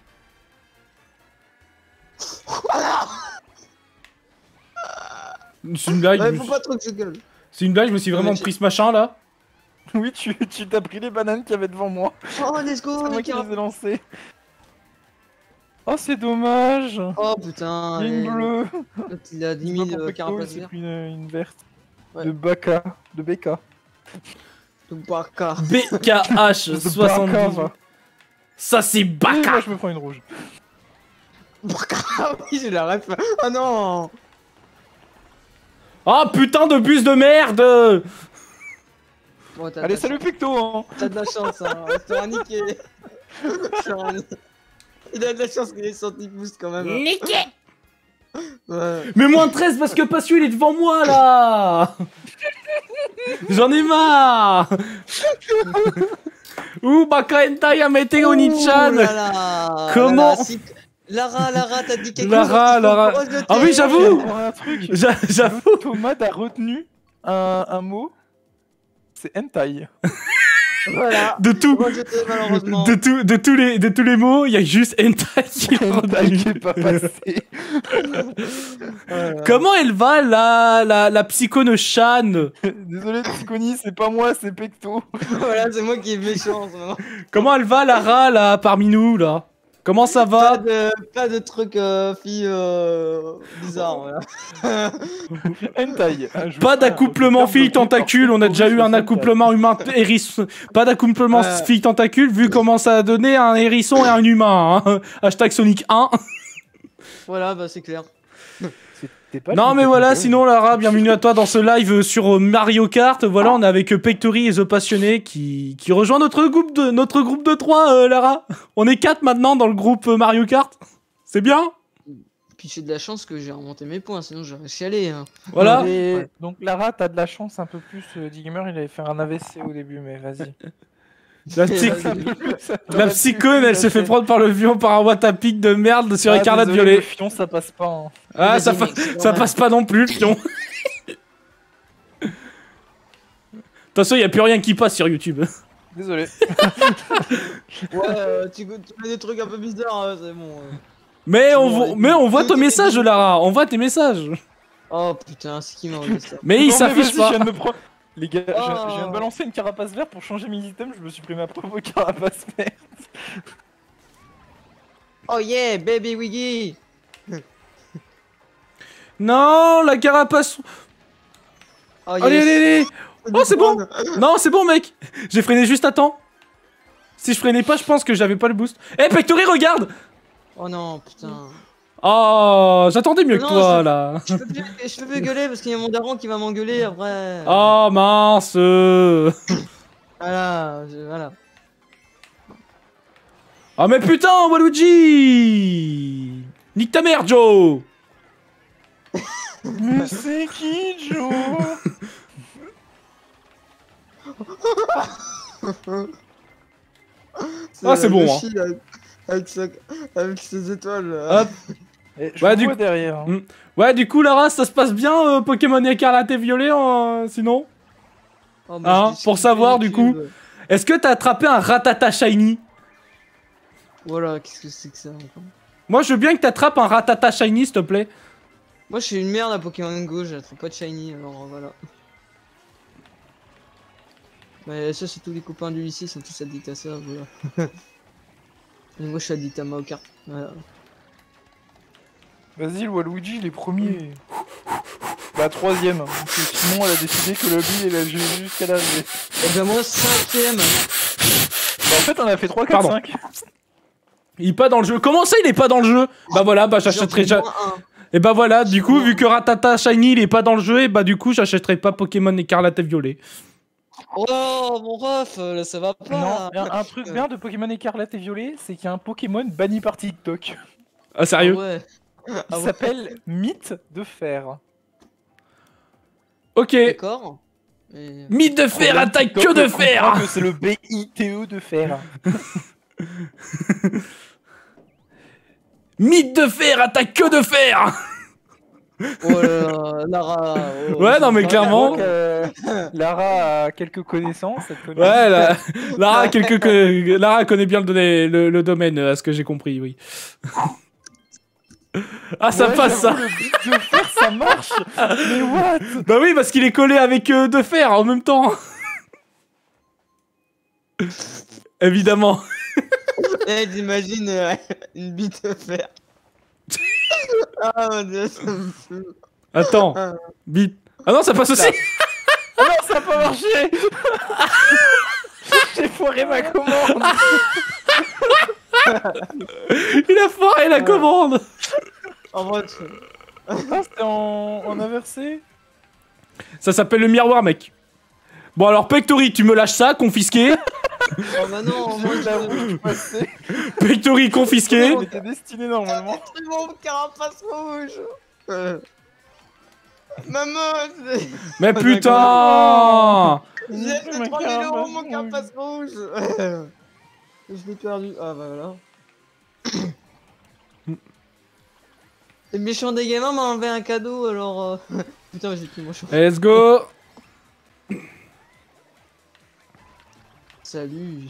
C'est une blague. Ouais, je faut me pas suis- trop que je gueule. C'est une blague, je me suis vraiment Mais j'ai- pris ce machin, là. Oui, tu tu t'as pris les bananes qu'il y avait devant moi. Oh, let's go, C'est moi les qui les carapaces. ai lancées. Oh, c'est dommage. Oh putain. Il y a une et- bleue. Il a dix C'est pas mille pour euh, Pecto, carapaces c'est vertes. pris une, une verte. Ouais. De Baka. De Beka. Donc, Baka. B K H De soixante-douze. Baka, va. Ça, c'est Et moi, Baka. je me prends une rouge. Baka. Ah oui, j'ai la ref. Oh non. Oh, putain de bus de merde. Bon, t'as- Allez, t'as- salut Pecto, hein. T'as de la chance, hein. C'est un niqué. C'est un niqué. Il a de la chance qu'il ait sorti boost quand même. hein. Niqué. Ouais. Mais moins treize parce que Patio, il est devant moi, là. J'en ai marre. Ouh, Baka Hentai a mette Ouh Oni-chan. là là. Comment- Là là, si- Lara, Lara, t'as dit quelque Lara, chose. Lara. Ah oui, j'avoue. Pour un truc. J'a- J'avoue. Thomas a retenu un, un mot. C'est hentai. Voilà. De tout. Moi, je t'ai malheureusement. De, tout, de, tous les, de tous les mots, il y a juste Hentai qui est Hentai retenu. qui est pas passé. Voilà. Comment elle va, la, la, la psychone Shan? Désolé, Psychoni, c'est pas moi, c'est Pecto. Voilà, c'est moi qui est méchant en ce moment. Comment elle va, Lara, là, parmi nous, là? Comment ça Pas va? de, pas de trucs euh, filles euh, bizarres, voilà. Hentai. hein, je Pas veux d'accouplement un terme de fille-tentacule, on a déjà eu un accouplement humain hérisson. Pas d'accouplement Ouais. fille-tentacule, vu comment ça a donné un hérisson et un humain. Hein. Hashtag Sonic un. Voilà, bah c'est clair. C'était pas Non le mais petit voilà, Hentai. sinon Lara, bienvenue à toi dans ce live sur euh, Mario Kart. Voilà, on est avec euh, Pectory et The Passionné qui, qui rejoint notre groupe de notre groupe de trois, euh, Lara. On est quatre maintenant dans le groupe euh, Mario Kart. C'est bien. Puis j'ai de la chance que j'ai remonté mes points, sinon j'aurais chialé. Hein. Voilà. Et Ouais. donc Lara, t'as de la chance un peu plus. Euh, Digmer, il avait fait un A V C au début, mais vas-y. La, psy- Un peu plus, ça la t'aurait pu psychone, elle se fait passer. prendre par le vion par un Watapic de merde sur Ah, Écarlate désolé, Violet. Le fion, ça passe pas. hein. Ah, ça, Vas-y, fa- mec, c'est ça normal. passe pas non plus, le fion. De toute façon, il a plus rien qui passe sur YouTube. Désolé. Ouais, euh, tu, tu mets des trucs un peu bizarres, euh, c'est bon. euh. Mais on, bon, vo- ouais. mais on voit ton Ok, message, ok. Lara. On voit tes messages. Oh putain, c'est qui m'a envoyé ça? Mais il Non, mais s'affiche vas-y, pas. Je viens de me prendre- Les gars, je- Oh. je viens de balancer une carapace verte pour changer mes items, je me suis pris ma propre carapace verte. Oh yeah, baby Wiggy! Non, la carapace. Oh, Allez, allez, allez. Oh, c'est bon. bon! Non, c'est bon, mec. J'ai freiné juste à temps. Si je freinais pas, je pense que j'avais pas le boost. Eh, Pectory, regarde. Oh non, putain. Oh, j'attendais mieux que Non, toi, je- là. Je peux plus, je peux plus gueuler parce qu'il y a mon daron qui va m'engueuler après. Oh, mince. Voilà, je- voilà. Oh, mais putain, Waluigi. Nique ta mère, Joe. Mais c'est qui, Joe? Ah, c'est bon, le hein. chien Avec, avec, sa- avec ses étoiles. là. Hop. Eh, je Ouais, ouais, du vois coup- derrière. hein. Mm. Ouais, du coup, Lara, ça se passe bien, euh, Pokémon Écarlate et Violet, euh, sinon? Oh, Hein, je l'ai pour sur savoir, YouTube. du coup. Est-ce que t'as attrapé un Ratata Shiny? Voilà, qu'est-ce que c'est que ça encore? Moi, je veux bien que t'attrapes un Ratata Shiny, s'il te plaît. Moi je suis une merde à Pokémon Go, j'attrape pas de shiny alors voilà. Mais ça c'est tous les copains du lycée sont tous addicts à ça, voilà. Et moi je suis addict à Mario Kart, voilà. Vas-y, le Waluigi, il est premier. Bah, troisième. Parce que Simon, elle a décidé que le Bill, elle a joué jusqu'à la V. Et ben moi cinquième. Bah, en fait, on a fait trois, quatre, Pardon. cinq. Il est pas dans le jeu. Comment ça, il est pas dans le jeu? Bah voilà, bah j'achèterai J'ai ja- moins un. Et bah voilà, du coup, vu que Ratata Shiny, il est pas dans le jeu, et bah du coup, j'achèterai pas Pokémon Écarlate et Violet. Oh mon ref, là ça va pas. Non, un, un truc bien de Pokémon Écarlate et Violet, c'est qu'il y a un Pokémon banni par TikTok. Ah, Ah sérieux? ouais. Il Ah ouais. s'appelle Mythe de Fer. Ok. D'accord. Mais... Mythe de fer, Problème, attaque TikTok que de comprend fer. que c'est le B I T E de fer. Mythe de fer, attaque que de fer. Oh là là, Lara. oh, Ouais, c'est non, mais pas- clairement. Donc, euh, Lara a quelques connaissances. Elle connaît Ouais, la- Lara, quelque que... Lara connaît bien le, le, le domaine, à ce que j'ai compris, oui. Ah, ça Ouais, passe, j'avoue, ça. Le Mythe de Fer, ça marche. Mais what? Bah oui, parce qu'il est collé avec euh, de fer en même temps. Évidemment. Eh, t'imagines euh, une bite de fer. Ah mon dieu, ça me fout. Attends. Bip. Ah non, ça passe aussi. Ah non, ça a pas marché. J'ai foiré ma commande. Il a foiré la commande. En vrai, tu... Ah, c'était en, en inversé. Ça s'appelle le miroir, mec. Bon, alors, Pectory, tu me lâches ça, confisqué. Oh bah non, moi J'ai la je... rouge passée. Pectory, confisqué. On était destiné normalement. C'est mon carapace rouge. Euh. Maman, c'est... Mais putain. J'ai acheté trois mille euros mon carapace rouge. Je l'ai perdu. Ah bah voilà. Le méchant des gamins m'a enlevé un cadeau alors... euh, Putain, j'ai plus mon choix. Let's go. Salut.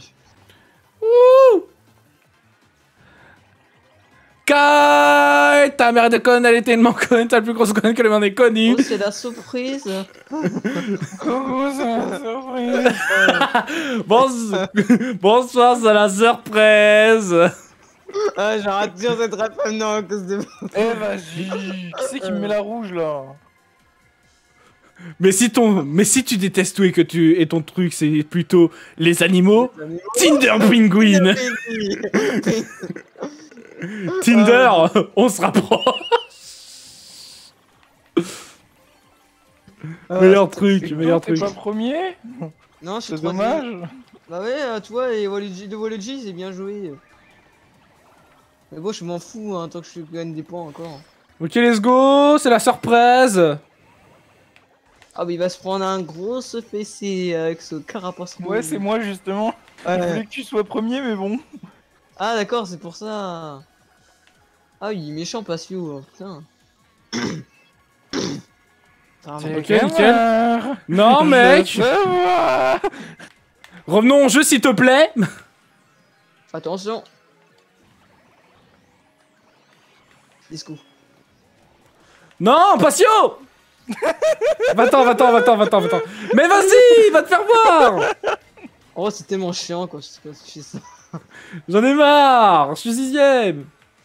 Kai, ta mère de conne, elle est tellement conne, t'as la plus grosse conne que le monde ait connue. Oh, c'est la surprise. Coucou, c'est ma surprise. Bonsoir, bonsoir, c'est la surprise. Ah, j'arrête de dire cette rap maintenant à cause de vous. Eh vas-y. Qui c'est qui me met la rouge là? Mais si ton, mais si tu détestes tout et que tu et ton truc c'est plutôt les animaux, Tinder Penguin. Tinder, on se rapproche. Meilleur truc, meilleur T'es truc. pas premier? Non, je suis C'est troisième. dommage. Bah ouais, euh, tu vois, et Waluigi, de Waluigi, c'est bien joué. Mais bon, je m'en fous, hein, tant que je gagne des points encore. Ok, let's go, c'est la surprise. Ah, bah il va se prendre un gros se fessé avec ce carapace rouge. Ouais, c'est moi justement. Je Ouais. voulais que tu sois premier, mais bon. Ah, d'accord, c'est pour ça. Ah, oui, il est méchant, Patio, hein, putain. Ah, C'est Ok, gamin. nickel. Non, Je mec. sais pas. Revenons au jeu, s'il te plaît. Attention. Disco. Non, Patio. Va-t'en, va-t'en, va-t'en, va-t'en, va-t'en. Mais vas-y, va te faire voir. Oh, c'est tellement chiant, quoi, je sais pas si je fais ça. J'en ai marre. Je suis sixième.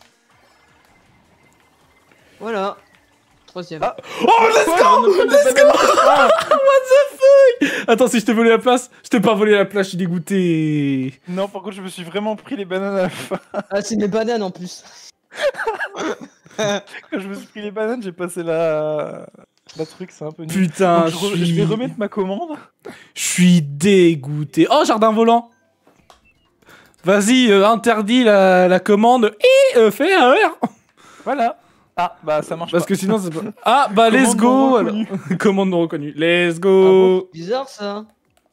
Voilà. Troisième. Ah. Oh, let's go, let's go. What the fuck. Attends, si je t'ai volé la place, je t'ai pas volé la place, je suis dégoûté. Non, par contre, je me suis vraiment pris les bananes à la fin. Ah, c'est mes bananes en plus. Quand je me suis pris les bananes, j'ai passé la... la truc, c'est un peu nul. Putain, Donc, je, re- je je vais suis... remettre ma commande. Je suis dégoûté. Oh, jardin volant. Vas-y, euh, interdis la, la commande et euh, fais un R. Voilà. Ah, bah ça marche Parce pas. que sinon, c'est pas... Ah, bah, let's Commande go. non alors. reconnue. Commande non reconnue. Let's Ah go. bon, bizarre ça.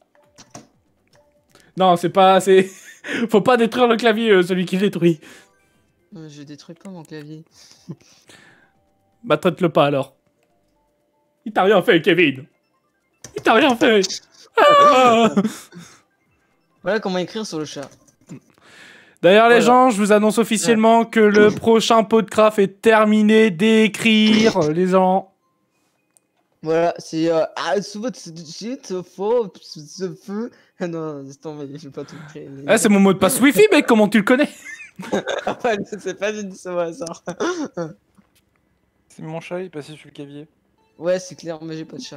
Non, c'est pas... c'est... Faut pas détruire le clavier, euh, celui qui le détruit. Euh, Je détruis pas mon clavier. Bah, traite-le pas, alors. Il t'a rien fait, Kevin. Il t'a rien fait. Ah. Voilà comment écrire sur le chat. D'ailleurs, les Voilà. gens, je vous annonce officiellement que le prochain Podcraft est terminé d'écrire, les gens. Voilà, c'est euh, ah, c'est votre shit, faux, ce feu. Ah non, laisse tomber, je vais pas tout créer. Ah, c'est mon mot de passe Wi-Fi, mec, comment tu le connais? Ah, ouais, c'est pas j'ai dit ça au hasard. C'est mon chat, il est passé sur le clavier. Ouais, c'est clair, mais j'ai pas de chat.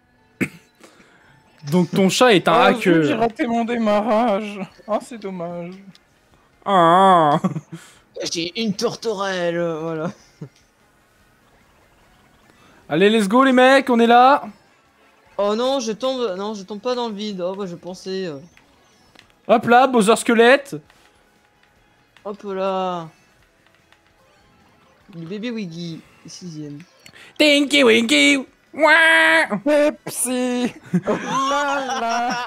Donc ton chat est un Ah, zut, j'ai hacker. raté mon démarrage. Ah, c'est dommage. Ah. J'ai une tourterelle, euh, voilà. Allez, let's go, les mecs, on est là. Oh non, je tombe, non, je tombe pas dans le vide. Oh bah je pensais. euh, Hop là, Bowser Squelette. Hop là. Le bébé Wiggy, sixième. Tinky Winky. Ouah. Pepsi. La la.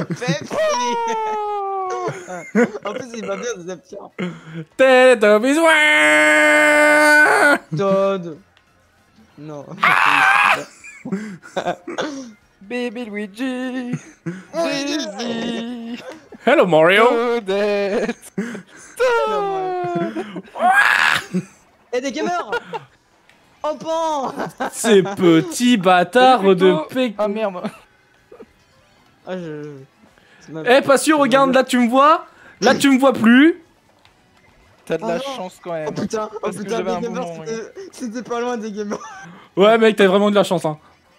En plus, il va bien des aptiens. Teletubbies. Ouah. Todd. Non. Baby Luigi. Daisy. Hello, Mario. Odette. Eh des gamers. Oh pan. Ces petits bâtards Salut, de Pico. Pékin. Ah merde. Ah je. c'est ma- Eh, pas sûr, regarde, là tu me vois. Là tu me vois plus. T'as de Oh la non. chance quand même. Oh putain, oh Parce que putain, j'avais un des bon gamers, moment, c'était- c'était pas loin des gamers. Ouais, mec, t'as vraiment de la chance, hein.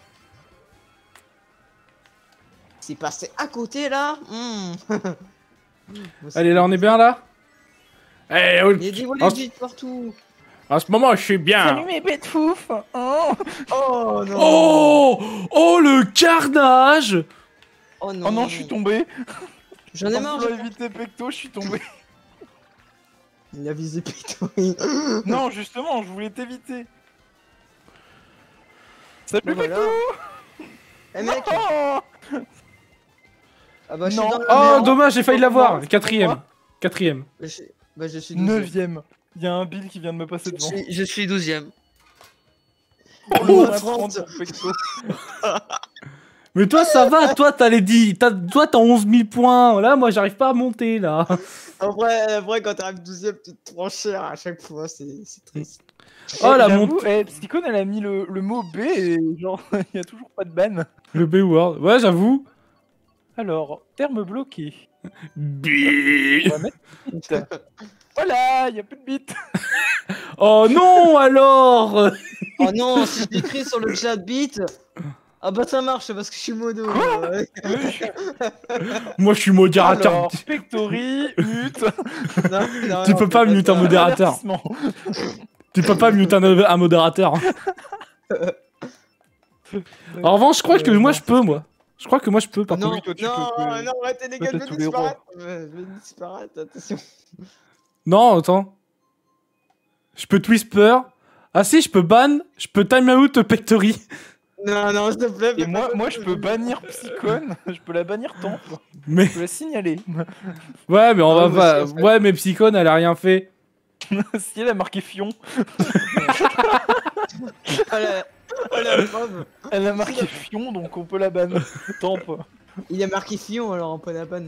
C'est passé à côté là. Hmm. Allez, là, on est bien, là. Eh, oh, Il y a des en, Waluigi partout. en ce moment, je suis bien. Salut mes bêtes fouf. Oh. Oh non. Oh, oh, le carnage. Oh non. Oh non, je suis tombé. J'en ai En marre. voulant je- éviter Pecto, je suis tombé. Il a visé Pito. Non, justement, je voulais t'éviter. Salut Voilà. Pecto. Eh mec. Oh. Ah bah je Non. suis dans la Oh, merde. dommage, j'ai failli l'avoir. c'est Quatrième. pour moi. Quatrième. Bah je, bah, je suis douzième. Neuvième. Il y a un Bill qui vient de me passer Je devant. suis, je suis douzième. Oh, Oh, trente pour Pecto. Mais toi, ça va. Toi, t'as les dix. t'as- Toi, t'as onze mille points. Là, moi, j'arrive pas à monter, là. Après, après quand t'arrives douzième, tu te prends cher à chaque fois, c'est c'est triste. Oh, la J'avoue, montée. eh, Psychone, elle a mis le, le mot B et genre, il y a toujours pas de ban. Le B-word. Ouais, j'avoue. Alors, terme bloqué. Bi. On va mettre Voilà, y a plus de bits. Oh non, alors. Oh non, si je l'écris sur le chat beat. Ah bah ça marche parce que je suis modo. Ouais. Moi, je suis modérateur. Alors, Pectory, mute. Non, non, Tu non, peux on pas fait mute un ça. modérateur. Avertissement. Tu peux pas mute un, un modérateur. En revanche, je crois que Euh, moi, non. je peux, moi. Je crois que moi, je peux, par Non, contre. toi, tu non, peux que- non, arrêtez les toi, gars, je t'as vais tous les rois. disparaître. Ouais, Je vais disparaître, attention. Non, attends. Je peux Twisper. Ah si, je peux ban. Je peux time out Pectory. Non, non, s'il te plaît. Et fais moi, pas moi, ça. je peux bannir Psycone, je peux la bannir Temple, Mais je peux la signaler. ouais, mais on Ah, va mais pas. c'est- Ouais, mais Psychone, elle a rien fait. Si elle a marqué Fion, Oh la, oh la preuve. elle a marqué Fion, donc on peut la ban. Temple. Il a marqué Fion alors en point à panne.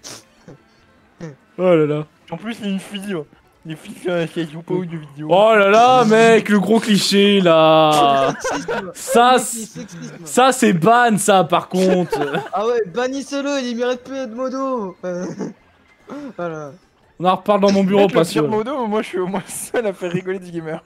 Oh là là. En plus, c'est une fille. Les filles euh, qui jouent pas aux jeux vidéo. Oh là là, mec, le gros cliché là. Sexisme. Ça, Sexisme, c- sexisme. ça c'est ban, ça, par contre. Ah ouais, bannissez-le, il mérite plus de modo. Euh, Voilà. On en reparle dans mon bureau, Mec, le pas pire sûr. modo, moi je suis au moins seul à faire rigoler des gamers.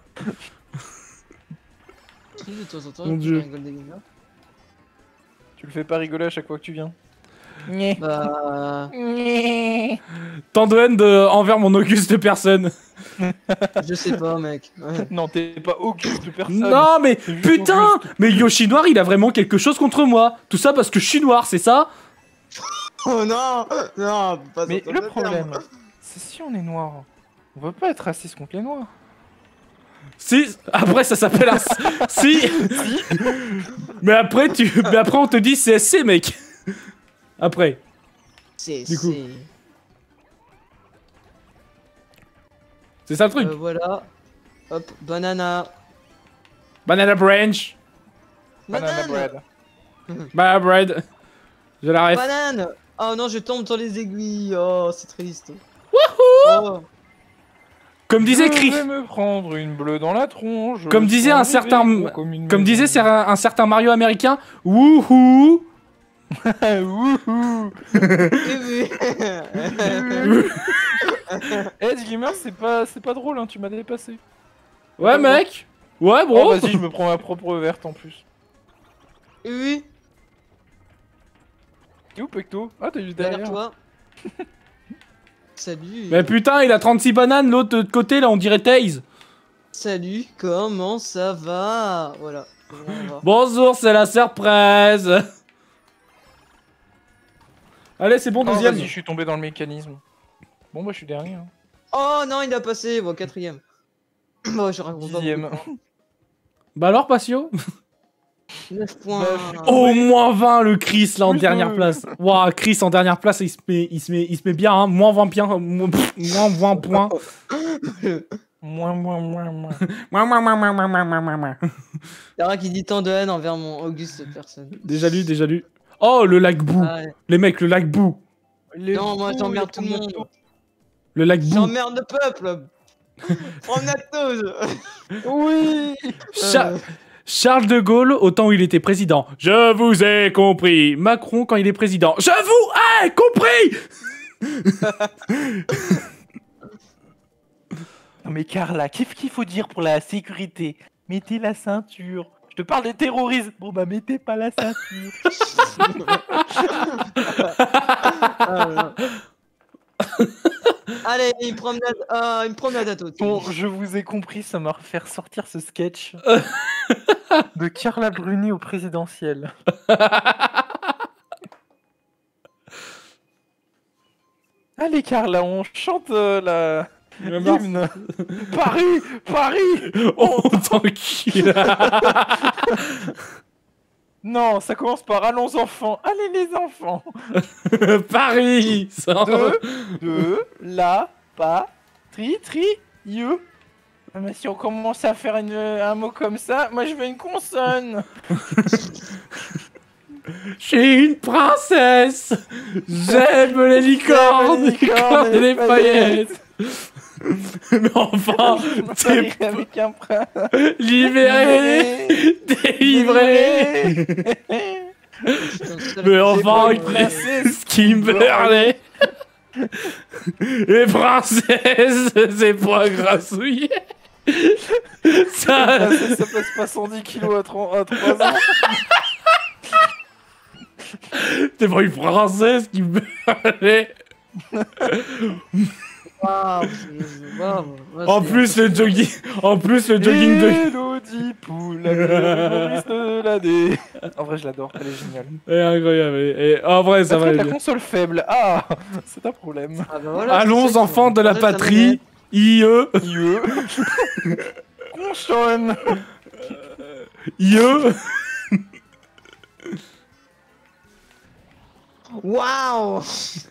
Si, de temps en temps, Mon je Dieu. rigole des gamers. Tu le fais pas rigoler à chaque fois que tu viens. Nyeh. Bah, Tant de haine de... envers mon auguste personne. je sais pas, mec. Ouais. Non, t'es pas auguste de personne. Non, mais C'est juste putain. Auguste. Mais Yoshi Noir, il a vraiment quelque chose contre moi. Tout ça parce que je suis noir, c'est ça? Oh non, non, pas Mais sortir le de problème, terme. c'est si on est noir, on va pas être raciste contre les noirs. Si. Après, ça s'appelle un... Si. Mais après, tu... Mais après, on te dit C S C, mec. Après. C'est, Du coup. c'est. C'est ça le truc. Euh, voilà. Hop, banana. Banana branch. Banana bread. Banana bread. Je la ref. Banane. Oh non, je tombe dans les aiguilles. Oh, c'est triste. Oh. Comme disait Je Chris. vais me prendre une bleue dans la tronche. Comme je disait serai un certain- gros Comme, une Comme maison. disait c'est un, un certain Mario américain. Wouhou. Wouhou. Oui, oui. Edge Gamer, c'est pas, c'est pas drôle, hein, tu m'as dépassé. Ouais, mec. Ouais, Oh, bro. vas-y, je me prends ma propre verte en plus. Oui, T'es où, Pecto? Ah, t'es juste derrière derrière. toi. Salut. Mais putain, il a trente-six bananes, l'autre de côté, là, on dirait Taze. Salut, comment ça va? Voilà. On va. Bonjour, c'est la surprise. Allez, c'est bon, Oh, deuxième. vas-y, je suis tombé dans le mécanisme. Bon, bah, je suis dernier. Hein. Oh non, il a passé. Bon, quatrième. Bon, je raconte pas. Dixième. Bah alors, Patio? neuf points. Neuf. Au moins vingt, le Chris, là, en Plus dernière deux. place. Waouh, Chris, en dernière place, il se met, il se met, il se met bien, hein. Moins vingt bien, moins pff, moins vingt points. Moins, moins, moins, moins. Moins, moins, moins, moins, moins, moins, moins, moins, moins. Yara qui dit tant de haine envers mon Auguste personne. Déjà lu, déjà lu. Oh, le lac Bou. Ah, ouais. Les mecs, le lac Bou. Les Non, moi fous, j'emmerde les tout le monde. promotos. Le lac Bou. J'emmerde le peuple. Promenade. Oui. Cha- Charles de Gaulle, au temps où il était président. Je vous ai compris. Macron, quand il est président. Je vous ai compris. Non mais Carla, qu'est-ce qu'il faut dire pour la sécurité? Mettez la ceinture. Je te parle des terroristes. Bon bah mettez pas la ceinture. Ah, allez, une promenade, euh, une promenade à tout. Bon, je vous ai compris, ça m'a fait ressortir ce sketch de Carla Bruni au présidentiel. Allez Carla, on chante euh, la l'hymne. Paris, Paris. Oh, tranquille. Non, ça commence par allons enfants. Allez les enfants. Paris. Ça- De, de la patrie, tri, you. Ah, mais si on commence à faire une- un mot comme ça, moi je veux une consonne. Je suis une princesse. J'aime les licornes, les licornes et les et les paillettes. Mais enfin, Je me t'es marie avec un prince. libéré, délivré. Mais enfin, J'ai pas une Chris Kimberley. Les princesses, c'est pas grassouillé. Ça... ça, ça passe pas cent dix kilos à, trois ans. T'es pas une princesse qui me... Ah, je- ah, ouais, En c'est- plus le jogging, en plus le jogging de... Elodie Poul, la meilleure humoriste de l'année. En vrai, je l'adore, elle est géniale. est incroyable. Et, et- en vrai, ça va. Après, la bien. console faible. Ah, c'est un problème. Ah, bah voilà, Allons c'est ça, enfants de la c'est ça, patrie, I E, I E. Consonne. I E. Waouh.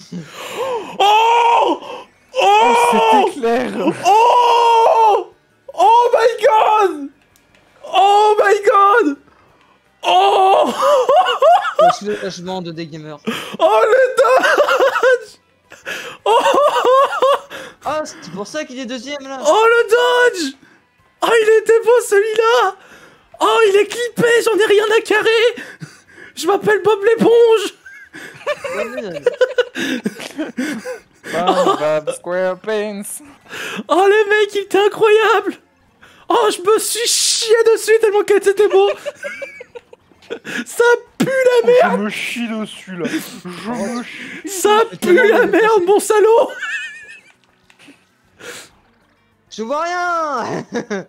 Oh, Oh, oh, c'était clair. oh, oh my god, oh my god, oh, Le soulagement de des gamers. oh le dodge, oh, Ah, c'est pour ça qu'il est deuxième là. oh le dodge, oh il était beau celui-là, oh il est clippé, j'en ai rien à carrer, je m'appelle Bob l'éponge. Bam, bam, SquarePants. Oh le mec il était incroyable. Oh je me suis chié dessus tellement qu'elle était beau. Ça pue la merde. Je me chie dessus là. Je me chie. Ça pue la merde mon salaud. Je vois rien.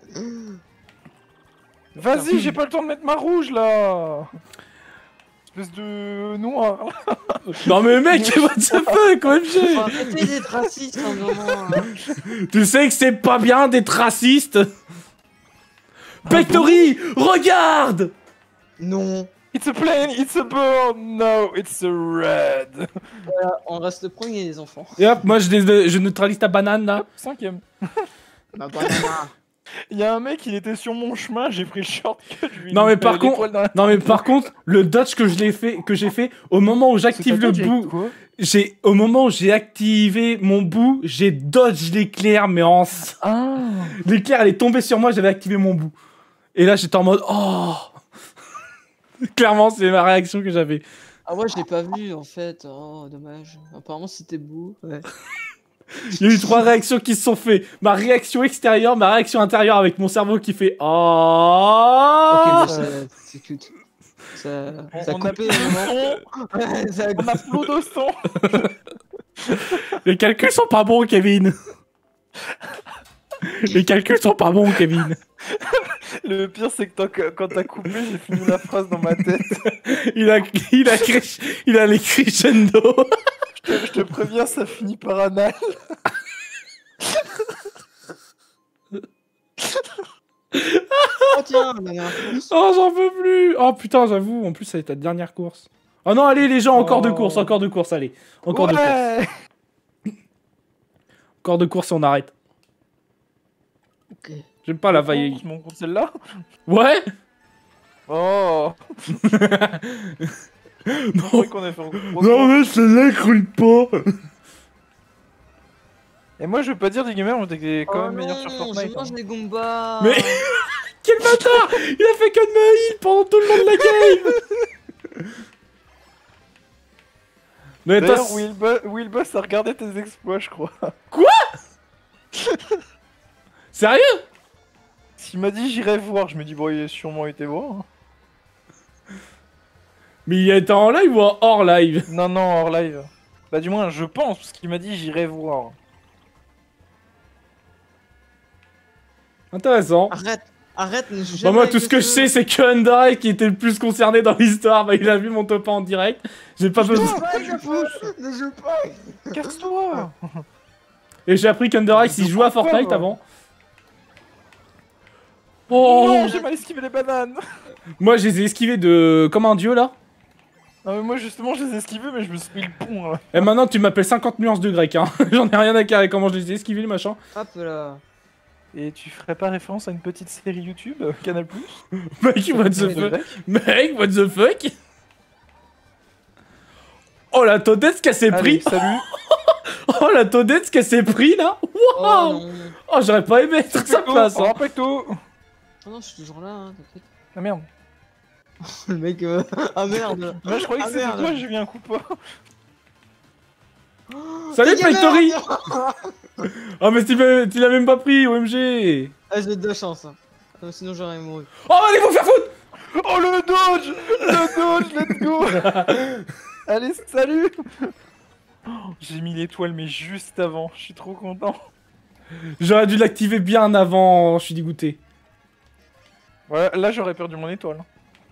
Vas-y, j'ai pas le temps de mettre ma rouge là. Espèce de noir. Non mais mec what the fuck O M G. Faut arrêter d'être raciste un moment. hein. Tu sais que c'est pas bien d'être raciste. Pectory, regarde. Non. It's a plane, it's a bird, no, it's a red. Voilà, on reste premier les enfants. Et hop moi je, dé- je neutralise ta banane là. Cinquième. Ma banana. Il y a un mec, il était sur mon chemin, j'ai pris le shortcut. je lui ai Non mis mais par l'étoile contre, dans la- non mais par contre, le dodge que je l'ai fait, que j'ai fait, au moment où j'active le bout, j'ai, au moment où j'ai activé mon bout, j'ai dodge l'éclair, mais en, Ah. l'éclair elle est tombée sur moi, j'avais activé mon bout. Et là j'étais en mode, oh, clairement c'est ma réaction que j'avais. Ah ouais, je l'ai pas vu en fait. Oh, dommage. Apparemment c'était beau. Ouais. Il y a eu trois réactions qui se sont fait. Ma réaction extérieure, ma réaction intérieure avec mon cerveau qui fait, oh. Ok, mais ça, c'est cute. Ça, On, ça a on a coupé plus un de moment. son, Ça a- on a plus de son. Les calculs sont pas bons, Kevin. Les calculs sont pas bons, Kevin. Le pire, c'est que tant que- quand t'as coupé, j'ai fini la phrase dans ma tête. Il a, il a, cri- il a les crescendo. Je te, je te préviens, ça finit par anal. Oh tiens, on avait un pouce. Oh, j'en peux plus. Oh putain, j'avoue, en plus, ça va être ta dernière course. Oh non, allez, les gens, encore de Oh. course, encore de course, allez. Encore de course. Ouais. Encore de course et on arrête. Ok. J'aime pas la vaille. Mon compte celle-là. Ouais. Oh. Non, qu'on a fait un gros non mais celle-là, roule pas. Et moi, je veux pas dire des gamers, on était quand Oh même meilleur sur non, Fortnite. je mange hein. des Goombas. Mais quel bâtard. Il a fait que de me heal pendant tout le long de la game. Mais D'ailleurs, t'as... Wilbus, Wilbus a regardé tes exploits, je crois. Sérieux? S'il m'a dit j'irai voir, je me dis bon, il a sûrement été voir. hein. Mais il était en live ou en hors live? Non, non, hors live. Bah, du moins, je pense, parce qu'il m'a dit j'irai voir. Intéressant. Arrête, arrête. ne joue Bah jamais moi avec tout le ce que je feu. sais c'est que Undereye qui était le plus concerné dans l'histoire, bah il a vu mon top un en direct. J'ai pas Ne besoin. joue pas avec le feu. Ne joue pas. Casse-toi. Et j'ai appris qu'Undereye s'il jouait à Fortnite Pourquoi avant. Oh Non, j'ai mal esquivé les bananes. moi je les ai esquivés de... comme un dieu là. Non, mais moi, justement, je les ai esquivés, mais je me suis pris le pont. Là. Et maintenant tu m'appelles cinquante nuances de grec hein. J'en ai rien à carrer comment je les ai esquivés les machins. Hop là. Et tu ferais pas référence à une petite série YouTube, euh, Canal Plus? Mec what the fuck. Mec what the fuck. Oh la todette qu'elle s'est pris. Salut. Oh la todette qu'elle s'est pris là. Oh Waouh. non. Oh j'aurais pas aimé être à sa place hein. Oh, Pecto. Oh non, je suis toujours là, hein, t'inquiète. Ah merde. Le mec, euh... ah merde. Moi, je croyais que Ah, c'était merde. toi, j'ai eu un coup pas. Salut T'es gamin, Factory. hein. Oh mais tu l'as tu l'as même pas pris, O M G. Ah, j'ai de la chance. Hein. Euh, Sinon j'aurais mouru. Oh allez vous faire foutre. Oh le dodge. Le dodge, let's go. Allez, salut. Oh, j'ai mis l'étoile mais juste avant, je suis trop content. J'aurais dû l'activer bien avant, je suis dégoûté. Ouais, là j'aurais perdu mon étoile.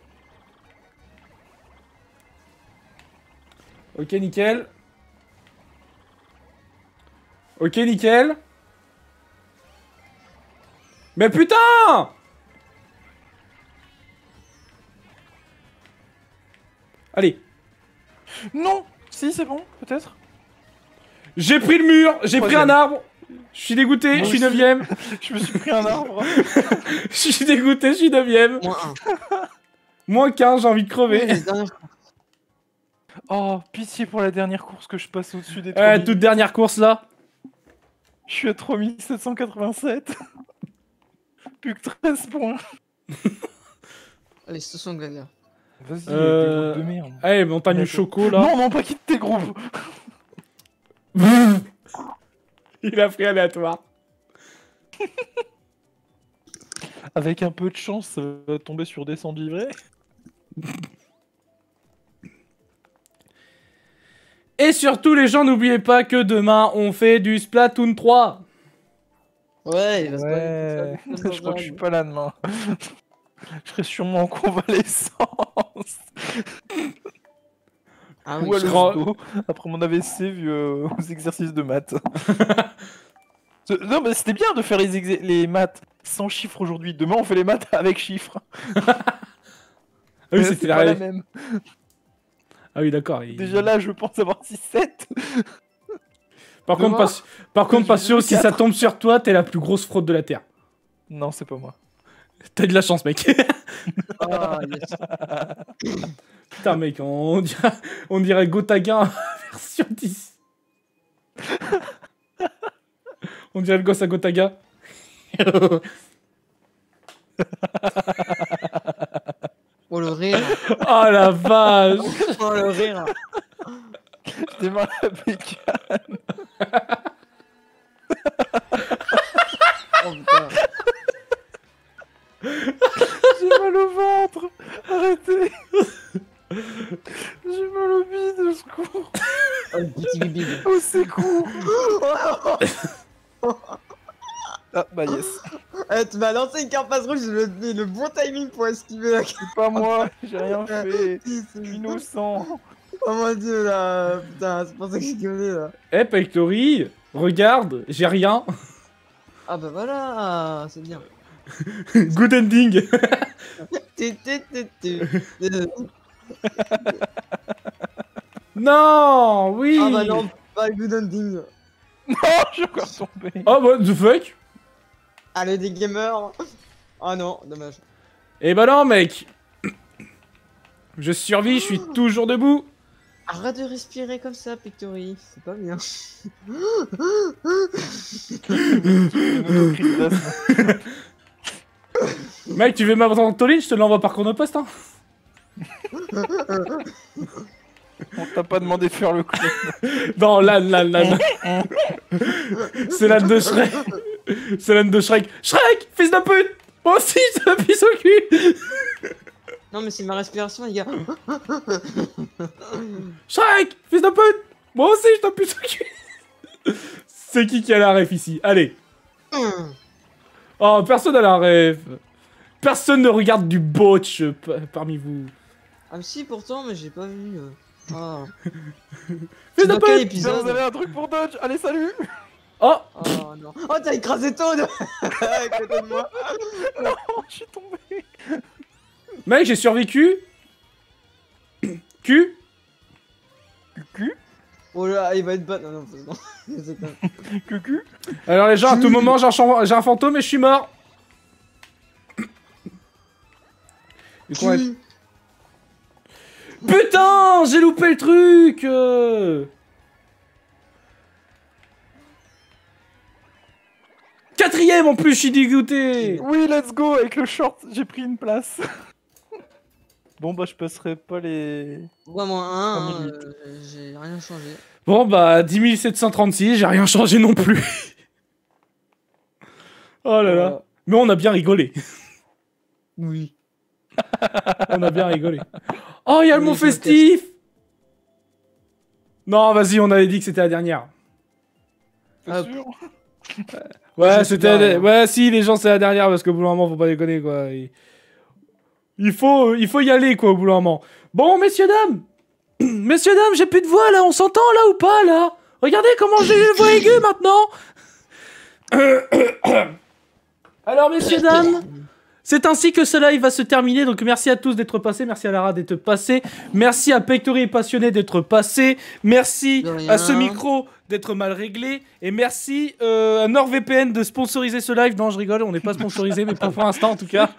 Ok nickel. Ok nickel. Mais putain! Allez. Non. Si, c'est bon, peut-être. J'ai pris le mur, j'ai pris un Troisième. arbre. Je suis dégoûté, Moi je suis aussi. neuvième. Je me suis pris un arbre. Je suis dégoûté, je suis neuvième. Moins un. Moins quinze, j'ai envie de Oui, crever. les dernières- Oh, pitié pour la dernière course que je passe au-dessus des Euh, trois mille. toute dernière course là. Je suis à trois mille sept cent quatre-vingt-sept. Plus que treize points. Allez, ce sont gaga. Vas-y, Euh, des groupes de merde. Allez, montagne D'accord. choco là. Non, non, pas quitte tes groupes. Il a pris aléatoire. Avec un peu de chance, ça va tomber sur des sangs livrés. Et surtout les gens, n'oubliez pas que demain on fait du Splatoon trois. Ouais, il va se Ouais, passer- je crois que je suis pas là demain. Je serai sûrement en convalescence. Ah Ou oui, à je l'hosto, crois- après mon A V C vu euh, aux exercices de maths. Ce- non mais c'était bien de faire les, exé- les maths sans chiffres aujourd'hui. Demain on fait les maths avec chiffres. Ah oui, Euh, c'était c'est la pas la règle. même. Ah oui, d'accord. il- Déjà là je pense avoir six sept. Par demain, contre, pas... Par contre, je Patio, vais si ça tombe sur toi, t'es la plus grosse fraude de la Terre. Non c'est pas moi. T'as de la chance, mec. Ah, yes. Putain, mec, on dirait, on dirait Gotaga version dix. On dirait le gosse à Gotaga. Oh le rire. Oh la vache. Oh le rire. Je démarre la bécane. Oh putain. J'ai mal au ventre. Arrêtez. J'ai mal au bide, au secours. Oh le petit bibi. Au secours. Ah bah yes. Eh, tu m'as lancé une carapace rouge, j'ai le, le bon timing pour esquiver la C'est pas moi, j'ai rien fait. carapace. Je suis innocent. Oh mon dieu là. Putain, c'est pour ça que j'ai gueulé là. Eh, Pectory, regarde, j'ai rien. Ah bah voilà, c'est bien. Good ending. Tu, tu, tu, tu. Non, oui. Ah bah non, pas good ending. Non, je suis encore tombé. Oh, what the fuck. Allez des gamers. Ah non, dommage. Eh bah non, mec. Je survis, je suis toujours debout. Arrête de respirer comme ça, Pictory, c'est pas bien. Mec, tu veux ma ventoline, je te l'envoie par chronopost, hein. On t'a pas demandé de faire le coup. Non, là, là, là, là. C'est l'âne de Shrek. C'est l'âne de Shrek. Shrek, fils de pute. Moi aussi, je te pisse au cul. Non mais c'est ma respiration les gars. Shrek, fils de pute. Moi aussi, je te pisse au cul. C'est qui qui a la ref ici? Allez. Oh, personne n'a la ref. Personne ne regarde du botch euh, p- parmi vous. Ah mais si pourtant mais j'ai pas vu. euh. Ah. Fils C'est de dans quel pute. Putain, vous épisode? avez un truc pour Dodge. Allez, salut. Oh, Oh non. Oh t'as écrasé Toad à côté de moi. Non, je suis tombé. mec, j'ai survécu. Q. Cucu. Oh là il va être bas. Non non c'est bon. C'est quand même- Cucu. Alors les gens, à tout moment, j'ai un, chan- j'ai un fantôme et je suis mort. Du coup, on va- Qui Putain, j'ai loupé le truc. euh. Quatrième en plus, je suis dégoûté. Oui, let's go avec le short. J'ai pris une place. Bon bah je passerai pas les... Ouais, moi, un, trois hein, mille huit. euh, j'ai rien changé. Bon, bah, dix mille sept cent trente-six, j'ai rien changé non plus. Oh là là. Mais on a bien rigolé. Oui. On a bien rigolé. Oh, il y a le Oui, mont je me festif. Non, vas-y, on avait dit que c'était la dernière. T'es Hop. sûr? Ouais, Je c'était... sais pas, la- hein. Ouais, si, les gens, c'est la dernière, parce qu'au bout d'un moment, faut pas déconner, quoi. Il, il faut, il faut y aller, quoi, au bout d'un moment. Bon, messieurs, dames. Messieurs, dames, j'ai plus de voix, là. On s'entend, là, ou pas, là? Regardez comment j'ai une voix aiguë, maintenant. Alors, messieurs, dames... C'est ainsi que ce live va se terminer, donc merci à tous d'être passés, merci à Lara d'être passé, merci à Pectory et Passionné d'être passé, merci De rien. à ce micro d'être mal réglé, et merci euh, à NordVPN de sponsoriser ce live. Non, je rigole, on n'est pas sponsorisé, mais pas pour l'instant en tout cas.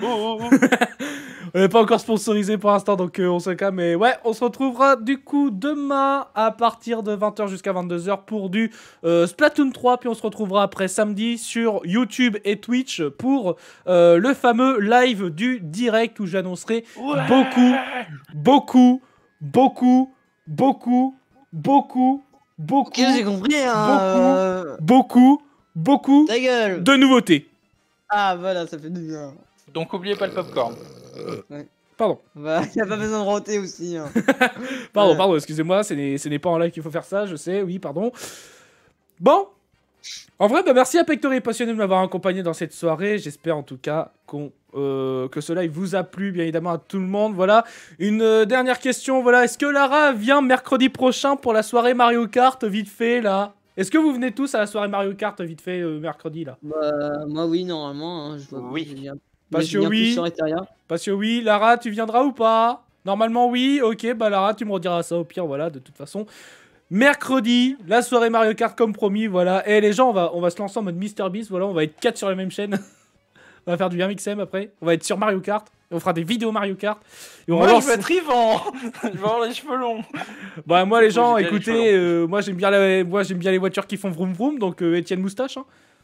On n'est pas encore sponsorisé pour l'instant, donc euh, on se calme. Mais ouais, on se retrouvera du coup demain à partir de vingt heures jusqu'à vingt-deux heures pour du euh, Splatoon trois. Puis on se retrouvera après samedi sur YouTube et Twitch pour euh, le fameux live du direct où j'annoncerai beaucoup, beaucoup, beaucoup, beaucoup, beaucoup, beaucoup, Ok, j'ai compris, hein. euh, beaucoup, beaucoup Ta gueule. de nouveautés. Ah, voilà, ça fait du bien. Donc oubliez pas le popcorn. Pardon. Bah, y a pas besoin de roter aussi, hein. Pardon, Ouais. pardon, excusez-moi, ce n'est ce n'est pas en live qu'il faut faire ça, je sais, oui, pardon. Bon, en vrai, bah merci à Pectory et Passionné de m'avoir accompagné dans cette soirée. J'espère en tout cas qu'on, euh, que ce live vous a plu, bien évidemment, à tout le monde. Voilà, une euh, dernière question, voilà, est-ce que Lara vient mercredi prochain pour la soirée Mario Kart, vite fait, là? Est-ce que vous venez tous à la soirée Mario Kart, vite fait, euh, mercredi, là? Bah, moi, oui, normalement, hein, je vois. Oui. je viens- Parce je que viens oui. plus sur Etheria. Parce que oui, Lara, tu viendras ou pas? Normalement, oui. Ok, bah Lara, tu me rediras ça au pire, voilà, de toute façon. Mercredi, la soirée Mario Kart comme promis, voilà. Et les gens, on va, on va se lancer en mode MrBeast, voilà, on va être quatre sur la même chaîne. On va faire du M X M après. On va être sur Mario Kart. Et on fera des vidéos Mario Kart. Et on Moi relance- je vais être Yvan. Je vais avoir les cheveux longs. Bah moi les gens, J'ai bien les cheveux écoutez, euh, moi j'aime bien, la... moi, j'aime bien les voitures qui font vroom vroom, donc euh, Étienne Moustache. Hein.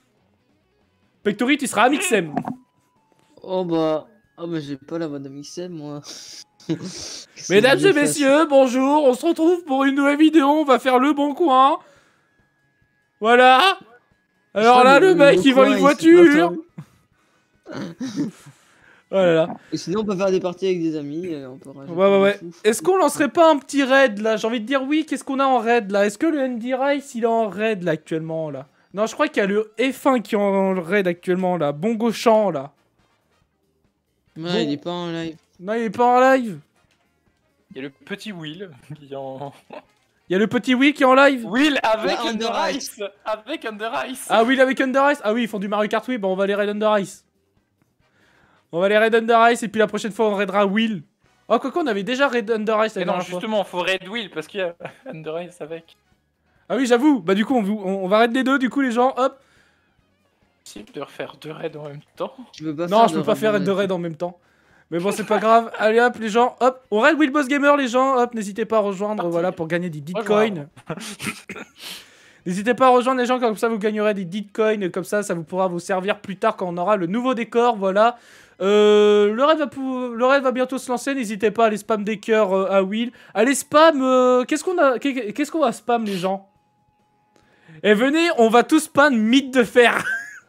Pectory, tu seras à Mixem. Oh, bah. Oh, bah, j'ai pas la voix de Mixem, moi. Mesdames et messieurs, bonjour, on se retrouve pour une nouvelle vidéo, on va faire le bon coin. Voilà. Alors là, le mec, il vend une voiture. Oh là là. Et sinon, on peut faire des parties avec des amis. euh, On peut rajouter Ouais, ouais, des ouais. fous, fous. Est-ce qu'on lancerait pas un petit raid là? J'ai envie de dire oui, qu'est-ce qu'on a en raid là? Est-ce que le Andy Rice il est en raid là actuellement là? Non, je crois qu'il y a le F un qui est en raid actuellement là. Bongo Champ là. Ouais, Bon. il est pas en live. Non, il est pas en live. Il y a le petit Will qui est en... Il y a le petit Will qui est en live. Will avec Ouais, Under Under Ice. Avec Under Ice. Ah, Will avec Under Ice. Ah oui, ils font du Mario Kart, oui. Bon, on va les raid Under Ice. On va les raid Under Ice et puis la prochaine fois on raidera Will. Oh, quoi on avait déjà raid Under Ice la Et non, dernière fois. justement, faut Red Will parce qu'il y a Under Ice avec. Ah oui, j'avoue. Bah du coup, on, on, on va raid les deux, du coup les gens, hop. Si, de refaire deux raids en même temps. Je peux pas Non, faire je de peux pas faire raid raid de raid en même temps. Mais bon, c'est pas grave. Allez hop, les gens, hop. On raid Will Boss Gamer, les gens, hop. N'hésitez pas à rejoindre, Parti. voilà, pour gagner des bitcoins. N'hésitez pas à rejoindre les gens, comme ça vous gagnerez des bitcoins. Comme ça, ça vous pourra vous servir plus tard quand on aura le nouveau décor, voilà. Euh, le, raid va pou- le raid va bientôt se lancer. N'hésitez pas à aller spam des cœurs euh, à Will. Allez spam. euh, Qu'est-ce qu'on a qu'est- Qu'est-ce qu'on va spam, les gens? Et venez, on va tous spam mythe de fer.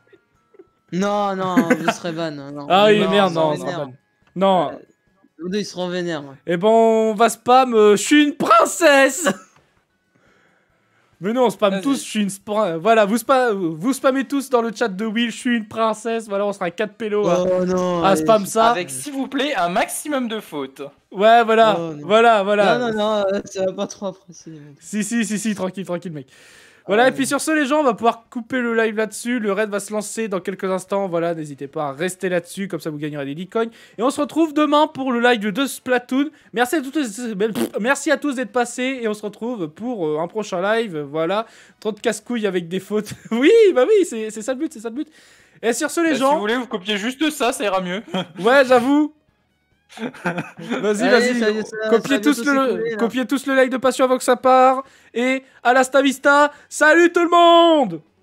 Non, non, je serais ban. Non, Ah oui, non, merde, ça non, rend non, vénère. non. Non. Euh, Eux deux, ils seront vénères. Ouais. Et bon, on va spam. euh, je suis une princesse. Mais non, on spam Vas-y. tous. Je suis une. spra- Voilà, vous, spa... vous spammez tous dans le chat de Will. Je suis une princesse. Voilà, on sera quatre pélos. à- Oh non. à allez, spam ça. Avec, s'il vous plaît, un maximum de fautes. Ouais, voilà, Oh, non. voilà, voilà. Non, non, non, euh, ça va pas trop apprécier. mec. Si, si, si, si, tranquille, tranquille, mec. Voilà, Ah, et puis sur ce, les gens, on va pouvoir couper le live là-dessus. Le raid va se lancer dans quelques instants. Voilà, n'hésitez pas à rester là-dessus, comme ça vous gagnerez des bitcoins. Et on se retrouve demain pour le live de Splatoon. Merci à tous, merci à tous d'être passés. Et on se retrouve pour euh, un prochain live. Voilà, trop de casse-couilles avec des fautes. Oui, bah oui, c'est c'est ça le but, c'est ça le but. Et sur ce, les Bah, Si gens. vous voulez, vous copiez juste ça, ça ira mieux. Ouais, j'avoue. Vas-y, Allez, vas-y. ça y est, ça- Copiez ça va tous, bientôt le, s'écouler, là. copiez tous le like de Passion avant que ça part. Et à la vista. Salut tout le monde!